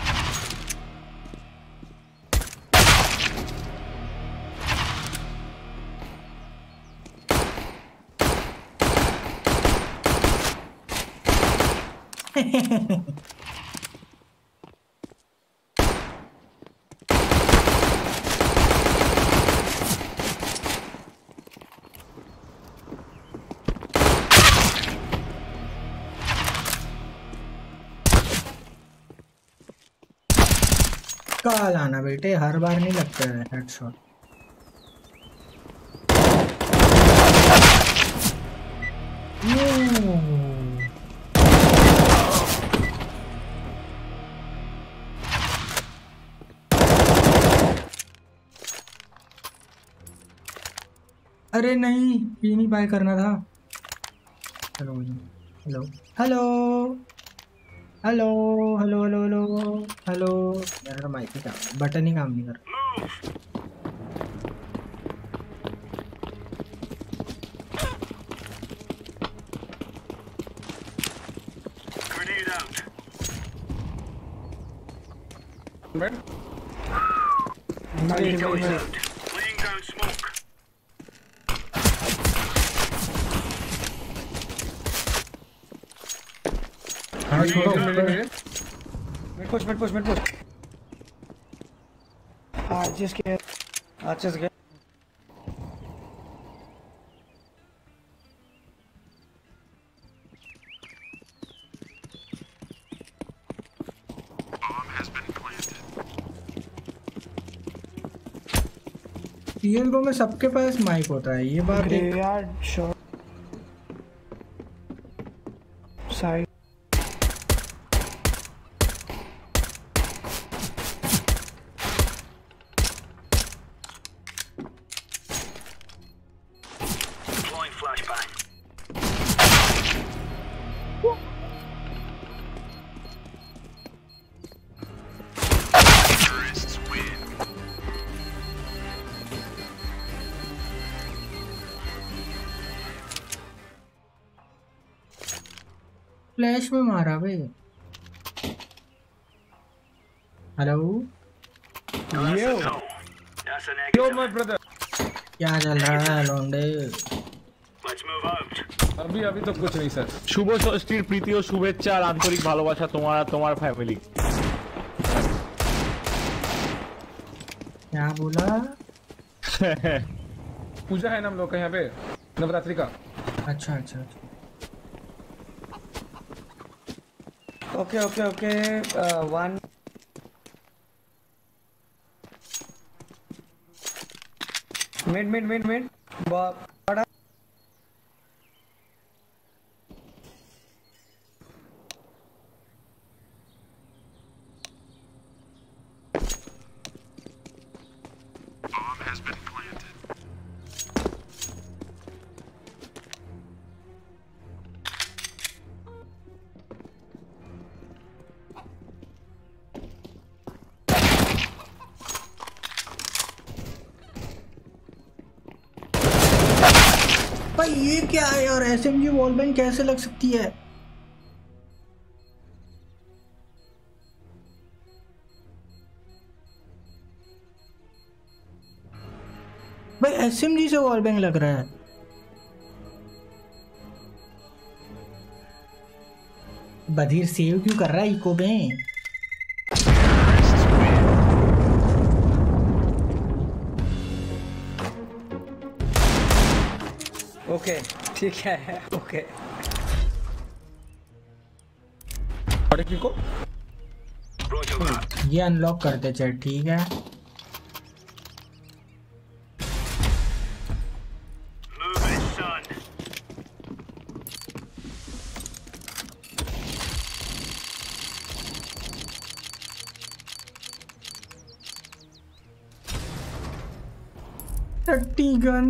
कल आना बेटे, हर बार नहीं लगता है हेडशॉट। अरे नहीं, ये नहीं बाय करना था। Hello hello hello hello hello hello hello hello. मेरा माइक ही काम, बटन ही काम नहीं कर रहा। Laying down smoke. Mid push. Just get. CS:GO में सबके पास माइक होता है, ये बात Graveyard shot. Side. Deploying flashbang. Terrorists win. Flash में मारा भाई। Hello Yo, my brother. क्या चल रहा है लौंडे? Let's move out. अभी तो कुछ नहीं सर। শুভ ষষ্ঠীর প্রীতি ও শুভেচ্ছা আর আন্তরিক ভালোবাসা তোমার ফ্যামিলি। क्या बोला? पूजा है ना हम लोग का यहाँ पे नवरात्रि का। अच्छा। Okay. One. Mid. Bada. Bomb has been planted. भाई ये क्या है यार? SMG वॉल बैंग कैसे लग सकती है? भाई SMG से वॉल बैंग लग रहा है। बधिर सेव क्यों कर रहा है इको में? ओके ठीक है ओके। ये अनलॉक करते चल ठीक है। Move it, son. टट्टी गन।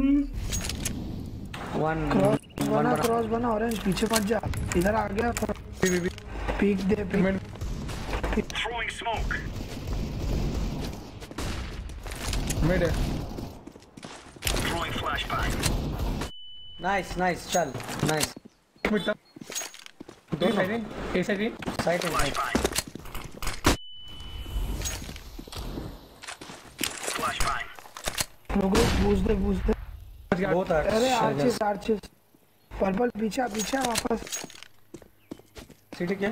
क्रॉस बना ऑरेंज पीछे मत जा, इधर आ गया। पीक दे Throwing smoke. मिड है। Throwing flashbang. नाइस चल नाइस। दो साइड Flashbang. बूस्ट दे। बहुत अरे आर्चेस पर्पल पीछे वापस। सिटी क्या?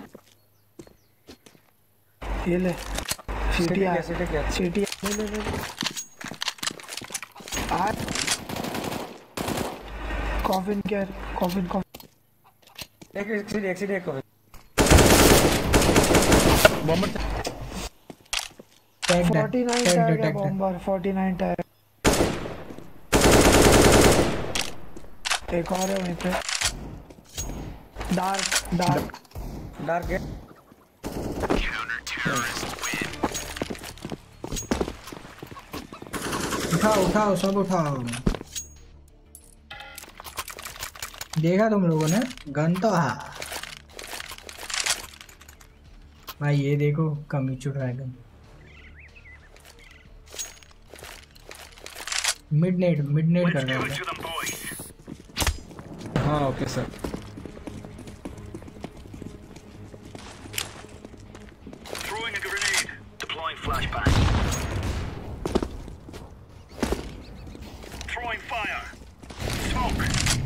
ये ले सिटी ले। आज कॉफिन एक city coffin bomber 49 tag bomber 49 tag. एक और है वहीं पे। डार्क है। उठाओ सब उठाओ। देखा तुम लोगों ने? गन तो भाई ये देखो कमीचू ड्रैगन। मिडनेट कर रहे हैं। हाँ okay sir. Throwing a grenade. Deploying flashbang. Throwing fire. Smoke.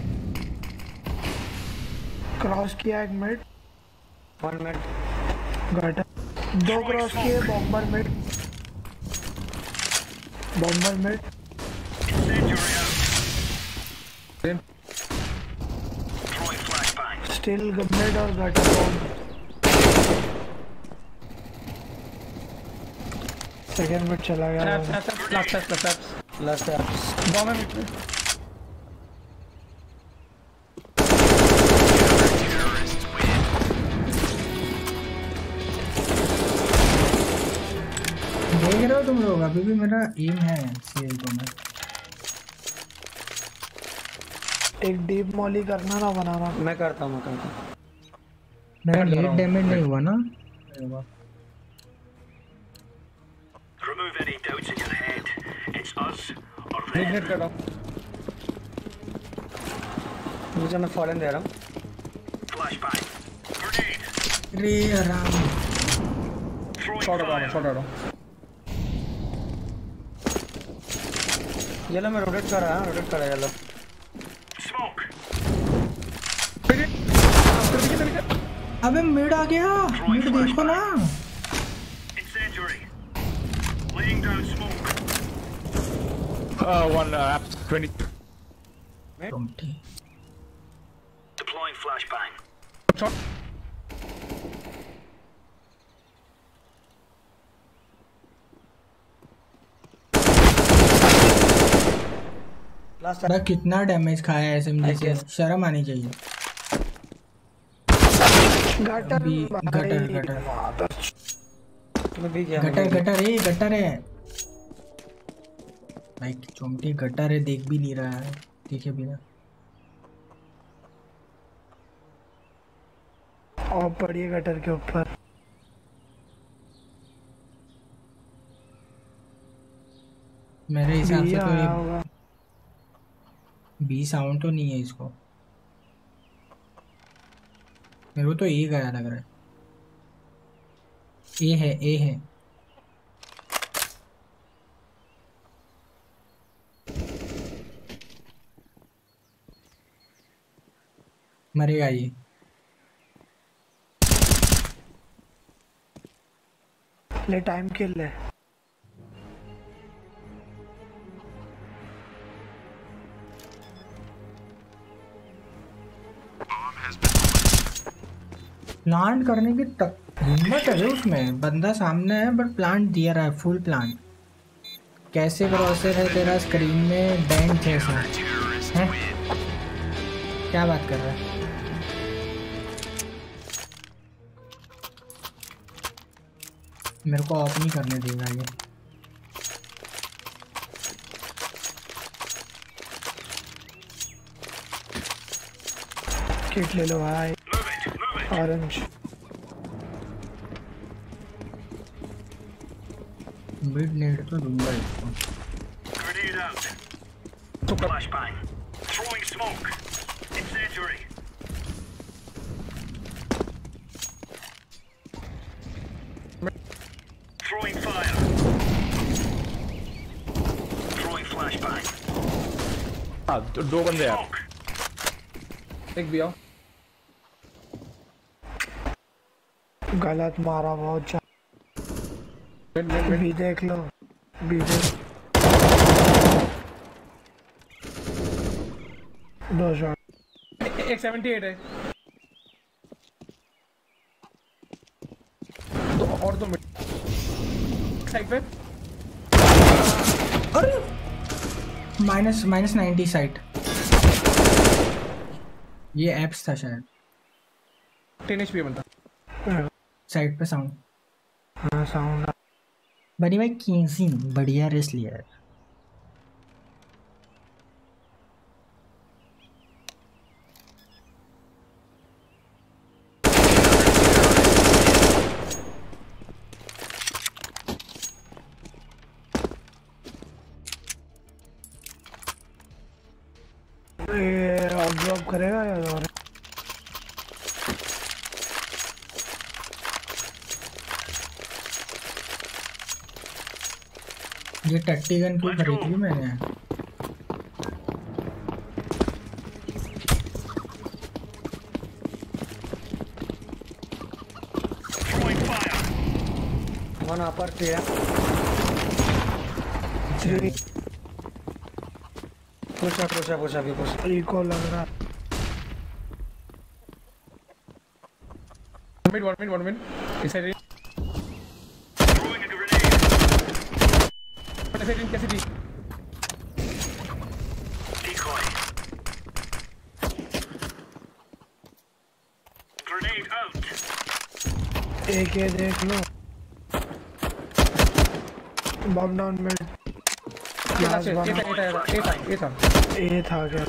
Cross किया एक मिनट। 1 मिनट। घाटा 2 क्रॉस किए। Bomber mid. स्टिल मिड और घाटा बॉम्ब। सेकंड मिड चला गया। लास्ट बॉम्ब मिड पे। देख रहे हो तुम लोग, अभी भी मेरा एम है सीएल को में। एक डीप मॉली करना ना बनाना। मैं करता हूँ। मेरा लीड डैमेज नहीं हुआ ना। Remove any doubts in your head. It's us or them. मिडनेट कर रहा हूँ। मुझे मैं फॉलन दे रहा हूँ। Flashbang. Grenade. रे आराम। शॉट आ रहा हूँ। ये लो मैं रोटेट कर रहा हूँ। ये लो। Smoke. अबे मिड आ गया। मिड देखो ना। Incendiary. Laying down smoke. 1 20. Deploying flashbang. भाई कितना डैमेज खाया है एसएमजी से, शर्म आनी चाहिए। गटर है भाई। चोमटी गटर है, देख भी नहीं रहा है। देखे बिना और पड़िए गटर के ऊपर। मेरे हिसाब से तो ये बी साउंड तो नहीं है इसको। मेरे को तो ए गया लग रहा है। ए है। मरेगा ये। ले टाइम किल ले। प्लांट करने की हिम्मत है उसमें। बंदा सामने है बट प्लांट दिया रहा है, फुल प्लांट। कैसे क्रॉसर है तेरा स्क्रीन में बैंड जैसा है? क्या बात कर रहा है? मेरे को ऑफ नहीं करने देगा ये। किट ले लो भाई। ऑरेंज मिड नेट तो दूंगा इसको। Grenade out. Flashbang. Throwing smoke. Incendiary. Throwing fire. Throwing flashbang. हाँ दो बंदे हैं। एक भी आओ। गलत मारा बहुत। बी देख लो। बी देख। 2 शॉट। एक 78 है। और दो मिनट साइड पे। अरे माइनस 90 साइड। ये एप्स था शायद। 10 HP बनता। साइड पे साउंड। हाँ साउंड। बनी भाई कैसी बढ़िया रेस लिया है। करेगा यार और ये टट्टी गन क्यों खरीदी मैंने? वन अपर किया पूछा भी कुछ इको लग रहा। One minute. Inside it. कैसे दी? Decoy. Grenade out. एक ये देख लो। बम डाउन में। ये था क्या?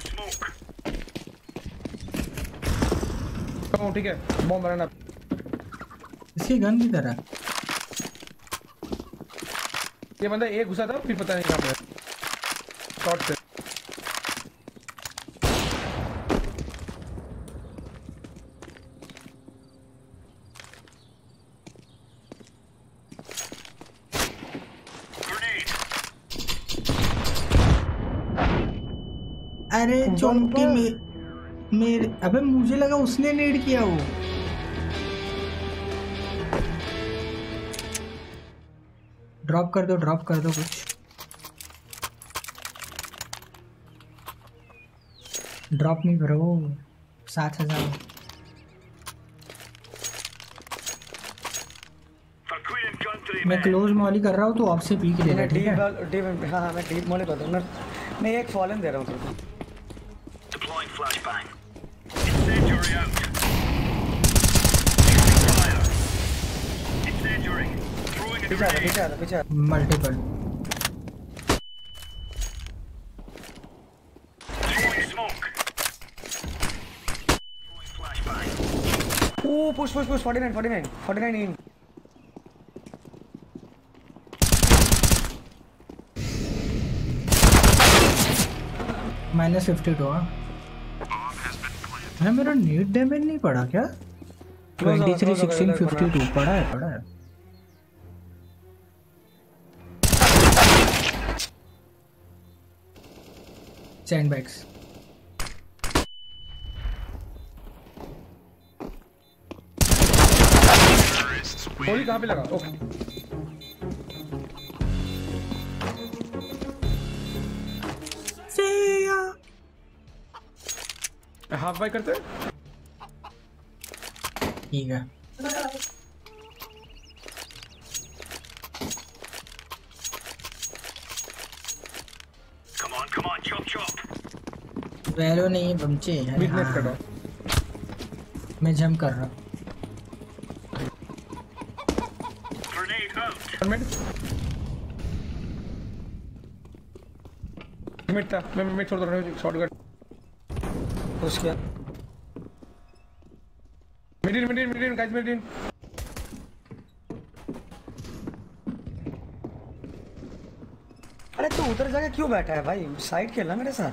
ठीक है, बॉम्ब बनाना। इसकी गन की तरह। ये बंदा एक घुसा था, फिर पता नहीं कहाँ पे। शॉट से। अरे चोंटी मेरे अबे मुझे लगा उसने नीड किया वो। ड्रॉप कर दो कुछ। ड्रॉप नहीं ब्रो, 7000। मैं क्लोज मॉली कर रहा हूँ तो आपसे पी के लेना, ठीक है? हाँ मैं डीप मॉली कर दूँगा। मैं एक फॉलन दे रहा हूँ तुमको। Deploying flashbang. Incendiary out. Fire. Incendiary. Throwing a grenade. पीछे multiple. Throwing smoke. Throwing flashbang. Oh, push 49 in. -52 है। मेरा नीट डैमेज नहीं पड़ा क्या? 23 16 52 पड़ा है। सैंडबैग्स। गोली कहाँ पे लगा? ओके। हाफ बाई करते हैं? ठीक है। Come on, chop. वैलो नहीं बमचे। मिडनाइट करो। मैं जंप कर रहा हूँ। Grenade out. मिड था, मैं छोड़ रहा हूँ शॉटगन। पुश किया। Mid in guys mid in. अरे तू उधर जाके क्यों बैठा है भाई? साइड खेलना मेरे साथ।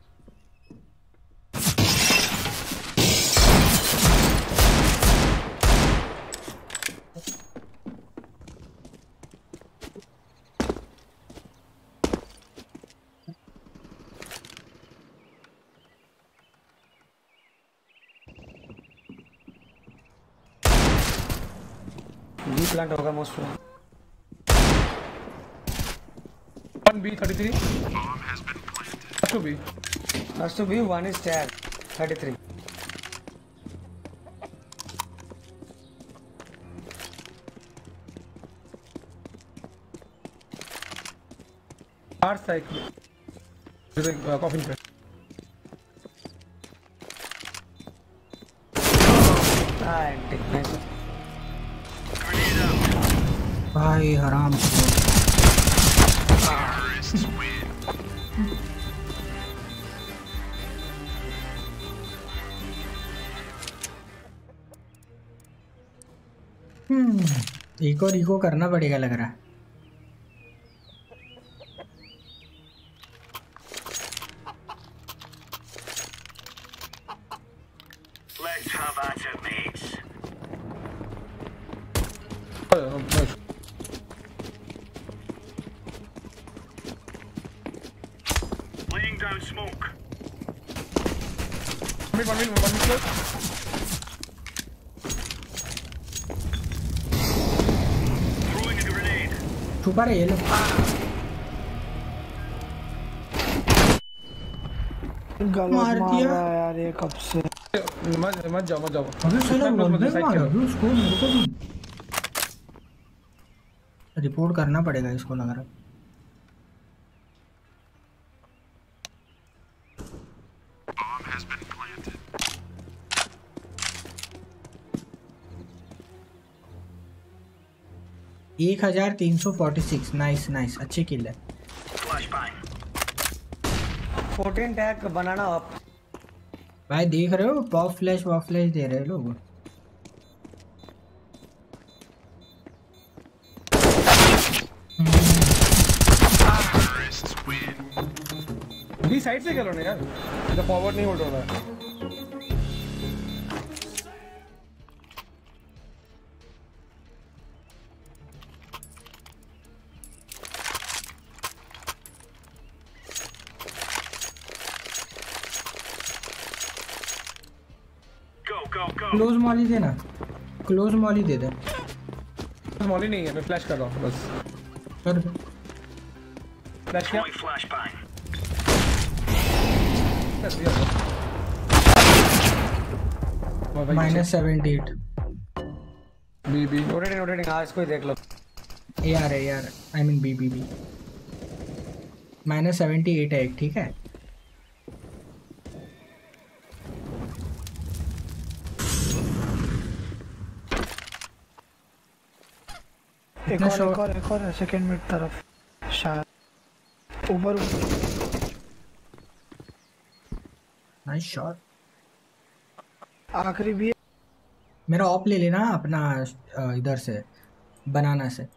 प्लांट होगा most. 1B33 has to be 1 is tag 33. Hard side coffin पे। भाई हराम। इको करना पड़ेगा लग रहा है। Laying down smoke. One minute. Throwing a grenade. छुपा रहे ये लोग। मार दिया यार ये कब से। मत जाओ। अबे साला बंदे मार दो उसको, मेरे को भी रिपोर्ट करना पड़ेगा इसको लग रहा है। एक 1346 नाइस अच्छी किल है। 14 टैग बनाना आप भाई देख रहे हो पॉप फ्लैश दे रहे लोग। बी साइड से खेलो ना यार, इधर फॉरवर्ड नहीं होल्ड हो रहा है। क्लोज मॉली देना, क्लोज मॉली दे दे। मॉली नहीं है, मैं फ्लैश कर रहा हूँ बस। कर दो फ्लैश किया। -78 बी रोटेटिंग हाँ इसको ही देख लो। यार आई मीन बी -78 है एक, ठीक है। एक और सेकंड मिड तरफ शायद ऊपर। Nice shot. आखिरी भी मेरा ऑप ले लेना अपना इधर से बनाना से।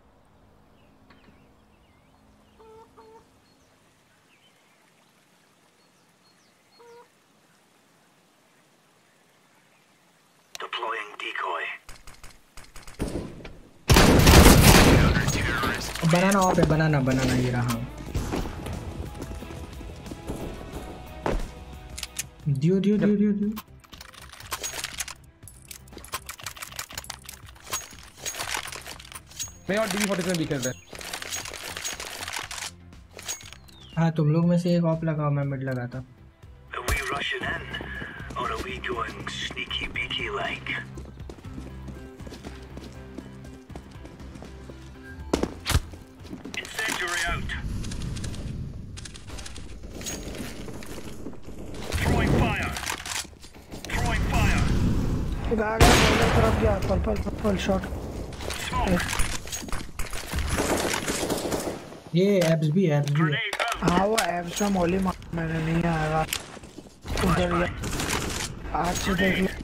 बनाना ऑफ है, बनाना ये रहा। दियो मैं और DB47 भी खेलते हैं। हाँ तुम लोग में से एक ऑफ लगाओ, मैं मिड लगाता। Are we rushing in, or are we going sneaky beaky like? Incendiary out. Throwing fire. गागा तरफ गया, पर्पल शॉट। ये एब्स भी है। हाँ वो एब्स में मॉली मैंने नहीं आया उधर ही। आज से देख लो।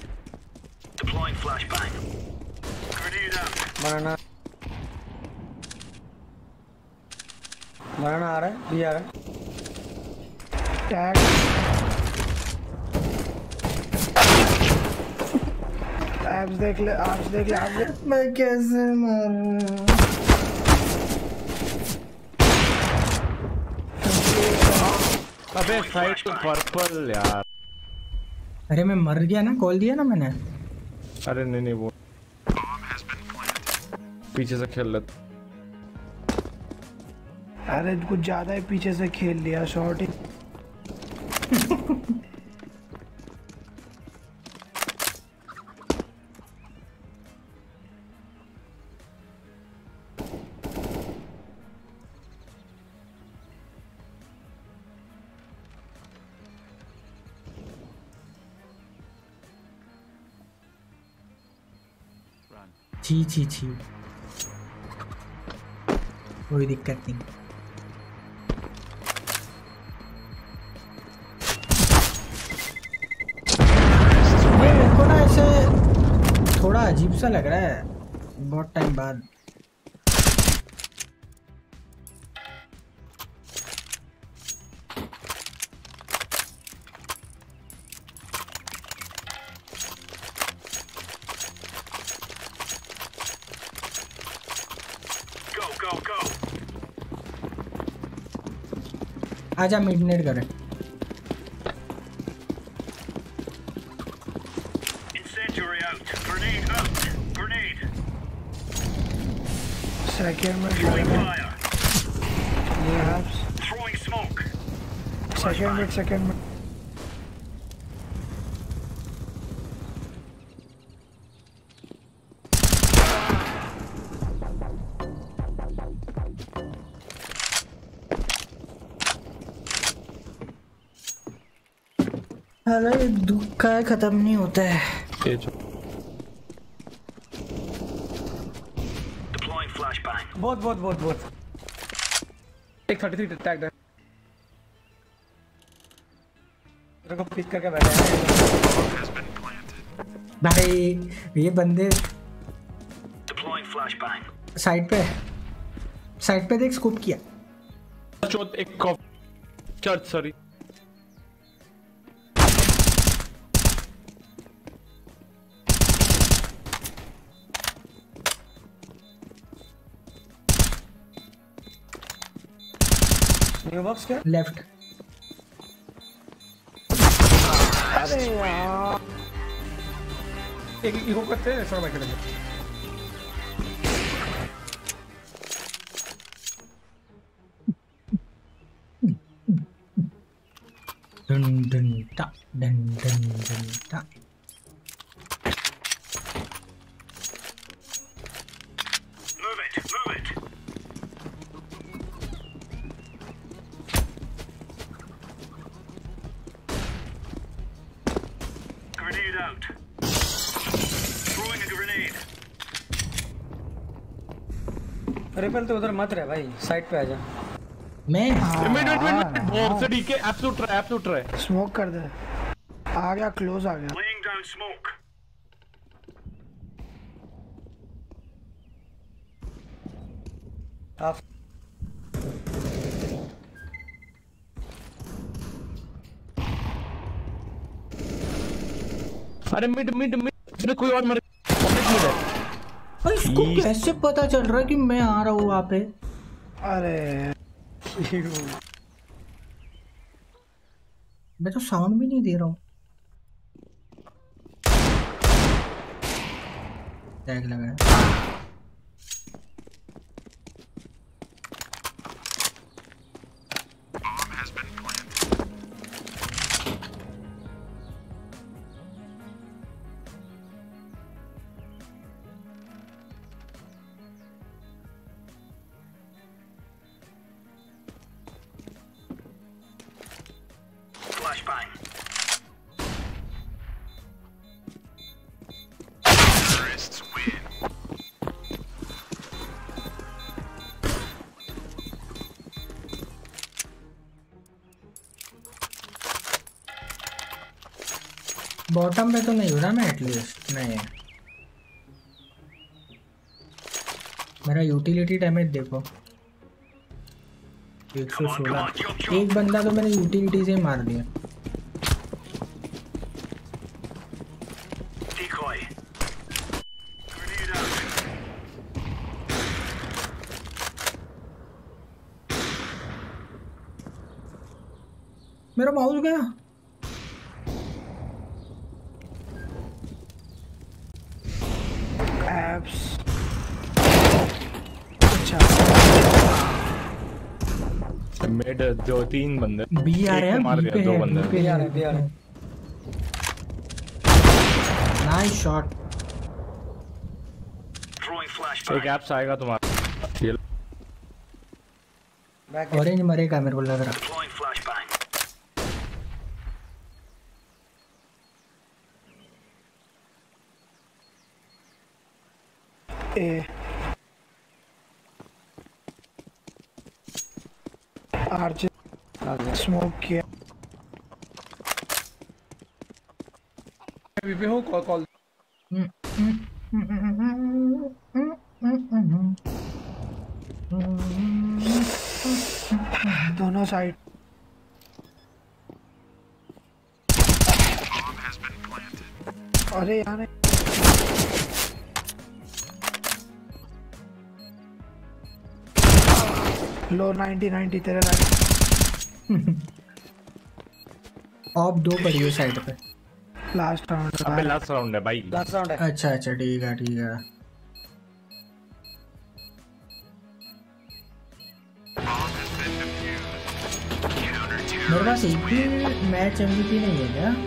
बनाना आ रहा है, भी आ रहा है। टैग एब्स देख ले। मैं कैसे मारूं? अबे फाइट तो पर्पल यार। अरे मैं मर गया ना, कॉल दिया ना मैंने। अरे नहीं वो पीछे से खेल ले। अरे कुछ ज्यादा ही पीछे से खेल लिया शॉट ही। छी कोई दिक्कत नहीं। मेरे को ना ऐसे थोड़ा अजीब सा लग रहा है बहुत टाइम बाद। आजा मिडनेट करे। Incendiary out. Grenade out. Grenade. Second में Throwing fire. Yeah. Throwing smoke. Second में अरे दुख का खत्म नहीं होता है। Deploying flashbang. बहुत 133 टैग है। तेरे को पिक करके बैठा है भाई ये बंदे। Deploying flashbang. साइड पे देख स्कूप किया। एक चर्च सॉरी। न्यू बॉक्स क्या? लेफ्ट। अरे यार एक इको करते हैं सर मैं करेंगे। डन डन टा डन डन डन टा। Move it. Grenade out. Throwing a grenade. Ripple तो उधर मत रहे भाई, साइड पे आजा। मैं बहुत से डीके एब्सोल्यूट ट्राई स्मोक कर दे। आ गया, क्लोज आ गया। Laying down smoke. अरे मिड कोई और मर भाई इसको कैसे पता चल रहा है कि मैं आ रहा हूँ वहाँ पे? अरे मैं तो साउंड भी नहीं दे रहा हूँ। टैग लगा। Flashbang. Terrorists win. बॉटम पे तो नहीं हो रहा मैं एटलीस्ट। नहीं मेरा यूटिलिटी डैमेज देखो 116। एक बंदा तो मैंने यूटिलिटी से ही मार दिया। मेरा माउस गया। एप्स मिड 2-3 बंदे बी आ रहे हैं, मार दिया 2 बंदे। बी आ रहे हैं। Nice shot. एक एप्स आएगा तुम्हारा। ऑरेंज मरेगा मेरे को लग रहा। आरजे स्मोक किया। अभी भी हो कॉल दोनों साइड। अरे यार लो 90 तेरे लाइफ। ऑफ 2 पड़ी है साइड पे। Last round. अबे लास्ट राउंड है भाई। लास्ट राउंड है। अच्छा अच्छा ठीक है ठीक है। मेरे पास एक भी मैच MVP नहीं है क्या?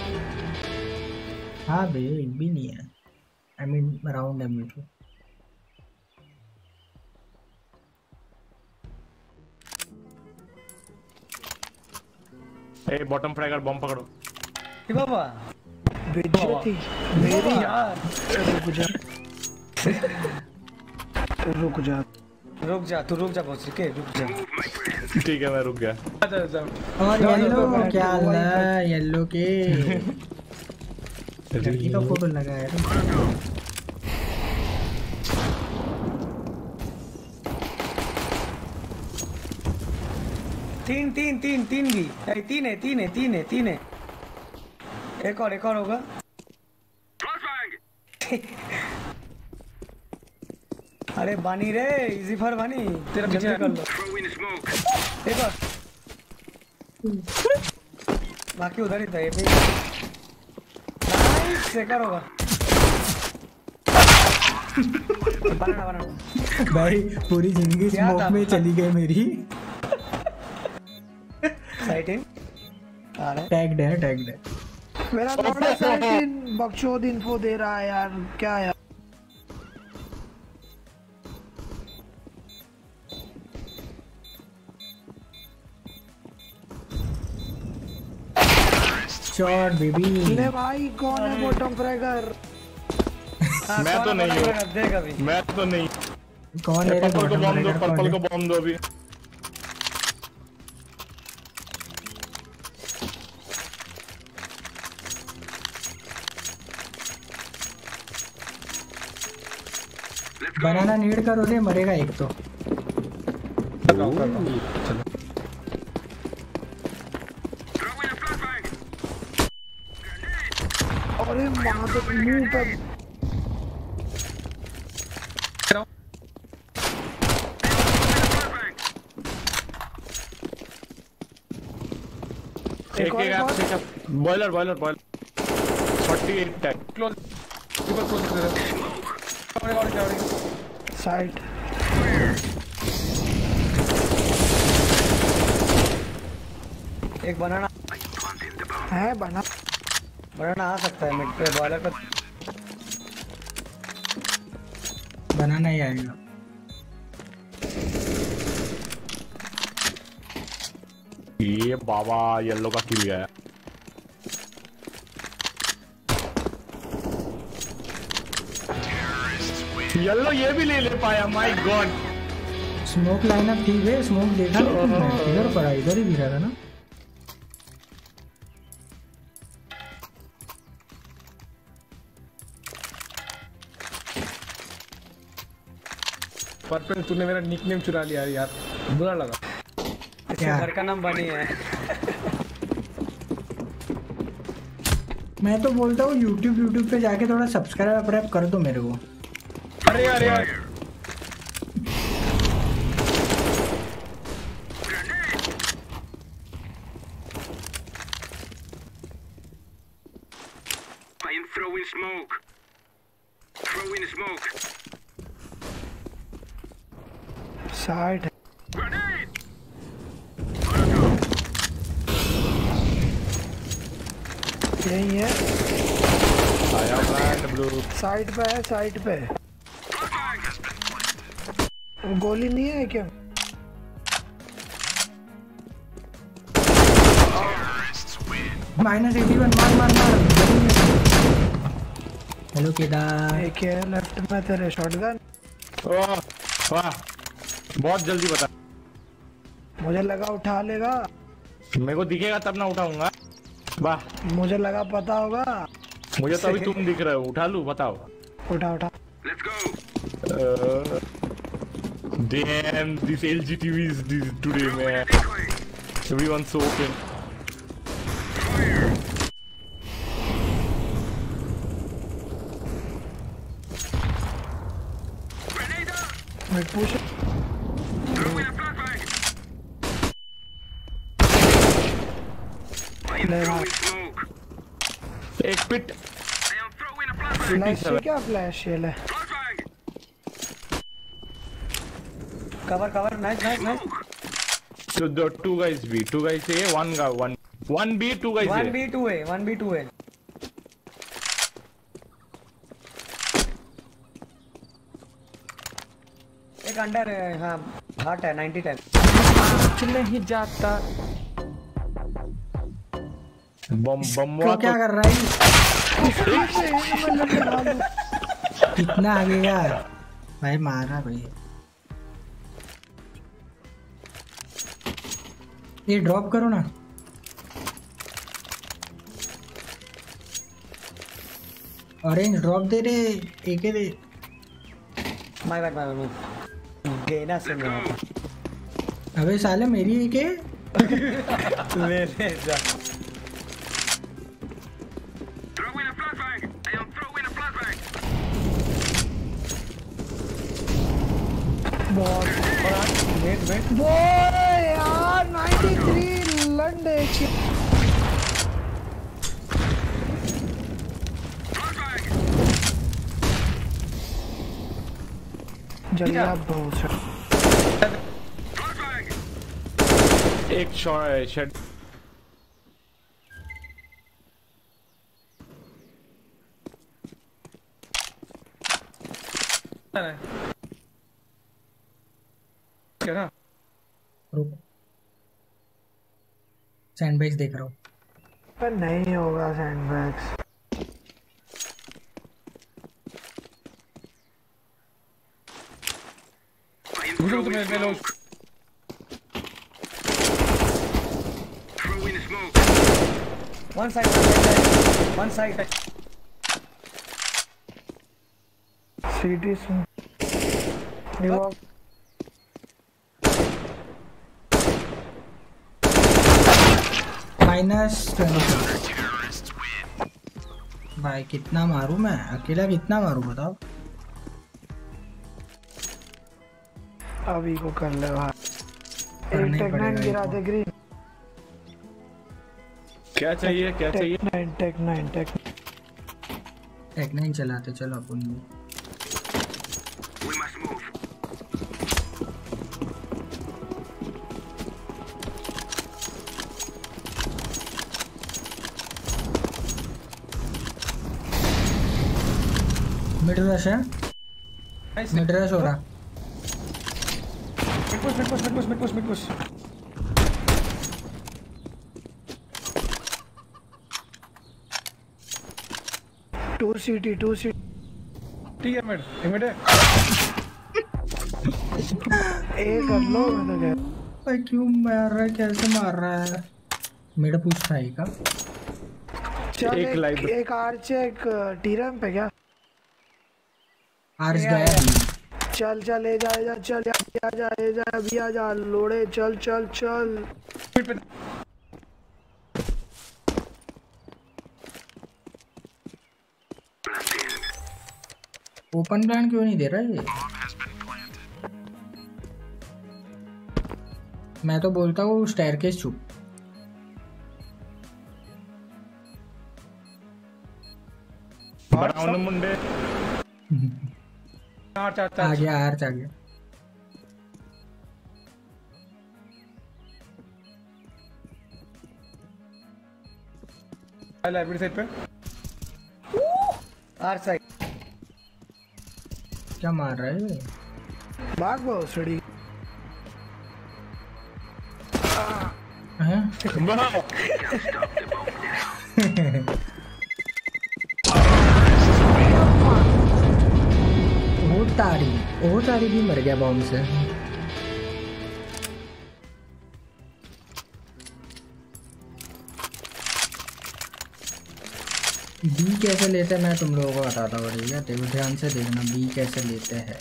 हाँ भाई एक भी नहीं है। I mean round MVP। A bottom fragger bomb पकड़ो। कि बाबा बेइज्जती मेरी यार। रुक जा तू रुक जा बॉस के रुक जा। ठीक है मैं रुक गया। और येलो क्या है येलो के लड़की का फोटो लगा है। तीन भी तीन है। एक और होगा। अरे बानी रे इजी फॉर बानी तेरा पीछे कर लो। एक और बाकी उधर ही था ये। नाइस एक और होगा। बनाना भाई पूरी जिंदगी स्मोक में चली गई मेरी। साइटिंग टैग्ड है। मेरा थोड़ा साइटिंग बकचोद इन्फो दे रहा है यार क्या यार। Shot baby. ले भाई कौन है बॉटम फ्रैगर? मैं तो नहीं हूँ। मैं तो नहीं। कौन है? पर्पल को बॉम्ब दो। पर्पल को बॉम्ब दो अभी। बनाना नीड करो रे मरेगा एक तो। अरे मां तो मुंह पे एक बॉयलर 48 टैग क्लोज साइड। एक बनाना है बनाना आ सकता है मिड पे। बॉयलर का बनाना ही आएगा। ये बाबा येलो का किल गया। येलो ये भी ले पाया। My God. स्मोक लाइनअप ठीक है। स्मोक देखा इधर पड़ा इधर ही गिरा था ना। पर्पल तूने मेरा निकनेम चुरा लिया यार बुरा लगा। अच्छा घर का नाम बनी है। मैं तो बोलता हूँ YouTube पे जाके थोड़ा सब्सक्राइब कर दो मेरे को। अरे I'm throwing smoke. साइड। यही है। आया ब्लैक ब्लू। साइड पे है। गोली नहीं है क्या? -81 मार। हेलो केदार। एक है लेफ्ट में तेरे शॉटगन। वाह बहुत जल्दी बता। मुझे लगा उठा लेगा। मेरे को दिखेगा तब ना उठाऊंगा। वाह मुझे लगा पता होगा। मुझे तो अभी तुम दिख रहे हो। उठा लूं बताओ। उठा। Let's go. Damn, this LG TV is today, man. Everyone's so open. Push. एक पिट फ्लैश क्या फ्लैश ये ले cover cover nice nice nice So the two guys B, two guys A, one B, two guys A. 1B2A, 1B2A. एक under है, हाँ heart है 90 time नहीं जाता बम क्या कर रहा है कितना आगे यार भाई मारा भाई ये ड्रॉप करो ना ऑरेंज ड्रॉप दे रे एक दे माय बैड गेना से मैं अबे साले मेरी एक है ले ले जा वो यार 93 लंडे जल्दी आप बहुत एक शॉट शेड क्या सैंडबैग्स देख रहा हूँ पर नहीं होगा सैंडबैग्स मुझे तो मैं लो one side सीटी से -20 भाई कितना मारूं मैं अकेला कितना मारूं बताओ अभी को कर ले भाई एक टेक-9 गिरा दे ग्रीन क्या चाहिए टेक-9 चलाते चलो अपन भी मिड रश है मिड रश हो रहा mid push 2 CT ठीक है मिड है एक कर लो मैं तो भाई क्यों मार रहा है कैसे मार रहा है मिड पुश था एक का चल एक आर्च एक टीरम पे क्या आर्च गया चल ए जा चल अभी आ जा लोड़े चल ओपन प्लान क्यों नहीं दे रहा ये मैं तो बोलता हूँ स्टेयरकेस छुप ब्राउन मुंडे आ गया लाइब्रेरी साइड पे आर साइड क्या मार रहा है भाग बहुत सड़ी वो तारी भी मर गया बॉम्ब से बी कैसे लेते हैं मैं तुम लोगों को बताता हूँ भैया देखो ध्यान से देखना बी कैसे लेते हैं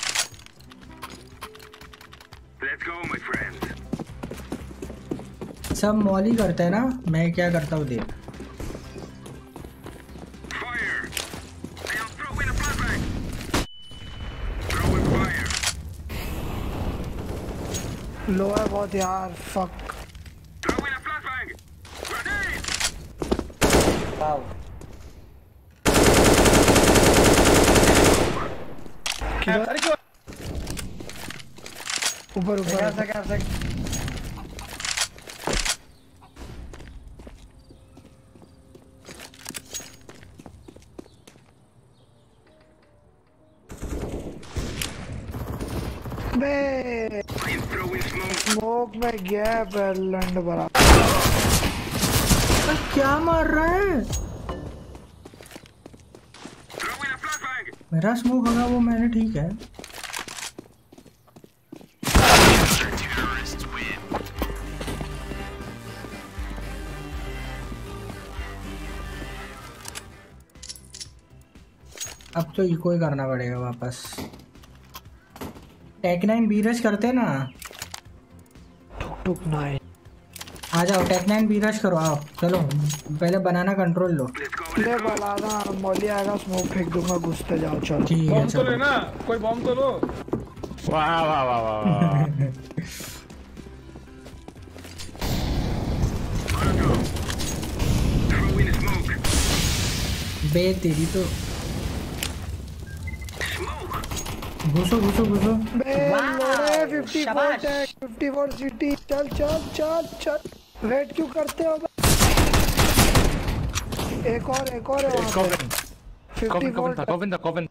सब मॉली करते हैं ना मैं क्या करता हूँ देख लो है बहुत यार फक वाओ अरे क्यों ऊपर ऊपर स्मोक में गया लंड बरा क्या मार रहा है? मेरा स्मोक होगा वो मैंने ठीक है। अब तो इको ही करना पड़ेगा वापस। टेक 9 बीरज करते ना। टुक 9 आ जाओ टेक 9 बीरज करो आओ। चलो पहले बनाना कंट्रोल लो। ले बनाना मौली आएगा स्मोक फेंक दूंगा घुसते जाओ चलो। ठीक है बॉम्ब तो लेना कोई बॉम्ब तो लो। वाह वाह वाह वाह बे तेरी तो घुसो घुसो घुसो। 54 टैग 54 सिटी चल चल चल चल वेट क्यों करते हो? एक और है वहाँ पे 54 कॉविन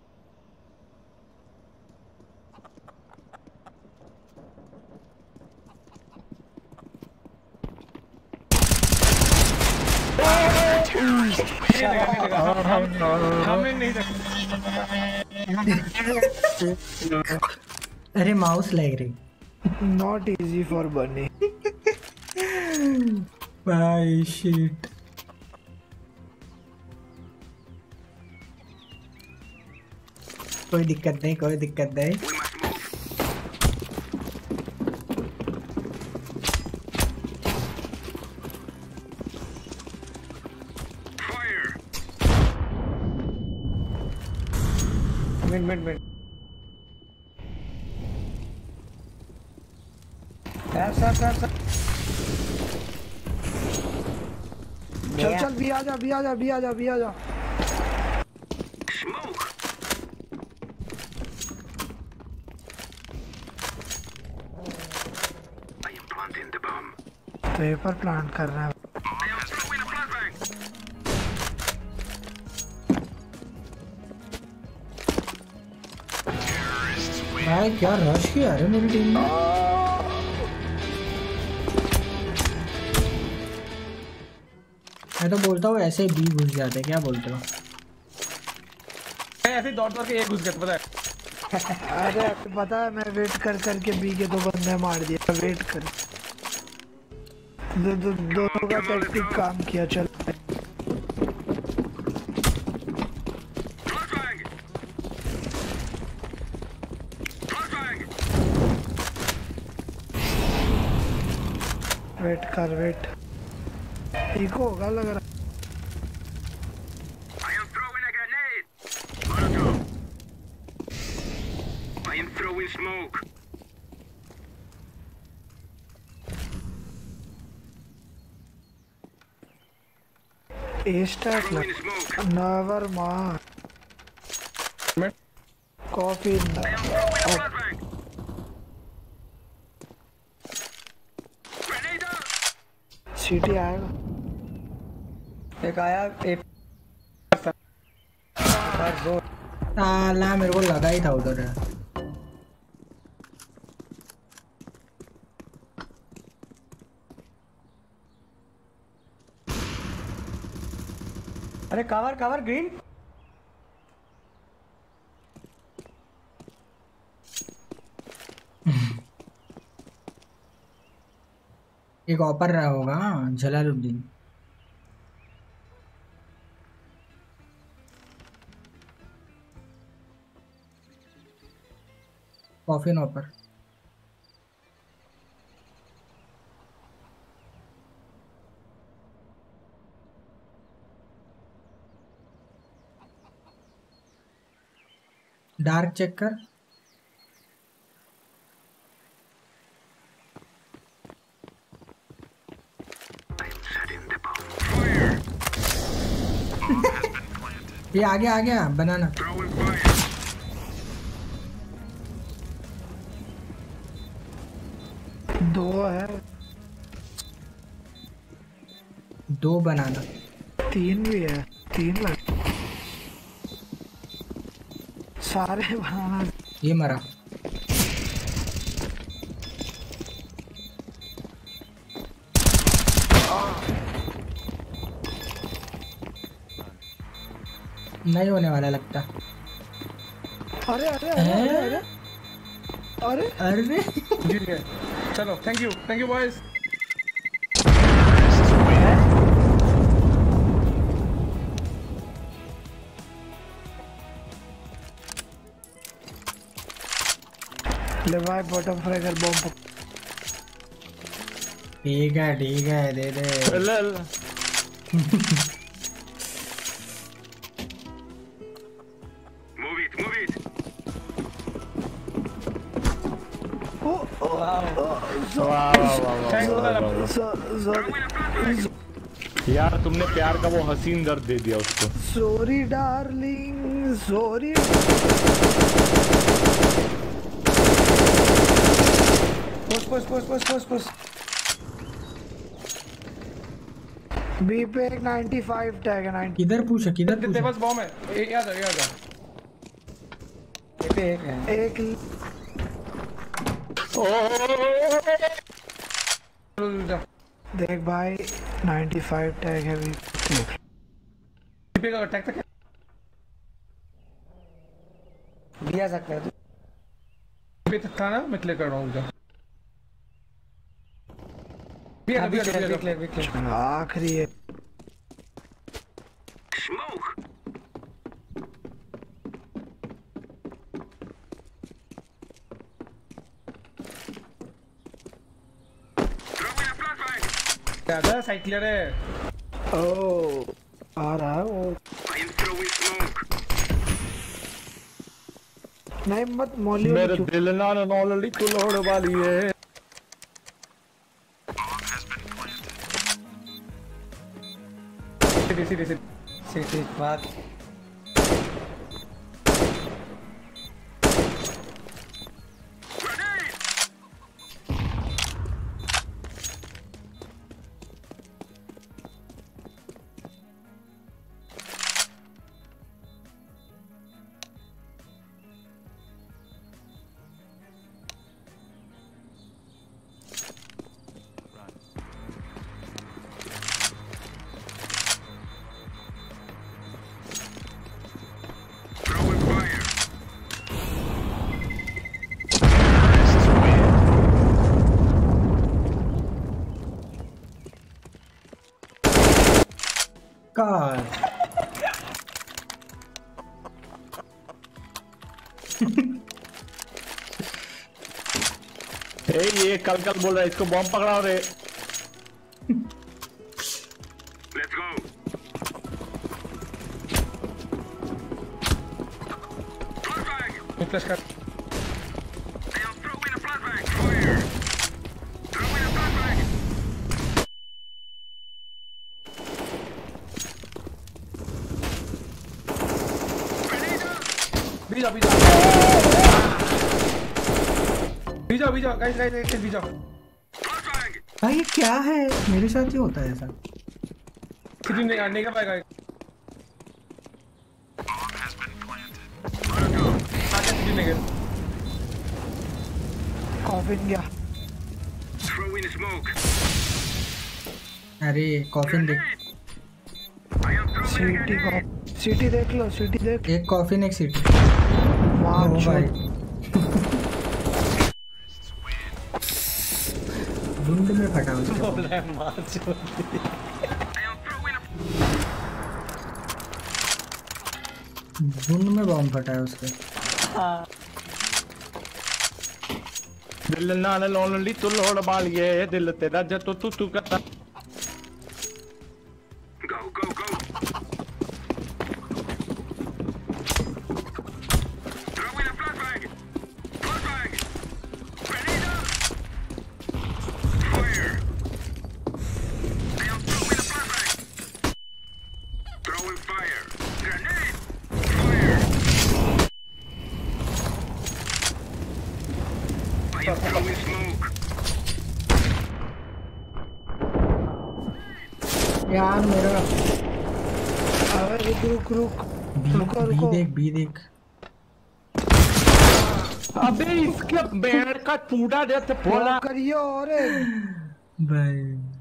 हमें नहीं अरे माउस लग रही। नॉट इजी फॉर बनी भाई शिट। कोई दिक्कत नहीं कोई दिक्कत नहीं। मिनट सर चल भी आ जा पेपर प्लांट कर रहा है। भाई क्या रश किया है मेरी टीम ने। मैं तो बोलता हूँ ऐसे बी घुस जाते। क्या बोलते हो? ऐसे दौड़ के एक घुस गया पता है। अरे पता है मैं वेट कर करके बी के 2 बंदे मार दिया। वेट कर दोनों का टैक्टिक काम किया। चल वेट कर वेट इको होगा लग रहा। Never mind. Coffee. सीटी आएगा। एक आया एक साला मेरे को लगा ही था उधर है। अरे कवर ग्रीन एक ऑपर रहा होगा जलालुद्दीन। कॉफी ऑपर डार्क चेक कर। ये आ गया बनाना। दो है, 2 बनाना। 3 भी है, 3 लग सारे बनाना। ये मरा। नहीं होने वाला लगता। अरे अरे अरे अरे अरे अरे जीत गए। चलो थैंक यू बॉयज। ले भाई बॉटम फ्राई कर बॉम्ब। ठीक है दे दे। यार तुमने प्यार का वो हसीन दर्द दे दिया उसको। Sorry darling sorry. Push B पे एक 95 टैग है। 90 किधर पूछा किधर तेरे पास बॉम्ब है। ये आ जा पे एक है। एक देख भाई 95 टैग है। पे का अटैक तक भी आ सकता है। पे तक था ना मैं क्लियर कर रहा हूँ। जा आखिरी है। ज्यादा साइड क्लियर है। ओ आ रहा है वो। नहीं मत मौली। मेरे दिल ना नॉलली कुलोड़ वाली है। सीधी बात। God. ये कल बोल रहा है इसको बॉम्ब पकड़ाओ रे। Let's go. फ्लैश कर। बीजा गाइस बीजा। भाई ये क्या है मेरे साथ ही होता है ऐसा। कितनी नहीं कर पाएगा। कॉफिन गया। अरे कॉफिन देख। सिटी देख लो। सिटी देख। एक कॉफिन एक सिटी। वाह भाई झुंड में फटा उसको। झुंड में बॉम्ब फटा है उसके। दिल नाल लोनली तू लोड़ बालिए दिल तेरा जतो तू करता। यार मेरा अबे रुक बी देख अबे इसके बैंड का टूटा जैसे बोला करियो। भाई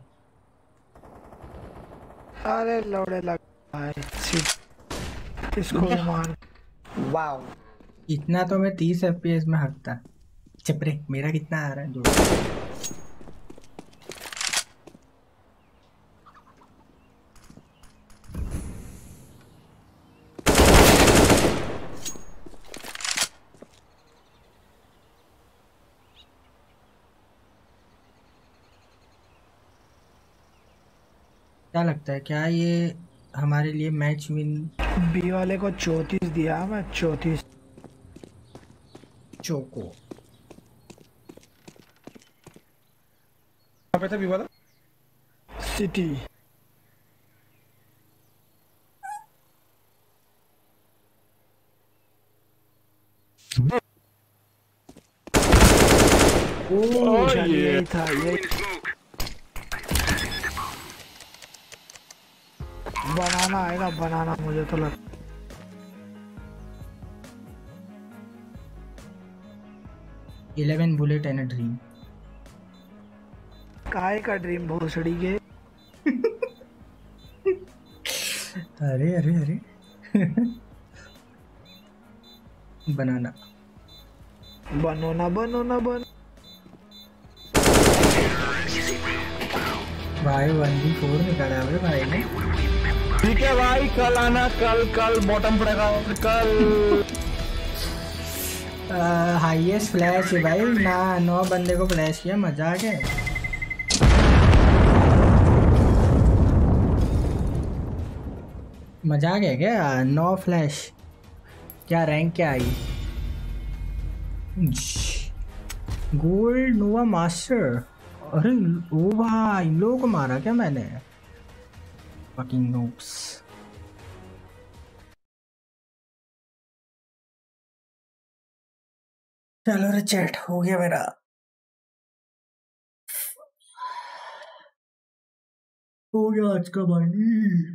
अरे लौड़े लग भाई इसको मार। वाओ इतना तो मैं 30 FPS में हकता। चपरे मेरा कितना आ रहा है जो क्या लगता है क्या ये हमारे लिए मैच विन? बी वाले को 34 दिया मैं 34 चोको। कहाँ पे था बी वाला? सिटी। ये था ये बनाना आएगा बनाना मुझे तो लग 11 बुलेट एंड ड्रीम। काय का ड्रीम भोसड़ी के। अरे अरे अरे बनाना बनोना बनोना बन भाई 1v4 निकाला है भाई ने। ठीक है भाई कल आना कल बॉटम पड़ेगा कल। हाईएस्ट फ्लैश है भाई ना 9 बंदे को फ्लैश किया मजा आ गया। मजा आ गया क्या 9 फ्लैश? क्या रैंक क्या आई? गोल्ड नोवा मास्टर। अरे ओ भाई इन लोगों को मारा क्या मैंने? Fucking noobs. चलो रे चैट हो गया मेरा। हो गया आज का भाई।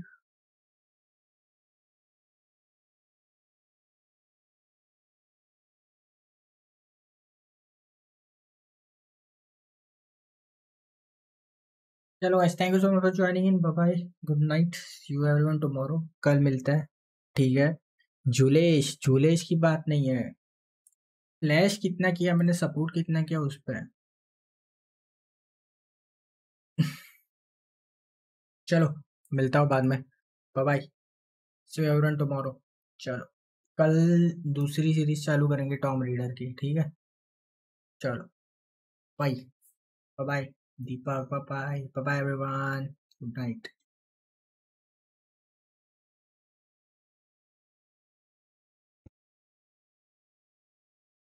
चलो guys thank you so much for joining in. Bye bye good night see you everyone tomorrow. कल मिलता है ठीक है। झूलेश की बात नहीं है। फ्लैश कितना किया मैंने सपोर्ट कितना किया उस पर। चलो मिलता हूँ बाद में। Bye bye see you everyone tomorrow. चलो कल दूसरी सीरीज चालू करेंगे टॉम रीडर की ठीक है। चलो bye bye Deepak bye bye bye everyone good night.